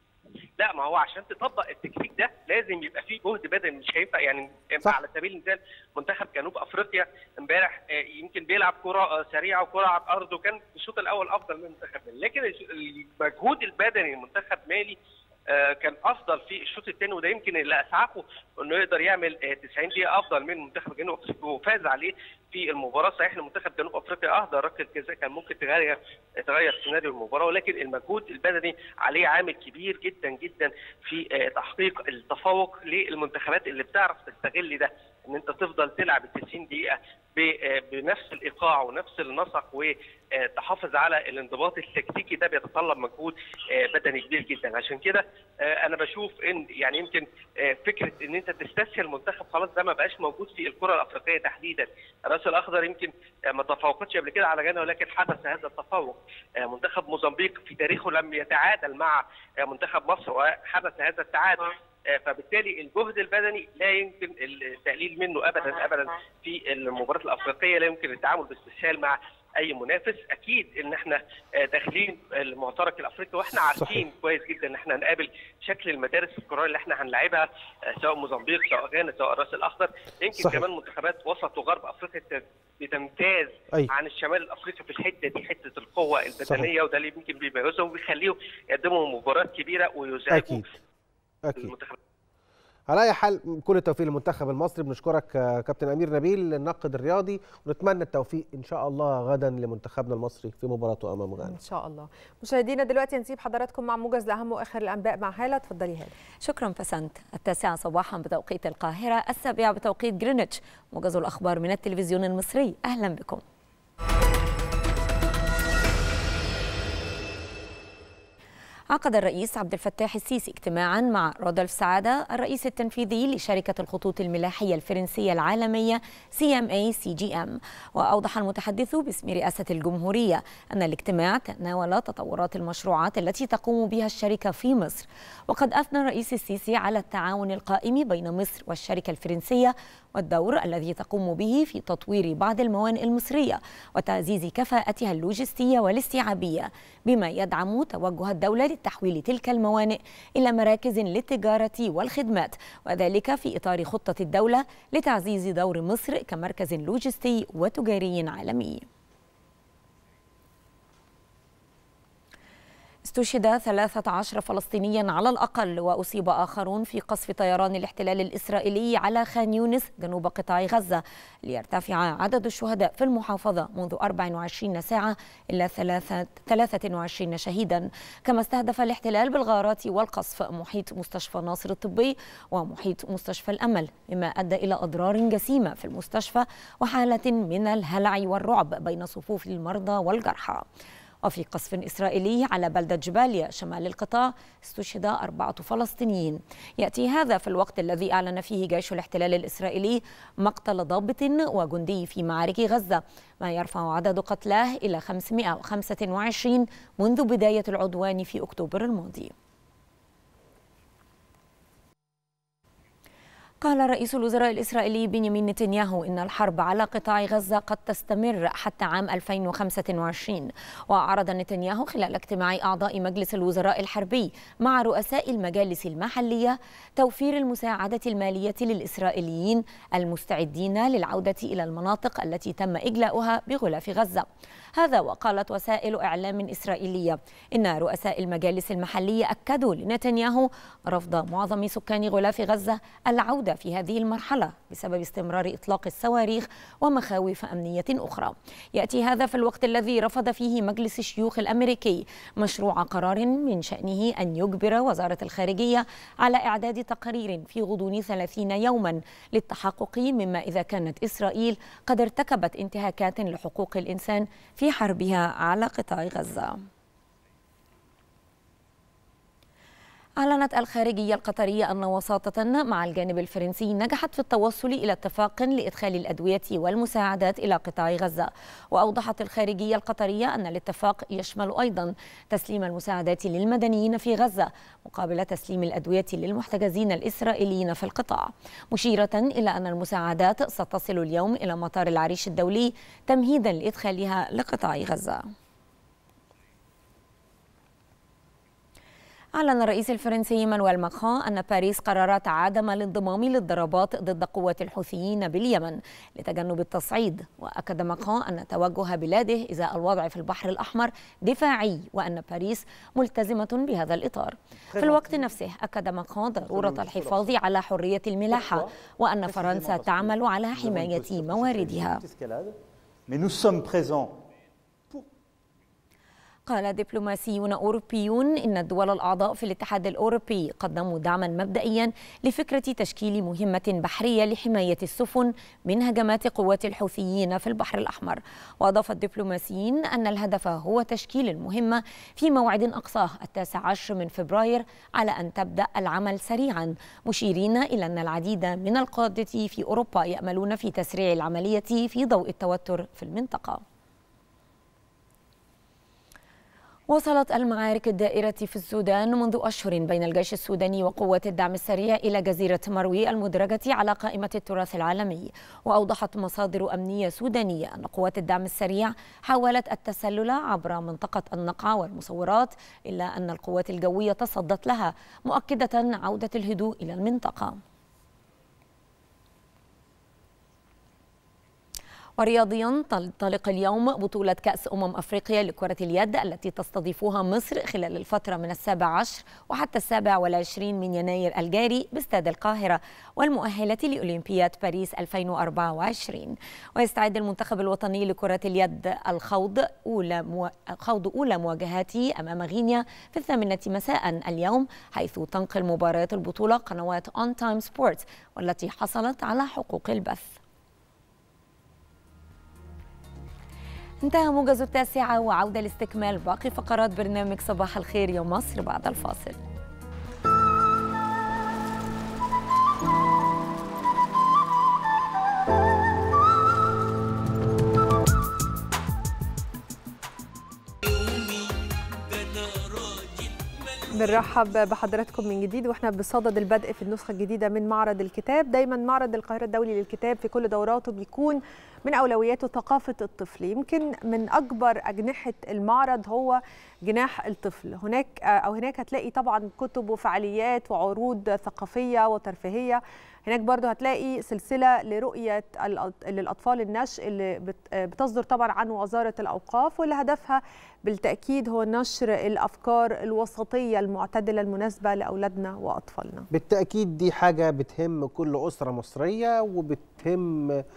لا، ما هو عشان تطبق التكتيك ده لازم يبقى فيه جهد بدني، مش هينفع يعني صح. على سبيل المثال منتخب جنوب افريقيا امبارح يمكن بيلعب كره سريعه وكره على الارض وكان في الشوط الاول افضل من منتخب مالي، لكن المجهود البدني لمنتخب مالي كان افضل في الشوط الثاني، وده يمكن اللي اسعفه انه يقدر يعمل تسعين دقيقه افضل من منتخب جنوب افريقيا وفاز عليه في المباراه. صحيح منتخب جنوب افريقيا اهدى ركله جزاء كان ممكن تغير تغير سيناريو المباراه، ولكن المجهود البدني عليه عامل كبير جدا جدا في تحقيق التفوق للمنتخبات اللي بتعرف تستغل ده، ان انت تفضل تلعب ال تسعين دقيقه بنفس الايقاع ونفس النسق وتحافظ على الانضباط التكتيكي. ده بيتطلب مجهود بدني كبير جدا. عشان كده انا بشوف ان يعني يمكن فكره ان انت تستسهل منتخب خلاص ده ما بقاش موجود في الكره الافريقيه تحديدا. الراس الاخضر يمكن ما تفوقتش قبل كده على غانا ولكن حدث هذا التفوق. منتخب موزمبيق في تاريخه لم يتعادل مع منتخب مصر وحدث هذا التعادل، فبالتالي الجهد البدني لا يمكن التقليل منه ابدا ابدا في المباراه الافريقيه، لا يمكن التعامل باستسهال مع اي منافس. اكيد ان احنا داخلين المعترك الافريقي واحنا عارفين صحيح. كويس جدا ان احنا هنقابل شكل المدارس الكرويه اللي احنا هنلاعبها سواء موزمبيق سواء غانا سواء الراس الاخضر، يمكن صحيح. كمان منتخبات وسط وغرب افريقيا بتمتاز أي. عن الشمال الافريقي في الحته دي، حته القوه البدنيه صحيح. وده اللي يمكن بيميزهم وبيخليهم يقدموا مباريات كبيره ويزعجوا اكيد اكيد. على اي حال كل التوفيق للمنتخب المصري. بنشكرك كابتن امير نبيل الناقد الرياضي، ونتمنى التوفيق ان شاء الله غدا لمنتخبنا المصري في مباراته امام غانا ان شاء الله. مشاهدينا دلوقتي نسيب حضراتكم مع موجز لاهم واخر الانباء مع هاله. اتفضلي هاله. شكرا بسنت. التاسعه صباحا بتوقيت القاهره، السابعه بتوقيت جرينتش. موجز الاخبار من التلفزيون المصري، اهلا بكم. عقد الرئيس عبد الفتاح السيسي اجتماعا مع رودولف سعادة الرئيس التنفيذي لشركة الخطوط الملاحية الفرنسية العالمية سي ام اي سي جي ام. وأوضح المتحدث باسم رئاسة الجمهورية أن الاجتماع تناول تطورات المشروعات التي تقوم بها الشركة في مصر. وقد أثنى الرئيس السيسي على التعاون القائم بين مصر والشركة الفرنسية والدور الذي تقوم به في تطوير بعض الموانئ المصرية وتعزيز كفاءتها اللوجستية والاستيعابية، بما يدعم توجه الدولة لتحويل تلك الموانئ إلى مراكز للتجارة والخدمات، وذلك في إطار خطة الدولة لتعزيز دور مصر كمركز لوجستي وتجاري عالمي. استشهد ثلاثة عشر فلسطينيا على الأقل وأصيب آخرون في قصف طيران الاحتلال الإسرائيلي على خان يونس جنوب قطاع غزة، ليرتفع عدد الشهداء في المحافظة منذ أربع وعشرين ساعة إلى ثلاثة وعشرين شهيدا. كما استهدف الاحتلال بالغارات والقصف محيط مستشفى ناصر الطبي ومحيط مستشفى الأمل، مما أدى إلى أضرار جسيمة في المستشفى وحالة من الهلع والرعب بين صفوف المرضى والجرحى. وفي قصف إسرائيلي على بلدة جباليا شمال القطاع استشهد أربعة فلسطينيين. يأتي هذا في الوقت الذي أعلن فيه جيش الاحتلال الإسرائيلي مقتل ضابط وجندي في معارك غزة، ما يرفع عدد قتلاه إلى خمسمائة وخمسة وعشرين منذ بداية العدوان في أكتوبر الماضي. قال رئيس الوزراء الإسرائيلي بنيامين نتنياهو إن الحرب على قطاع غزة قد تستمر حتى عام ألفين وخمسة وعشرين. وأعرض نتنياهو خلال اجتماع أعضاء مجلس الوزراء الحربي مع رؤساء المجالس المحلية توفير المساعدة المالية للإسرائيليين المستعدين للعودة إلى المناطق التي تم إجلاؤها بغلاف غزة. هذا وقالت وسائل إعلام إسرائيلية إن رؤساء المجالس المحلية أكدوا لنتنياهو رفض معظم سكان غلاف غزة العودة في هذه المرحلة بسبب استمرار إطلاق الصواريخ ومخاوف أمنية أخرى. يأتي هذا في الوقت الذي رفض فيه مجلس الشيوخ الأمريكي مشروع قرار من شأنه أن يجبر وزارة الخارجية على إعداد تقرير في غضون ثلاثين يوما للتحقق مما إذا كانت إسرائيل قد ارتكبت انتهاكات لحقوق الإنسان في حربها على قطاع غزة. أعلنت الخارجية القطرية أن وساطة مع الجانب الفرنسي نجحت في التوصل إلى اتفاق لإدخال الأدوية والمساعدات إلى قطاع غزة. وأوضحت الخارجية القطرية أن الاتفاق يشمل أيضا تسليم المساعدات للمدنيين في غزة مقابل تسليم الأدوية للمحتجزين الإسرائيليين في القطاع، مشيرة إلى أن المساعدات ستصل اليوم إلى مطار العريش الدولي تمهيدا لإدخالها لقطاع غزة. أعلن الرئيس الفرنسي إيمانويل ماكرون أن باريس قررت عدم الانضمام للضربات ضد قوات الحوثيين باليمن لتجنب التصعيد. وأكد ماكرون أن توجه بلاده إزاء الوضع في البحر الأحمر دفاعي وأن باريس ملتزمة بهذا الإطار. في الوقت نفسه أكد ماكرون ضرورة الحفاظ على حرية الملاحة وأن فرنسا تعمل على حماية مواردها. قال دبلوماسيون أوروبيون إن الدول الأعضاء في الاتحاد الأوروبي قدموا دعما مبدئيا لفكرة تشكيل مهمة بحرية لحماية السفن من هجمات قوات الحوثيين في البحر الأحمر. وأضاف الدبلوماسيين أن الهدف هو تشكيل المهمة في موعد أقصاه التاسع عشر من فبراير على أن تبدأ العمل سريعا، مشيرين إلى أن العديد من القادة في أوروبا يأملون في تسريع العملية في ضوء التوتر في المنطقة. وصلت المعارك الدائرة في السودان منذ أشهر بين الجيش السوداني وقوات الدعم السريع إلى جزيرة مروي المدرجة على قائمة التراث العالمي. وأوضحت مصادر أمنية سودانية أن قوات الدعم السريع حاولت التسلل عبر منطقة النقع والمصورات، إلا أن القوات الجوية تصدت لها، مؤكدة عودة الهدوء إلى المنطقة. ورياضيا تنطلق اليوم بطولة كأس أمم أفريقيا لكرة اليد التي تستضيفها مصر خلال الفترة من السابع عشر وحتى السابع والعشرين من يناير الجاري باستاد القاهرة والمؤهلة لأولمبياد باريس ألفين وأربعة وعشرين. ويستعد المنتخب الوطني لكرة اليد الخوض أولى مو... خوض أولى مواجهاته أمام غينيا في الثامنة مساء اليوم، حيث تنقل مباريات البطولة قنوات أون تايم سبورتس والتي حصلت على حقوق البث. انتهى موجز التاسعة، وعودة لاستكمال باقي فقرات برنامج صباح الخير يا مصر بعد الفاصل. بنرحب بحضراتكم من جديد واحنا بصدد البدء في النسخه الجديده من معرض الكتاب. دايما معرض القاهره الدولي للكتاب في كل دوراته بيكون من اولوياته ثقافه الطفل. يمكن من اكبر اجنحه المعرض هو جناح الطفل. هناك او هناك هتلاقي طبعا كتب وفعاليات وعروض ثقافيه وترفيهيه. هناك برضو هتلاقي سلسله لرؤيه للاطفال النشء اللي بتصدر طبعا عن وزاره الاوقاف، واللي هدفها بالتاكيد هو نشر الافكار الوسطيه المعتدله المناسبه لاولادنا واطفالنا. بالتاكيد دي حاجه بتهم كل اسره مصريه، وبتهم آآ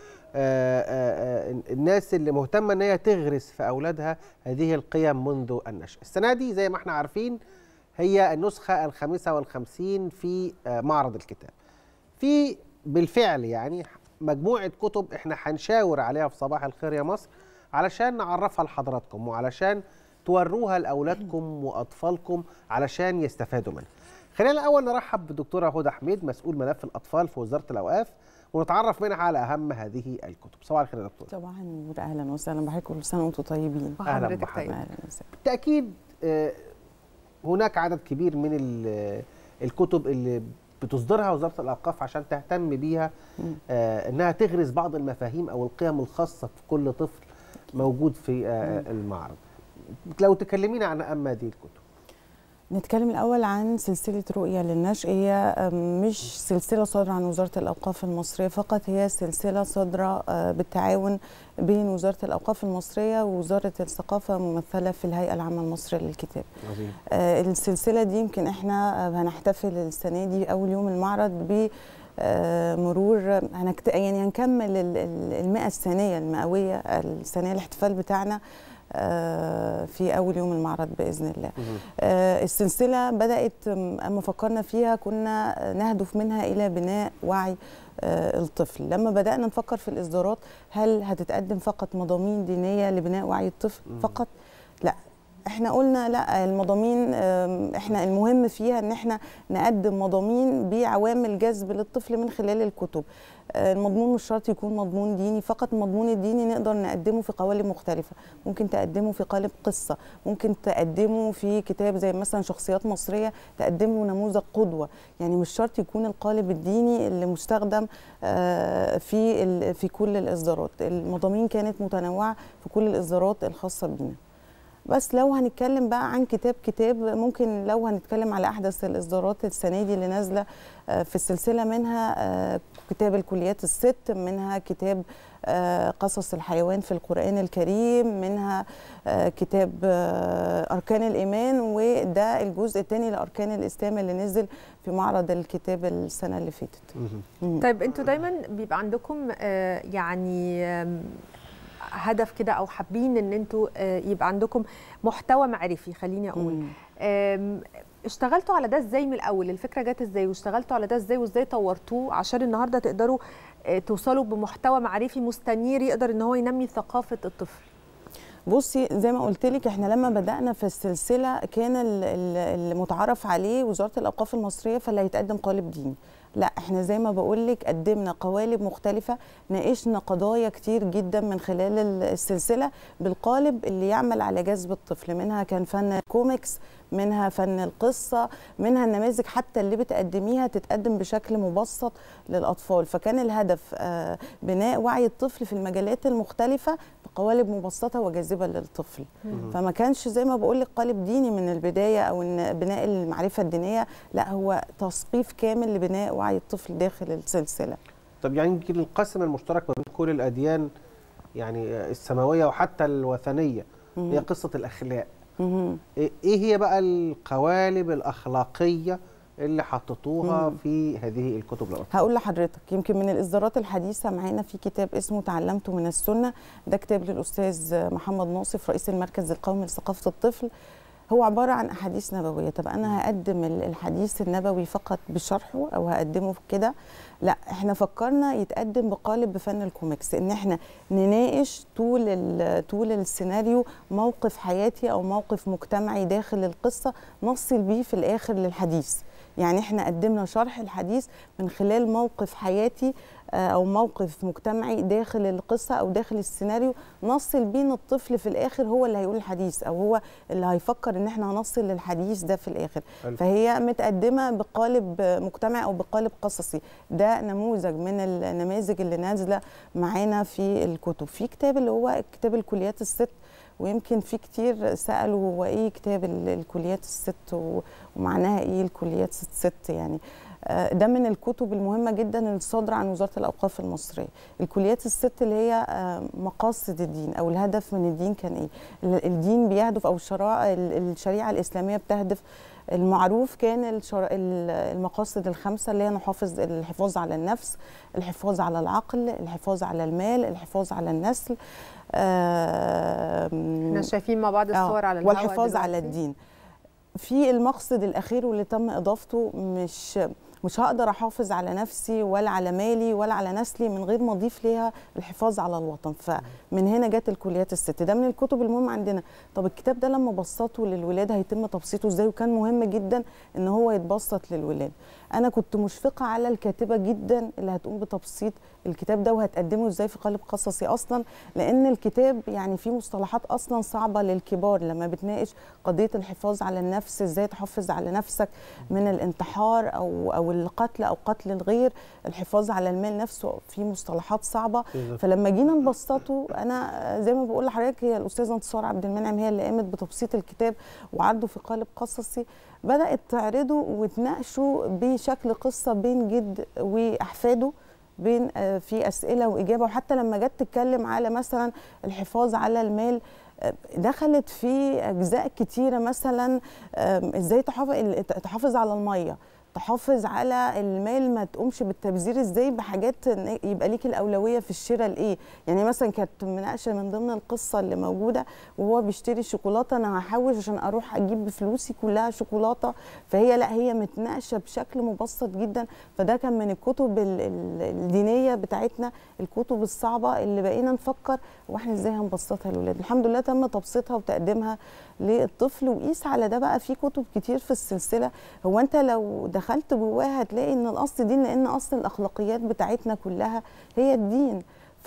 آآ الناس اللي مهتمه ان هي تغرس في اولادها هذه القيم منذ النشأ. السنه دي زي ما احنا عارفين هي النسخه الخامسه والخمسين في معرض الكتاب. في بالفعل يعني مجموعه كتب احنا هنشاور عليها في صباح الخير يا مصر علشان نعرفها لحضراتكم وعلشان توروها لاولادكم واطفالكم علشان يستفادوا منها. خلينا الاول نرحب بالدكتوره هدى حميد مسؤول ملف الاطفال في وزاره الاوقاف ونتعرف منها على اهم هذه الكتب. صباح الخير يا دكتوره. صباح النور، اهلا وسهلا بحضرتك، كل سنه وانتم طيبين. اهلا بحضرتك. بالتاكيد هناك عدد كبير من الكتب اللي بتصدرها وزاره الاوقاف عشان تهتم بيها آه انها تغرس بعض المفاهيم او القيم الخاصه في كل طفل موجود في آه المعرض. لو تكلمينا عن اهم هذه الكتب. نتكلم الاول عن سلسله رؤيه للنشء. هي مش سلسله صادره عن وزاره الاوقاف المصريه فقط، هي سلسله صادره بالتعاون بين وزاره الاوقاف المصريه ووزاره الثقافه ممثله في الهيئه العامه المصريه للكتاب. عظيم. السلسله دي يمكن احنا هنحتفل السنه دي اول يوم المعرض ب مرور هنكت... يعني هنكمل المئة الثانيه المئويه السنه الاحتفال بتاعنا في أول يوم المعرض بإذن الله. السلسلة بدأت أما فكرنا فيها كنا نهدف منها إلى بناء وعي الطفل. لما بدأنا نفكر في الإصدارات هل هتتقدم فقط مضامين دينية لبناء وعي الطفل فقط؟ لا، احنا قلنا لا، المضامين احنا المهم فيها ان احنا نقدم مضامين بعوامل جذب للطفل من خلال الكتب. المضمون مش شرط يكون مضمون ديني فقط، المضمون الديني نقدر نقدمه في قوالب مختلفة، ممكن تقدمه في قالب قصة، ممكن تقدمه في كتاب زي مثلا شخصيات مصرية تقدمه نموذج قدوة. يعني مش شرط يكون القالب الديني اللي مستخدم في في كل الإصدارات. المضامين كانت متنوعة في كل الإصدارات الخاصة بينا. بس لو هنتكلم بقى عن كتاب كتاب ممكن لو هنتكلم على أحدث الإصدارات السنة دي اللي نازلة في السلسلة، منها كتاب الكليات الست، منها كتاب قصص الحيوان في القرآن الكريم، منها كتاب أركان الإيمان، وده الجزء الثاني لأركان الإسلام اللي نزل في معرض الكتاب السنة اللي فاتت. طيب انتوا دايما بيبقى عندكم يعني هدف كده او حابين ان انتوا يبقى عندكم محتوى معرفي، خليني اقول اشتغلتوا على ده ازاي من الاول؟ الفكره جت ازاي واشتغلتوا على ده ازاي وازاي طورتوه عشان النهارده تقدروا توصلوا بمحتوى معرفي مستنير يقدر ان هو ينمي ثقافه الطفل؟ بصي زي ما قلت لك احنا لما بدأنا في السلسله كان المتعارف عليه وزاره الاوقاف المصريه فاللي هيتقدم قالب ديني. لا، احنا زي ما بقول لك قدمنا قوالب مختلفه، ناقشنا قضايا كتير جدا من خلال السلسله بالقالب اللي يعمل على جذب الطفل. منها كان فن كوميكس، منها فن القصه، منها النماذج حتى اللي بتقدميها تتقدم بشكل مبسط للاطفال. فكان الهدف بناء وعي الطفل في المجالات المختلفه بقوالب مبسطه وجاذبه للطفل. فما كانش زي ما بقول لك قالب ديني من البدايه او ان بناء المعرفه الدينيه، لا، هو تثقيف كامل لبناء وعي الطفل داخل السلسله. طب يعني يمكن القاسم المشترك ما بين كل الاديان يعني السماويه وحتى الوثنيه، مم. هي قصه الاخلاق. مم. ايه هي بقى القوالب الاخلاقيه اللي حطيتوها مم. في هذه الكتب للأطفال؟ هقول لحضرتك، يمكن من الإصدارات الحديثة معانا في كتاب اسمه تعلمت من السنة، ده كتاب للأستاذ محمد ناصف رئيس المركز القومي لثقافة الطفل. هو عبارة عن أحاديث نبوية. طب أنا هقدم الحديث النبوي فقط بشرحه أو هقدمه كده؟ لا، احنا فكرنا يتقدم بقالب بفن الكوميكس، ان احنا نناقش طول طول السيناريو موقف حياتي أو موقف مجتمعي داخل القصة نصل بيه في الآخر للحديث. يعني احنا قدمنا شرح الحديث من خلال موقف حياتي او موقف مجتمعي داخل القصه او داخل السيناريو، نصل بين الطفل في الاخر هو اللي هيقول الحديث او هو اللي هيفكر ان احنا هنصل للحديث ده في الاخر. حلو. فهي متقدمه بقالب مجتمعي او بقالب قصصي. ده نموذج من النماذج اللي نازله معانا في الكتب. في كتاب اللي هو كتاب الكليات الست، ويمكن في كتير سألوا هو ايه كتاب الكليات الست ومعناها ايه الكليات ست. يعني ده من الكتب المهمة جدا اللي صادرة عن وزارة الأوقاف المصرية. الكليات الست اللي هي مقاصد الدين أو الهدف من الدين كان ايه. الدين بيهدف أو الشريعة الشريعة الإسلامية بتهدف، المعروف كان المقاصد الخمسة اللي هي نحافظ الحفاظ على النفس، الحفاظ على العقل، الحفاظ على المال، الحفاظ على النسل. احنا شايفين مع بعض الصور على الهواء والحفاظ على الدين. في المقصد الأخير واللي تم إضافته، مش مش هقدر أحافظ على نفسي ولا على مالي ولا على نسلي من غير ما أضيف ليها الحفاظ على الوطن. فمن هنا جت الكليات الست. ده من الكتب المهمة عندنا. طب الكتاب ده لما بسطه للولاد هيتم تبسيطه ازاي؟ وكان مهم جدا ان هو يتبسط للولاد. انا كنت مشفقة على الكاتبة جدا اللي هتقوم بتبسيط الكتاب ده وهتقدمه ازاي في قالب قصصي اصلا، لان الكتاب يعني فيه مصطلحات اصلا صعبة للكبار. لما بتناقش قضية الحفاظ على النفس، ازاي تحافظ على نفسك من الانتحار او او القتل او قتل الغير، الحفاظ على المال نفسه فيه مصطلحات صعبة. فلما جينا نبسطه، انا زي ما بقول لحضرتك هي الاستاذة انتصار عبد المنعم هي اللي قامت بتبسيط الكتاب وعرضه في قالب قصصي. بدأت تعرضه وتناقشه بشكل قصة بين جد وأحفاده، بين في أسئلة وإجابة. وحتى لما جت تتكلم على مثلا الحفاظ على المال، دخلت في أجزاء كتيرة، مثلا إزاي تحافظ على المية، تحافظ على المال، ما تقومش بالتبذير ازاي بحاجات يبقى ليك الاولويه في الشراء لايه. يعني مثلا كانت مناقشه من ضمن القصه اللي موجوده وهو بيشتري شوكولاته، انا هحوش عشان اروح اجيب بفلوسي كلها شوكولاته. فهي لا، هي متناقشه بشكل مبسط جدا. فده كان من الكتب الدينيه بتاعتنا، الكتب الصعبه اللي بقينا نفكر واحنا ازاي هنبسطها للاولاد. الحمد لله تم تبسيطها وتقديمها للطفل. وقيس على ده بقى في كتب كتير في السلسله. هو انت لو دخلت جواها هتلاقي ان الاصل دين، لان اصل الاخلاقيات بتاعتنا كلها هي الدين.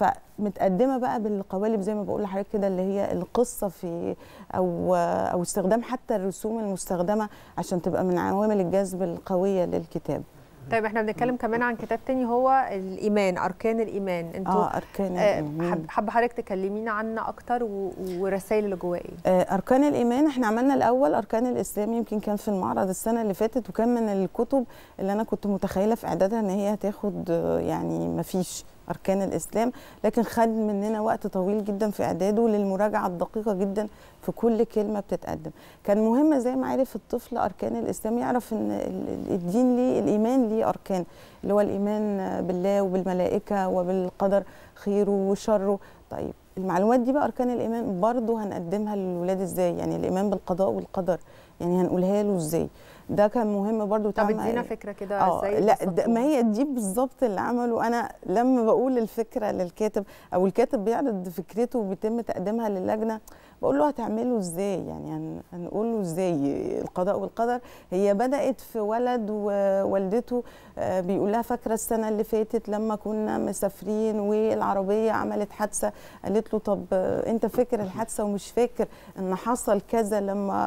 فمتقدمه بقى بالقوالب زي ما بقول لحضرتك كده، اللي هي القصه في او او استخدام حتى الرسوم المستخدمه عشان تبقى من عوامل الجذب القويه للكتاب. طيب احنا بنتكلم كمان عن كتاب تاني هو الايمان، اركان الايمان. انتوا اه اركان الايمان، حابه حضرتك تكلمينا عنه اكتر والرسائل اللي جواه ايه؟ آه اركان الايمان احنا عملنا الاول اركان الاسلام، يمكن كان في المعرض السنه اللي فاتت، وكان من الكتب اللي انا كنت متخيله في اعدادها ان هي هتاخد يعني ما فيش أركان الإسلام، لكن خد مننا وقت طويل جدا في إعداده للمراجعة الدقيقة جدا في كل كلمة بتتقدم. كان مهم زي ما عرف الطفل أركان الإسلام يعرف إن الدين ليه، الإيمان ليه أركان، اللي هو الإيمان بالله وبالملائكة وبالقدر خيره وشره. طيب المعلومات دي بقى أركان الإيمان برضو هنقدمها للولاد إزاي؟ يعني الإيمان بالقضاء والقدر يعني هنقولها له إزاي؟ ده كان مهم برضو. طب ادينا فكره كده ازاي؟ لا ما هي دي بالظبط اللي عمله. انا لما بقول الفكره للكاتب او الكاتب بيعرض فكرته وبيتم تقديمها للجنه، بقول له هتعمله ازاي؟ يعني هنقول له ازاي القضاء والقدر؟ هي بدات في ولد ووالدته بيقول لها فاكره السنه اللي فاتت لما كنا مسافرين والعربيه عملت حادثه، قالت له طب انت فاكر الحادثه ومش فاكر ان حصل كذا لما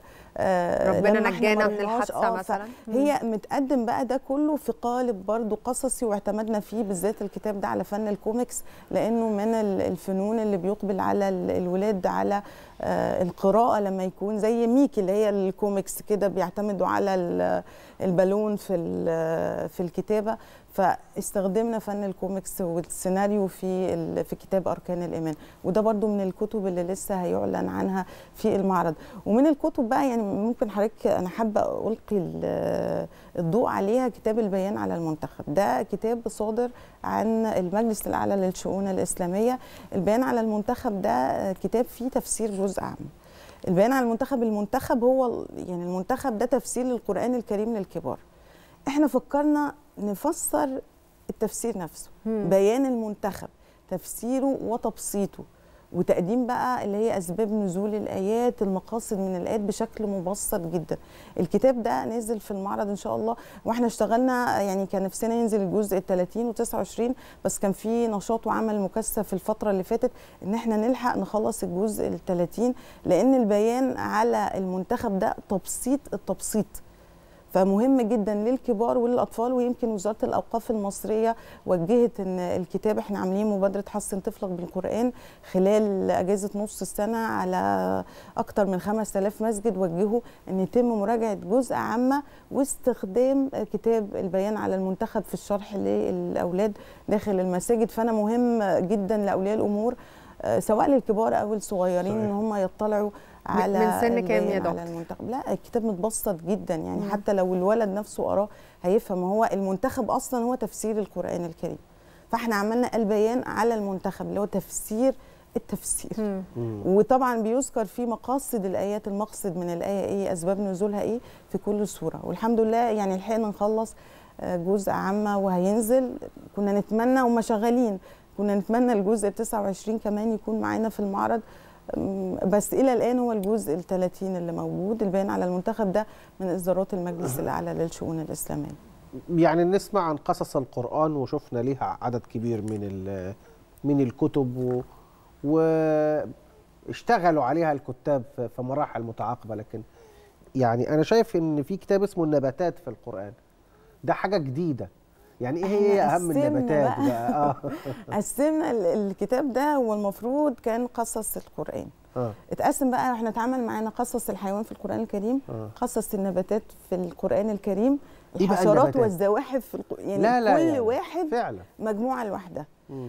آه ربنا نجانا من الحادثه آه مثلا. هي متقدم بقى ده كله في قالب برضو قصصي، واعتمدنا فيه بالذات الكتاب ده على فن الكوميكس، لانه من الفنون اللي بيقبل على الولاد على آه القراءه لما يكون زي ميكي اللي هي الكوميكس كده بيعتمدوا على البالون في في الكتابه، فاستخدمنا فن الكوميكس والسيناريو في في كتاب اركان الايمان، وده برضو من الكتب اللي لسه هيعلن عنها في المعرض. ومن الكتب بقى يعني ممكن حضرتك انا حابه القي الضوء عليها كتاب البيان على المنتخب. ده كتاب صادر عن المجلس الاعلى للشؤون الاسلاميه. البيان على المنتخب ده كتاب فيه تفسير جزء عام. البيان على المنتخب، المنتخب هو يعني المنتخب ده تفسير للقرآن الكريم للكبار. احنا فكرنا نفسر التفسير نفسه، مم. بيان المنتخب، تفسيره وتبسيطه، وتقديم بقى اللي هي اسباب نزول الايات، المقاصد من الايات بشكل مبسط جدا. الكتاب ده نازل في المعرض ان شاء الله، واحنا اشتغلنا يعني كان نفسنا ينزل الجزء الثلاثين وتسعة وعشرين، بس كان في نشاط وعمل مكثف الفتره اللي فاتت ان احنا نلحق نخلص الجزء الثلاثين، لان البيان على المنتخب ده تبسيط التبسيط، فمهم جدا للكبار وللاطفال. ويمكن وزاره الاوقاف المصريه وجهت ان الكتاب احنا عاملين مبادره حصن طفلك بالقران خلال اجازه نص السنه على اكثر من خمسة آلاف مسجد، وجهوا ان يتم مراجعه جزء عامه واستخدام كتاب البيان على المنتخب في الشرح للاولاد داخل المساجد. فانا مهم جدا لاولياء الامور سواء للكبار او الصغيرين ان هم يطلعوا على من سن كام يا دكتور؟ على المنتخب. لا الكتاب متبسط جدا يعني، مم. حتى لو الولد نفسه قراه هيفهم. هو المنتخب اصلا هو تفسير القرآن الكريم، فاحنا عملنا البيان على المنتخب اللي هو تفسير التفسير. مم. وطبعا بيذكر في مقاصد الايات، المقصد من الايه ايه، اسباب نزولها ايه في كل سوره. والحمد لله يعني لحقنا نخلص جزء عامه وهينزل. كنا نتمنى وما شغالين كنا نتمنى الجزء تسعة وعشرين كمان يكون معانا في المعرض، بس الى الان هو الجزء الثلاثين اللي موجود. البيان على المنتخب ده من اصدارات المجلس الاعلى للشؤون الاسلاميه. يعني نسمع عن قصص القرآن وشفنا ليها عدد كبير من من الكتب واشتغلوا عليها الكتاب في مراحل متعاقبه، لكن يعني انا شايف ان في كتاب اسمه النباتات في القرآن، ده حاجه جديده. يعني ايه هي اهم النباتات بقى؟ بقى اه قسمنا الكتاب ده، هو المفروض كان قصص القرآن. اه اتقسم بقى، احنا اتعمل معانا قصص الحيوان في القرآن الكريم، آه. قصص النباتات في القرآن الكريم، الحشرات والزواحف في الق... يعني لا لا كل يعني واحد فعلا مجموعة لوحدها.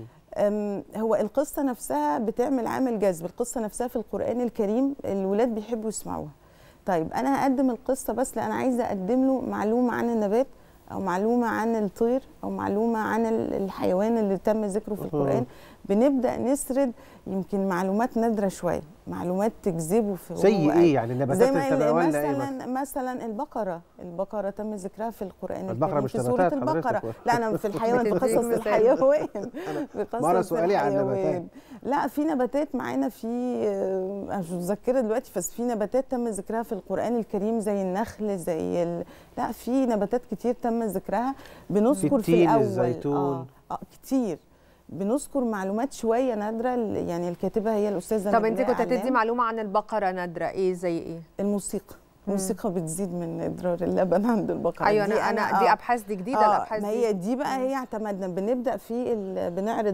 هو القصة نفسها بتعمل عامل جذب، القصة نفسها في القرآن الكريم الولاد بيحبوا يسمعوها. طيب انا هقدم القصة بس، لا انا عايزة اقدم له معلومة عن النبات أو معلومة عن الطير أو معلومة عن الحيوان اللي تم ذكره في القرآن. بنبدأ نسرد يمكن معلومات نادرة شوية، معلومات تجذبه في زي إيه يعني النباتات زي اللي مثلا إيه مثلا, مثلا البقرة البقرة تم ذكرها في القرآن البقرة الكريم مش في سورة البقرة. لا أنا في الحيوان، في قصص الحيوان في قصص سؤالي عن النباتات. لا في نباتات معانا، في أنا مش متذكرة دلوقتي، بس في نباتات تم ذكرها في القرآن الكريم زي النخل، زي ال... لا في نباتات كتير تم ذكرها. بنذكر في, في الأول الزيتون. آه. آه كتير بنذكر معلومات شويه نادره، يعني الكاتبه هي الاستاذه. طب انت كنت هتدي معلومه عن البقره نادره، ايه زي ايه؟ الموسيقى. الموسيقى بتزيد من اضرار اللبن عند البقره. ايوه انا انا دي ابحاث دي جديده. آه الابحاث ما هي دي بقى هي اعتمدنا، بنبدا في بنعرض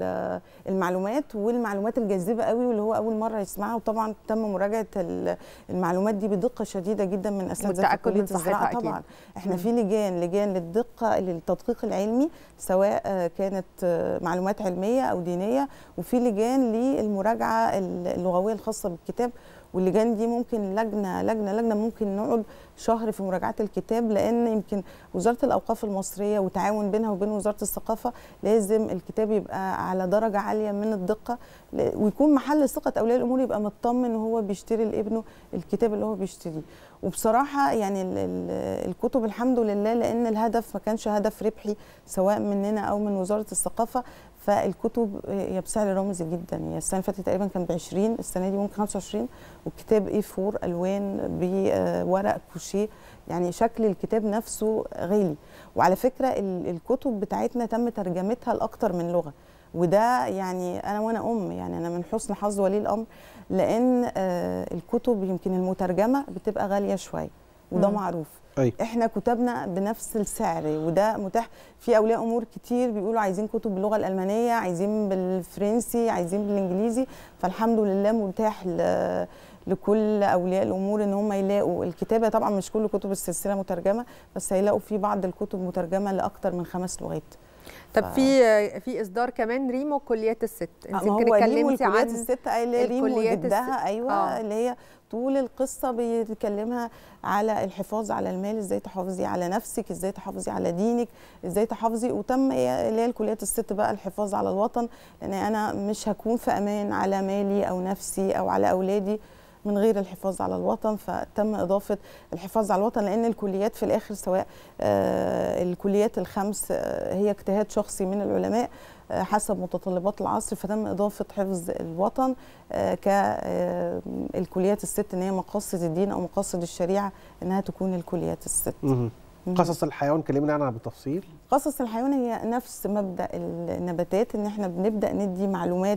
المعلومات والمعلومات الجاذبه قوي واللي هو اول مره يسمعها، وطبعا تم مراجعه المعلومات دي بدقه شديده جدا من اساتذه كليه الزراعه. طبعا احنا في لجان لجان للدقه للتدقيق العلمي، سواء كانت معلومات علميه او دينيه، وفي لجان للمراجعه اللغويه الخاصه بالكتاب. واللجان دي ممكن لجنه لجنه لجنه ممكن نقعد شهر في مراجعه الكتاب، لان يمكن وزاره الاوقاف المصريه وتعاون بينها وبين وزاره الثقافه لازم الكتاب يبقى على درجه عاليه من الدقه، ويكون محل ثقه اولياء الامور، يبقى مطمن وهو بيشتري لابنه الكتاب اللي هو بيشتريه. وبصراحه يعني الكتب الحمد لله، لان الهدف ما كانش هدف ربحي سواء مننا او من وزاره الثقافه، فالكتب هي بسعر رمزي جدا. هي السنه اللي فاتت تقريبا كان ب عشرين، السنه دي ممكن خمسة وعشرين، والكتاب اي أربعة الوان بورق كوشيه، يعني شكل الكتاب نفسه غالي. وعلى فكره الكتب بتاعتنا تم ترجمتها لاكثر من لغه، وده يعني انا وانا ام يعني انا من حسن حظ ولي الامر، لان الكتب يمكن المترجمه بتبقى غاليه شويه، وده مم. معروف. أي. احنا كتبنا بنفس السعر وده متاح. في اولياء امور كتير بيقولوا عايزين كتب باللغه الالمانيه، عايزين بالفرنسي، عايزين بالانجليزي، فالحمد لله متاح ل لكل اولياء الامور ان هم يلاقوا الكتابه. طبعا مش كل كتب السلسله مترجمه، بس هيلاقوا في بعض الكتب مترجمه لاكثر من خمس لغات. طب ف... في في اصدار كمان ريمو كليات الست، انت يمكن اتكلمتي عن الست قايله ريمو جدها. ايوه آه. اللي هي طول القصه بيتكلمها على الحفاظ على المال، ازاي تحافظي على نفسك، ازاي تحافظي على دينك، ازاي تحافظي. وتم اللي هي كليات الست بقى الحفاظ على الوطن، لان انا مش هكون في امان على مالي او نفسي او على اولادي من غير الحفاظ على الوطن. فتم إضافة الحفاظ على الوطن، لأن الكليات في الآخر سواء آه الكليات الخمس آه هي اجتهاد شخصي من العلماء آه حسب متطلبات العصر، فتم إضافة حفظ الوطن آه كالكليات الست، إن هي مقاصد الدين أو مقاصد الشريعة إنها تكون الكليات الست. مم. قصص الحيوان كلمنا عنها بالتفصيل. قصص الحيوان هي نفس مبدأ النباتات، ان احنا بنبدأ ندي معلومات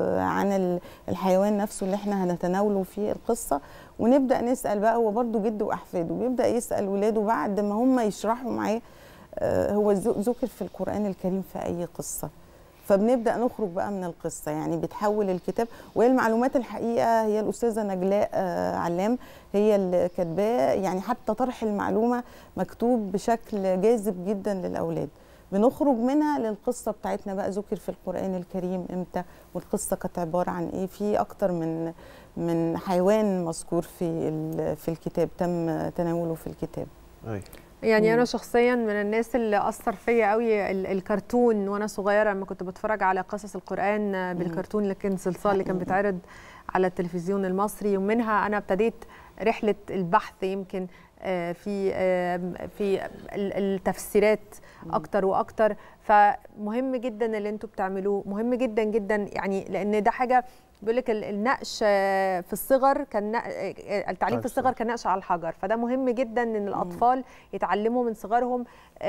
عن الحيوان نفسه اللي احنا هنتناوله في القصة، ونبدأ نسأل بقى. هو برضو جده وأحفاده بيبدأ يسأل ولاده بعد ما هم يشرحوا معاه هو ذكر في القرآن الكريم في أي قصة، فبنبدأ نخرج بقى من القصة. يعني بتحول الكتاب، وهي المعلومات الحقيقة هي الأستاذة نجلاء علام هي اللي كاتباه. يعني حتى طرح المعلومة مكتوب بشكل جاذب جدا للأولاد. بنخرج منها للقصة بتاعتنا بقى، ذكر في القرآن الكريم امتى، والقصة كانت عبارة عن ايه. في أكتر من من حيوان مذكور في في الكتاب تم تناوله في الكتاب. أي. يعني انا شخصيا من الناس اللي اثر فيا قوي الكرتون وانا صغيره، لما كنت بتفرج على قصص القران بالكرتون اللي كان صلصال اللي كان بيتعرض على التلفزيون المصري، ومنها انا ابتديت رحله البحث يمكن في في التفسيرات اكتر واكتر. فمهم جدا اللي انتوا بتعملوه، مهم جدا جدا، يعني لان ده حاجه بيقول لك النقش في الصغر كان التعليم في الصغر كان نقش على الحجر، فده مهم جدا ان الاطفال يتعلموا من صغرهم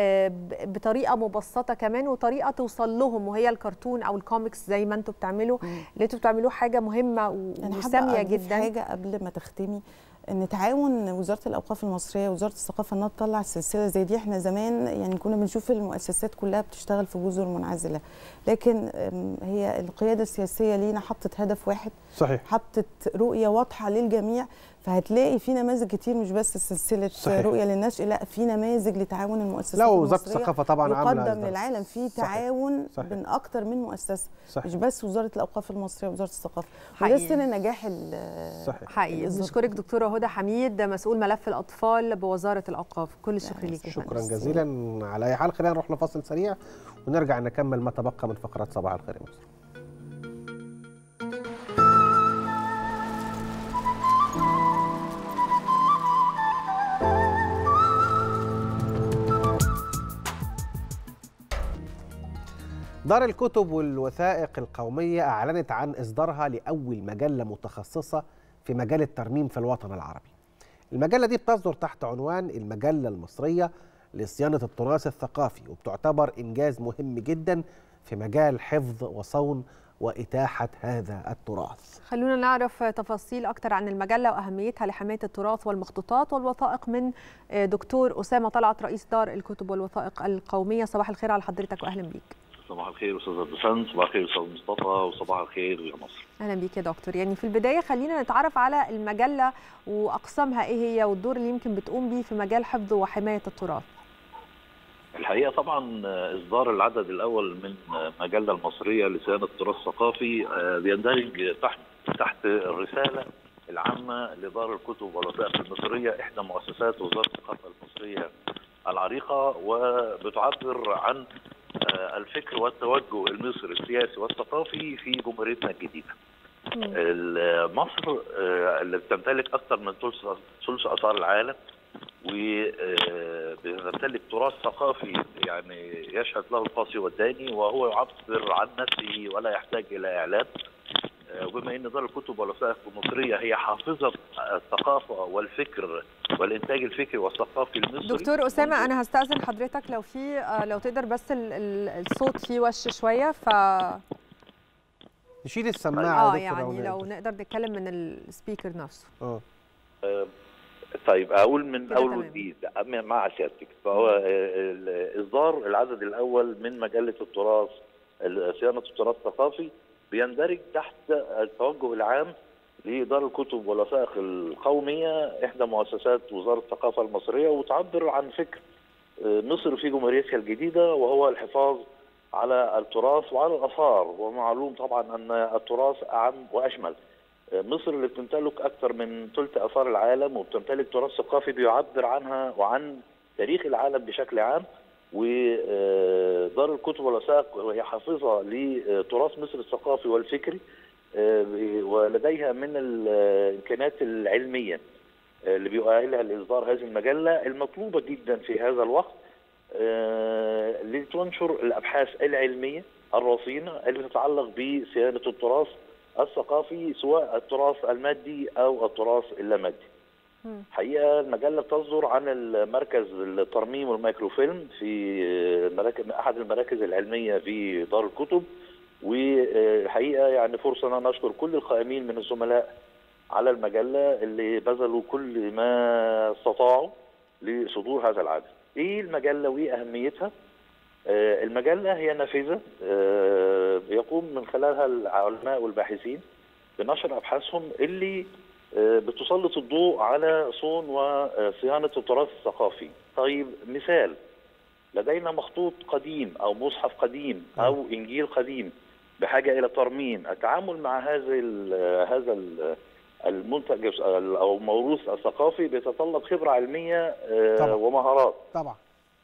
بطريقه مبسطه كمان، وطريقه توصل لهم، وهي الكرتون او الكوميكس زي ما انتوا بتعملوا. اللي انتوا بتعملوه حاجه مهمه وساميه جدا. حاجه قبل ما تختمي، ان تعاون وزاره الاوقاف المصريه ووزاره الثقافه انها تطلع سلسله زي دي. احنا زمان يعني كنا بنشوف المؤسسات كلها بتشتغل في جزر منعزله، لكن هي القياده السياسيه لينا حطت هدف واحد، صحيح، حطت رؤيه واضحه للجميع. فهتلاقي في نماذج كتير، مش بس سلسله صحيح. رؤيه للنشء، لا في نماذج لتعاون المؤسسات لا وزاره الثقافه طبعا عامله يقدم للعالم في تعاون صحيح. بين اكتر من مؤسسه صحيح. مش بس وزاره الاوقاف المصريه ووزاره الثقافه، وده سر نجاح صحيح. حقيقي. بنشكرك دكتوره هدى حميد، مسؤول ملف الاطفال بوزاره الاوقاف. كل الشكر ليكي. شكرا جزيلا. على اي حال خلينا نروح لفاصل سريع ونرجع نكمل ما تبقى من فقرات صباح الخير يا مصر. دار الكتب والوثائق القومية أعلنت عن إصدارها لأول مجلة متخصصة في مجال الترميم في الوطن العربي. المجلة دي بتصدر تحت عنوان المجلة المصرية لصيانة التراث الثقافي، وبتعتبر إنجاز مهم جدا في مجال حفظ وصون وإتاحة هذا التراث. خلونا نعرف تفاصيل أكتر عن المجلة وأهميتها لحماية التراث والمخطوطات والوثائق من دكتور أسامة طلعت، رئيس دار الكتب والوثائق القومية. صباح الخير على حضرتك وأهلا بيك. صباح الخير استاذ بسنت، صباح الخير استاذ مصطفى، وصباح الخير يا مصر. اهلا بيك يا دكتور. يعني في البدايه خلينا نتعرف على المجله واقسامها ايه هي، والدور اللي يمكن بتقوم بيه في مجال حفظ وحمايه التراث. الحقيقه طبعا اصدار العدد الاول من المجله المصريه لصيانه التراث الثقافي بيندرج تحت تحت الرساله العامه لدار الكتب والوثائق المصريه، احدى مؤسسات وزاره الثقافه المصريه العريقه، وبتعبر عن الفكر والتوجه المصري السياسي والثقافي في جمهوريتنا الجديده. مصر اللي بتمتلك اكثر من ثلث اثار العالم، وبتمتلك تراث ثقافي يعني يشهد له القاصي والداني، وهو يعبر عن نفسه ولا يحتاج الى اعلان. وبما ان دار الكتب والوثائق المصريه هي حافظه الثقافه والفكر والانتاج الفكري والثقافي المصري. دكتور اسامه انا هستاذن حضرتك لو في لو تقدر بس الصوت فيه وش شويه، ف نشيل السماعه اه يعني لو نقدر نتكلم من السبيكر نفسه. اه طيب اقول من اول وجديد مع سيادتك. فهو اصدار العدد الاول من مجله التراث صيانه التراث الثقافي بيندرج تحت التوجه العام لدار الكتب والوثائق القوميه، احدى مؤسسات وزاره الثقافه المصريه، وتعبر عن فكر مصر في جمهوريتها الجديده، وهو الحفاظ على التراث وعلى الاثار. ومعلوم طبعا ان التراث اعم واشمل. مصر اللي بتمتلك اكثر من ثلث اثار العالم وبتمتلك تراث ثقافي بيعبر عنها وعن تاريخ العالم بشكل عام، ودار الكتب والوثائق وهي حافظه لتراث مصر الثقافي والفكري، ولديها من الامكانيات العلميه اللي بيؤهلها لاصدار هذه المجله المطلوبه جدا في هذا الوقت لتنشر الابحاث العلميه الرصينه اللي تتعلق بصيانه التراث الثقافي، سواء التراث المادي او التراث اللامادي. حقيقه المجله تصدر عن المركز الترميم والمايكروفيلم في مراكز احد المراكز العلميه في دار الكتب، والحقيقه يعني فرصه ان نشكر كل القائمين من الزملاء على المجله اللي بذلوا كل ما استطاعوا لصدور هذا العدد. ايه المجله وايه اهميتها؟ آه المجله هي نافذه آه يقوم من خلالها العلماء والباحثين بنشر ابحاثهم اللي آه بتسلط الضوء على صون وصيانه التراث الثقافي. طيب مثال، لدينا مخطوط قديم او مصحف قديم او انجيل قديم بحاجه الى ترميم. التعامل مع هذا ال هذا ال المنتج او الموروث الثقافي بيتطلب خبره علميه طبعا. ومهارات طبعا،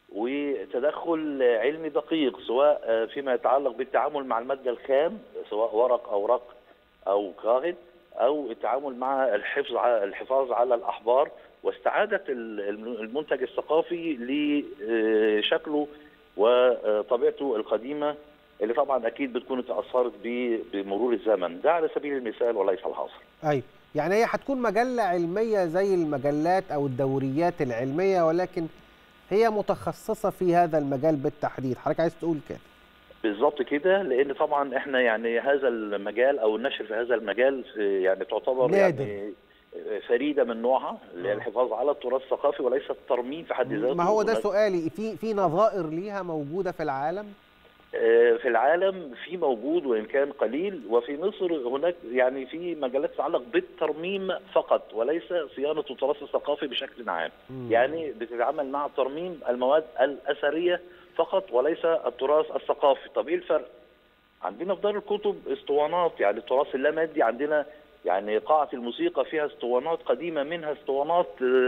وتدخل علمي دقيق، سواء فيما يتعلق بالتعامل مع الماده الخام سواء ورق او رق او كاغد، او التعامل مع الحفظ الحفاظ على الاحبار واستعاده المنتج الثقافي لشكله وطبيعته القديمه اللي طبعا اكيد بتكون تاثرت بمرور الزمن. ده على سبيل المثال وليس الحصر. ايوه، يعني هي هتكون مجله علميه زي المجلات او الدوريات العلميه، ولكن هي متخصصه في هذا المجال بالتحديد. حضرتك عايز تقول كده؟ بالظبط كده، لان طبعا احنا يعني هذا المجال او النشر في هذا المجال يعني تعتبر نادر. يعني فريده من نوعها، اللي هي الحفاظ على التراث الثقافي وليس الترميم في حد ذاته. ما هو ده سؤالي، في في نظائر ليها موجوده في العالم؟ في العالم في موجود وان كان قليل، وفي مصر هناك يعني في مجالات تتعلق بالترميم فقط وليس صيانه التراث الثقافي بشكل عام. مم. يعني بتتعامل مع ترميم المواد الاثريه فقط وليس التراث الثقافي. طب ايه الفرق؟ عندنا في دار الكتب اسطوانات، يعني التراث اللامادي عندنا يعني قاعه الموسيقى فيها اسطوانات قديمه، منها اسطوانات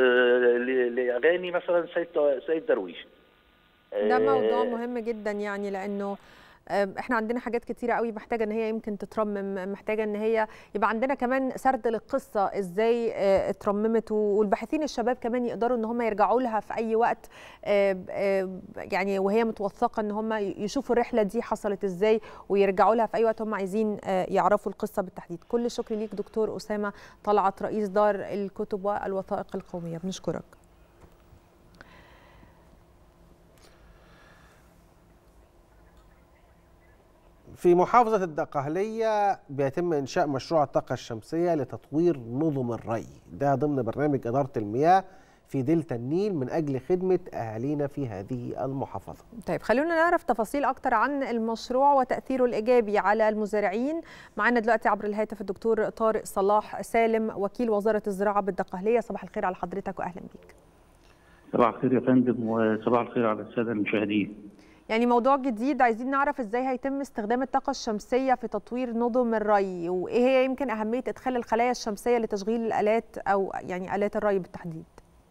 لاغاني مثلا سيد سيد درويش. ده موضوع مهم جدا، يعني لانه احنا عندنا حاجات كتيره قوي محتاجه ان هي يمكن تترمم، محتاجه ان هي يبقى عندنا كمان سرد للقصه ازاي اترممت، والباحثين الشباب كمان يقدروا ان هم يرجعوا لها في اي وقت، يعني وهي متوثقه ان هم يشوفوا الرحله دي حصلت ازاي ويرجعوا لها في اي وقت هم عايزين يعرفوا القصه بالتحديد. كل الشكر ليك دكتور اسامه طلعت، رئيس دار الكتب والوثائق القوميه، بنشكرك. في محافظة الدقهلية بيتم إنشاء مشروع الطاقة الشمسية لتطوير نظم الري، ده ضمن برنامج إدارة المياه في دلتا النيل من أجل خدمة أهالينا في هذه المحافظة. طيب خلونا نعرف تفاصيل أكتر عن المشروع وتأثيره الإيجابي على المزارعين. معنا دلوقتي عبر الهاتف الدكتور طارق صلاح سالم، وكيل وزارة الزراعة بالدقهلية. صباح الخير على حضرتك وأهلا بيك. صباح الخير يا فندم، وصباح الخير على السادة المشاهدين. يعني موضوع جديد، عايزين نعرف ازاي هيتم استخدام الطاقة الشمسية في تطوير نظم الري، وايه هي يمكن أهمية إدخال الخلايا الشمسية لتشغيل الآلات أو يعني آلات الري بالتحديد؟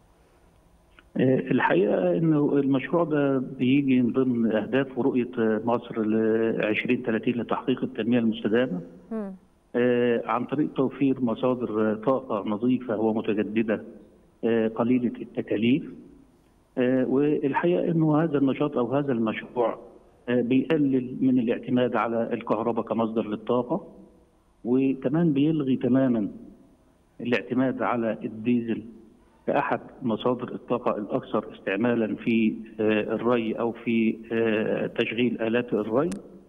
الحقيقة إنه المشروع ده بيجي من ضمن أهداف ورؤية مصر ل عشرين ثلاثين لتحقيق التنمية المستدامة عن طريق توفير مصادر طاقة نظيفة ومتجددة قليلة التكاليف. والحقيقه انه هذا النشاط او هذا المشروع بيقلل من الاعتماد على الكهرباء كمصدر للطاقه، وكمان بيلغي تماما الاعتماد على الديزل كاحد مصادر الطاقه الاكثر استعمالا في الري او في تشغيل الات الري.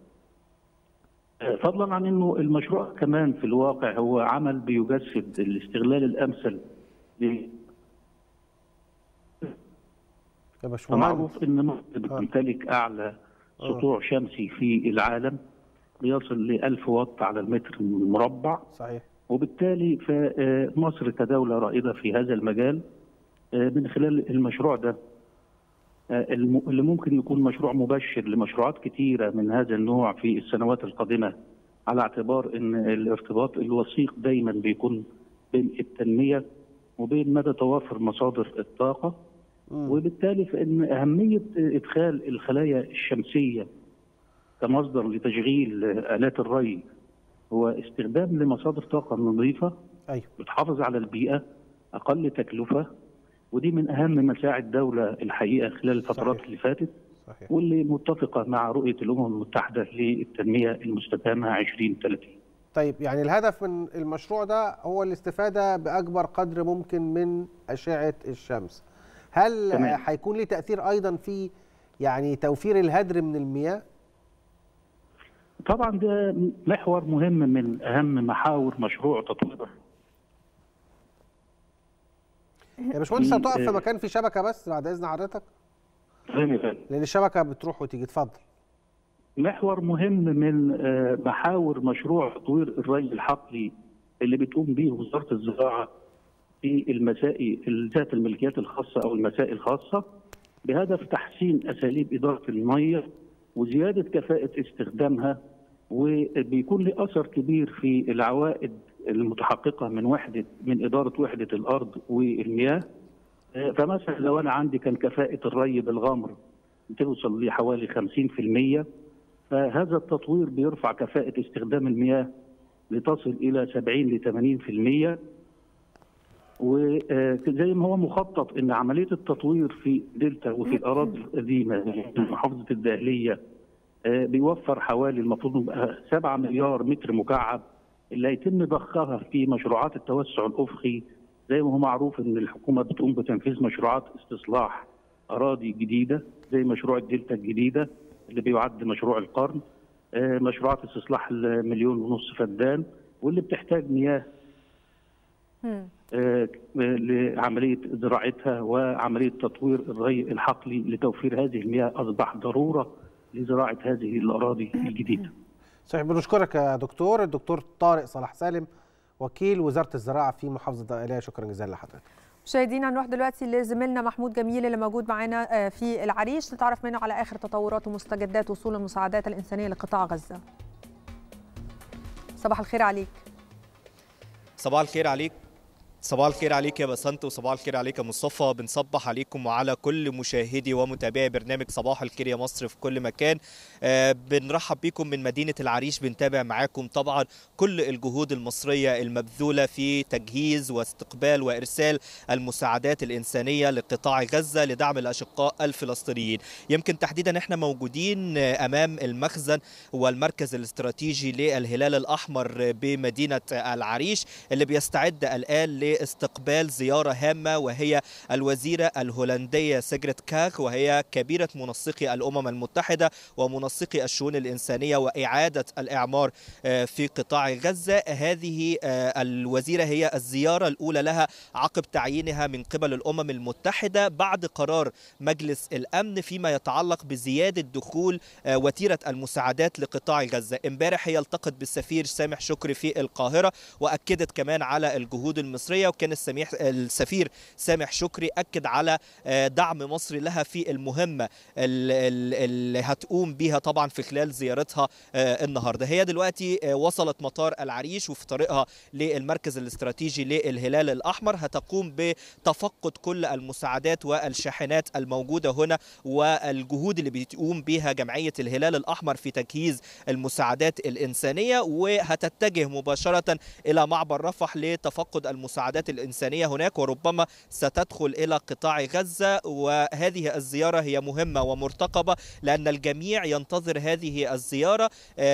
فضلا عن انه المشروع كمان في الواقع هو عمل بيجسد الاستغلال الامثل معروف ان مصر بتمتلك اعلى سطوع شمسي في العالم بيصل ل ألف واط على المتر المربع. صحيح. وبالتالي فمصر كدوله رائده في هذا المجال من خلال المشروع ده اللي ممكن يكون مشروع مبشر لمشروعات كثيره من هذا النوع في السنوات القادمه، على اعتبار ان الارتباط الوثيق دايما بيكون بين التنميه وبين مدى توافر مصادر الطاقه. مم. وبالتالي فان اهميه ادخال الخلايا الشمسيه كمصدر لتشغيل آلات الري هو استخدام لمصادر طاقه نظيفه. ايوه. بتحافظ على البيئه، اقل تكلفه، ودي من اهم مساعي الدوله الحقيقه خلال الفترات صحيح. اللي فاتت. صحيح. واللي متفقه مع رؤيه الامم المتحده للتنميه المستدامه عشرين ثلاثين. طيب يعني الهدف من المشروع ده هو الاستفاده باكبر قدر ممكن من اشعه الشمس. هل تمام. هيكون له تاثير ايضا في يعني توفير الهدر من المياه؟ طبعا ده محور مهم من اهم محاور مشروع تطوير. يا باشمهندس هتقف في مكان في شبكه بس بعد اذن حضرتك؟ لان الشبكه بتروح وتيجي. اتفضل. محور مهم من محاور مشروع تطوير الري الحقلي اللي بتقوم به وزاره الزراعه في المسائي ذات الملكيات الخاصه او المسائي الخاصه بهدف تحسين اساليب اداره الميه وزياده كفاءه استخدامها، وبيكون له اثر كبير في العوائد المتحققه من وحده من اداره وحده الارض والمياه. فمثلا لو انا عندي كان كفاءه الري بالغمر بتوصل لحوالي خمسين بالمئة، فهذا التطوير بيرفع كفاءه استخدام المياه لتصل الى سبعين ل ثمانين بالمئة. وزي ما هو مخطط ان عمليه التطوير في دلتا وفي الاراضي القديمه محافظه الدقهليه بيوفر حوالي المفروض سبعة مليار متر مكعب اللي هيتم ضخها في مشروعات التوسع الافقي. زي ما هو معروف ان الحكومه بتقوم بتنفيذ مشروعات استصلاح اراضي جديده زي مشروع الدلتا الجديده اللي بيعد مشروع القرن، مشروعات استصلاح المليون ونص فدان واللي بتحتاج مياه لعمليه زراعتها وعمليه تطوير الري الحقلي لتوفير هذه المياه اصبح ضروره لزراعه هذه الاراضي الجديده. صحيح. بنشكرك يا دكتور الدكتور طارق صلاح سالم وكيل وزاره الزراعه في محافظه الدقهليه. شكرا جزيلا لحضرتك. مشاهدينا هنروح دلوقتي لزميلنا محمود جميل اللي موجود معانا في العريش نتعرف منه على اخر تطورات ومستجدات وصول المساعدات الانسانيه لقطاع غزه. صباح الخير عليك. صباح الخير عليك. صباح الخير عليك يا بسنت وصباح الخير عليك يا مصطفى. بنصبح عليكم وعلى كل مشاهدي ومتابعي برنامج صباح الخير يا مصر في كل مكان. آه بنرحب بكم من مدينة العريش. بنتابع معاكم طبعا كل الجهود المصرية المبذولة في تجهيز واستقبال وإرسال المساعدات الإنسانية لقطاع غزة لدعم الأشقاء الفلسطينيين. يمكن تحديدا احنا موجودين أمام المخزن والمركز الاستراتيجي للهلال الأحمر بمدينة العريش اللي بيستعد الآن استقبال زيارة هامة وهي الوزيرة الهولندية سيجريت كاغ وهي كبيرة منسقي الأمم المتحدة ومنسقي الشؤون الإنسانية وإعادة الإعمار في قطاع غزة. هذه الوزيرة هي الزيارة الأولى لها عقب تعيينها من قبل الأمم المتحدة بعد قرار مجلس الأمن فيما يتعلق بزيادة دخول وتيرة المساعدات لقطاع غزة. امبارح هي التقت بالسفير سامح شكري في القاهرة وأكدت كمان على الجهود المصرية، وكان السميح السفير سامح شكري أكد على دعم مصر لها في المهمة اللي هتقوم بها طبعا في خلال زيارتها النهاردة. هي دلوقتي وصلت مطار العريش وفي طريقها للمركز الاستراتيجي للهلال الأحمر هتقوم بتفقد كل المساعدات والشاحنات الموجودة هنا والجهود اللي بتقوم بها جمعية الهلال الأحمر في تجهيز المساعدات الإنسانية، وهتتجه مباشرة إلى معبر رفح لتفقد المساعدات الإنسانية هناك وربما ستدخل إلى قطاع غزة. وهذه الزيارة هي مهمة ومرتقبة لأن الجميع ينتظر هذه الزيارة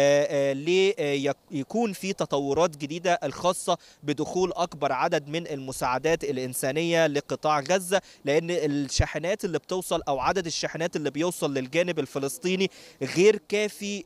ليكون في تطورات جديدة الخاصة بدخول أكبر عدد من المساعدات الإنسانية لقطاع غزة، لأن الشاحنات اللي بتوصل أو عدد الشاحنات اللي بيوصل للجانب الفلسطيني غير كافي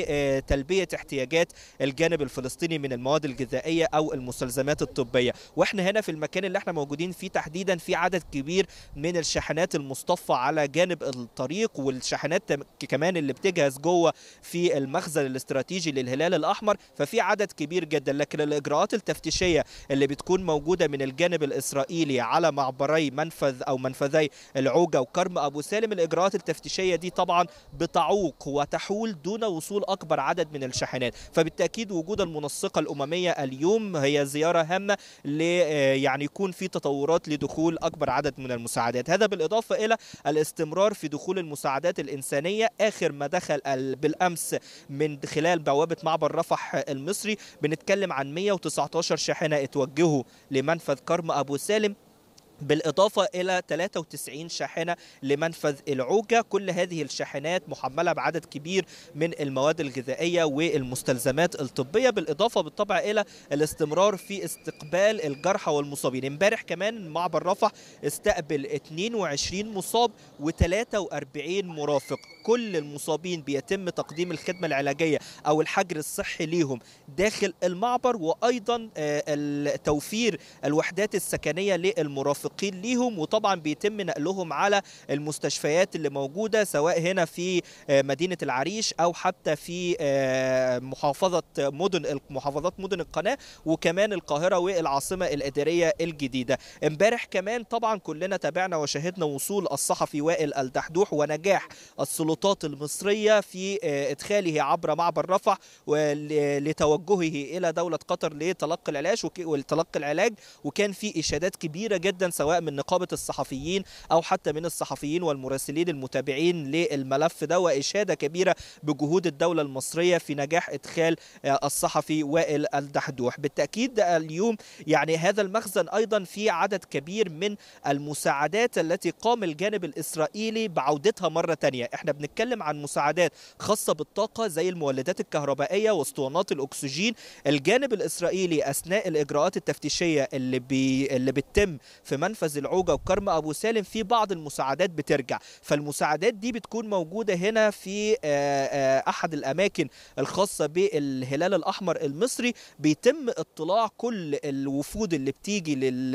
لتلبية احتياجات الجانب الفلسطيني من المواد الغذائية أو المستلزمات الطبية. واحنا واحنا هنا في المكان اللي احنا موجودين فيه تحديدا في عدد كبير من الشاحنات المصطفى على جانب الطريق، والشاحنات كمان اللي بتجهز جوه في المخزن الاستراتيجي للهلال الاحمر، ففي عدد كبير جدا. لكن الاجراءات التفتيشيه اللي بتكون موجوده من الجانب الاسرائيلي على معبري منفذ او منفذي العوجه وكرم ابو سالم، الاجراءات التفتيشيه دي طبعا بتعوق وتحول دون وصول اكبر عدد من الشاحنات. فبالتاكيد وجود المنسقه الامميه اليوم هي زياره هامه ل يعني يكون في تطورات لدخول اكبر عدد من المساعدات. هذا بالاضافه الى الاستمرار في دخول المساعدات الانسانيه. اخر ما دخل بالامس من خلال بوابه معبر رفح المصري بنتكلم عن مئة وتسعة عشر شاحنه اتوجهوا لمنفذ كرم ابو سالم، بالإضافة إلى ثلاثة وتسعين شاحنة لمنفذ العوجة. كل هذه الشاحنات محملة بعدد كبير من المواد الغذائية والمستلزمات الطبية، بالإضافة بالطبع إلى الاستمرار في استقبال الجرحى والمصابين. امبارح كمان معبر رفح استقبل اثنين وعشرين مصاب وثلاثة وأربعين مرافق. كل المصابين بيتم تقديم الخدمة العلاجية أو الحجر الصحي ليهم داخل المعبر، وأيضا توفير الوحدات السكنية للمرافقين ليهم، وطبعا بيتم نقلهم على المستشفيات اللي موجودة سواء هنا في مدينة العريش أو حتى في محافظة مدن محافظات مدن القناة وكمان القاهرة والعاصمة الإدارية الجديدة. امبارح كمان طبعا كلنا تابعنا وشاهدنا وصول الصحفي وائل الدحدوح ونجاح السلطات المصرية في إدخاله عبر معبر رفح لتوجهه إلى دولة قطر لتلقي العلاج والتلقي العلاج وكان في إشادات كبيرة جدا سواء من نقابة الصحفيين أو حتى من الصحفيين والمراسلين المتابعين للملف ده، وإشادة كبيرة بجهود الدولة المصرية في نجاح إدخال الصحفي وائل الدحدوح. بالتأكيد اليوم يعني هذا المخزن أيضا في عدد كبير من المساعدات التي قام الجانب الإسرائيلي بعودتها مرة تانية. احنا بنتكلم عن مساعدات خاصة بالطاقة زي المولدات الكهربائية واسطوانات الأكسجين. الجانب الإسرائيلي أثناء الإجراءات التفتيشية اللي, بي... اللي بتتم في منفذ العوجة وكرم أبو سالم في بعض المساعدات بترجع، فالمساعدات دي بتكون موجودة هنا في أحد الأماكن الخاصة بالهلال الأحمر المصري. بيتم اطلاع كل الوفود اللي بتيجي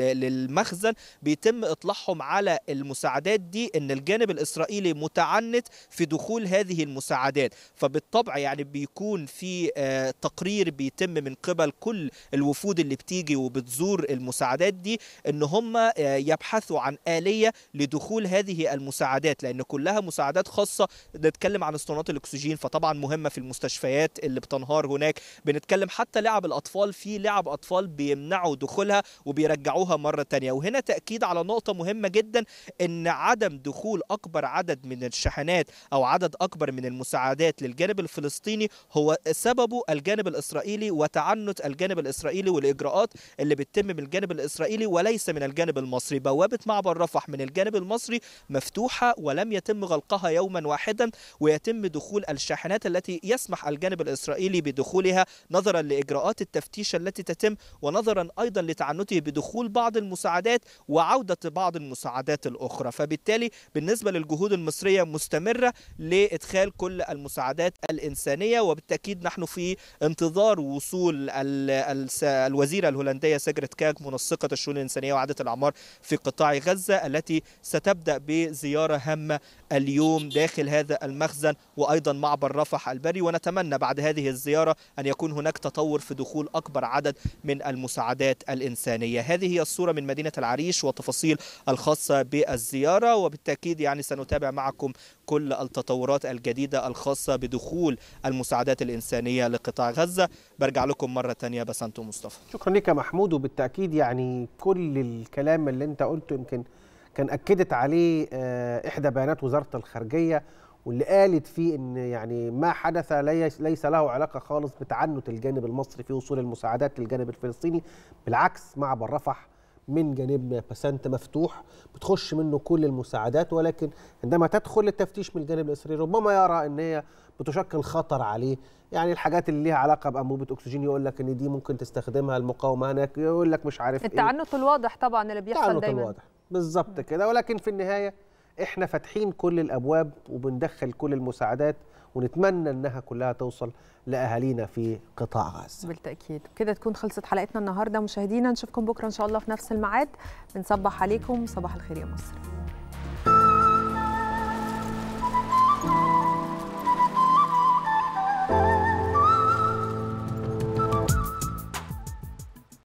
للمخزن بيتم اطلاعهم على المساعدات دي ان الجانب الإسرائيلي متعنت في دخول هذه المساعدات، فبالطبع يعني بيكون في تقرير بيتم من قبل كل الوفود اللي بتيجي وبتزور المساعدات دي ان هم يبحثوا عن آلية لدخول هذه المساعدات، لأن كلها مساعدات خاصة. نتكلم عن اسطوانات الأكسجين فطبعا مهمة في المستشفيات اللي بتنهار هناك. بنتكلم حتى لعب الأطفال، في لعب أطفال بيمنعوا دخولها وبيرجعوها مرة تانية. وهنا تأكيد على نقطة مهمة جدا ان عدم دخول أكبر عدد من الشحنات أو عدد أكبر من المساعدات للجانب الفلسطيني هو سببه الجانب الإسرائيلي وتعنت الجانب الإسرائيلي والإجراءات اللي بتتم من الجانب الإسرائيلي وليس من الجانب المصري. بوابة معبر رفح من الجانب المصري مفتوحة ولم يتم غلقها يوما واحدا، ويتم دخول الشاحنات التي يسمح الجانب الإسرائيلي بدخولها نظرا لإجراءات التفتيش التي تتم ونظرا أيضا لتعنته بدخول بعض المساعدات وعودة بعض المساعدات الأخرى. فبالتالي بالنسبة للجهود المصرية مستمرة لإدخال كل المساعدات الإنسانية، وبالتأكيد نحن في انتظار وصول الوزيرة الهولندية سيجريت كاج منسقة الشؤون الإنسانية وإعادة الأعمار في قطاع غزة التي ستبدأ بزيارة هامة اليوم داخل هذا المخزن وأيضا معبر رفح البري. ونتمنى بعد هذه الزيارة أن يكون هناك تطور في دخول أكبر عدد من المساعدات الإنسانية. هذه هي الصورة من مدينة العريش والتفاصيل الخاصة بالزيارة، وبالتأكيد يعني سنتابع معكم كل التطورات الجديدة الخاصة بدخول المساعدات الإنسانية لقطاع غزة. برجع لكم مرة تانية بسنت ومصطفى. شكرا لك يا محمود. وبالتأكيد يعني كل الكلام اللي انت قلته يمكن كان أكدت عليه إحدى بيانات وزارة الخارجية واللي قالت فيه ان يعني ما حدث ليس له علاقة خالص بتعنت الجانب المصري في وصول المساعدات للجانب الفلسطيني. بالعكس معبر رفح من جانبنا بسنت مفتوح بتخش منه كل المساعدات، ولكن عندما تدخل التفتيش من الجانب الإسرائيلي ربما يرى ان هي بتشكل خطر عليه. يعني الحاجات اللي ليها علاقه بانبوبه اكسجين يقول لك ان دي ممكن تستخدمها المقاومه هناك، يقول لك مش عارف التعنت ايه. الواضح طبعا اللي بيحصل دايما. التعنت الواضح بالظبط كده. ولكن في النهايه احنا فاتحين كل الابواب وبندخل كل المساعدات، ونتمنى انها كلها توصل لاهالينا في قطاع غزه. بالتاكيد. كده تكون خلصت حلقتنا النهارده مشاهدينا، نشوفكم بكره ان شاء الله في نفس الميعاد. بنصبح عليكم، صباح الخير يا مصر.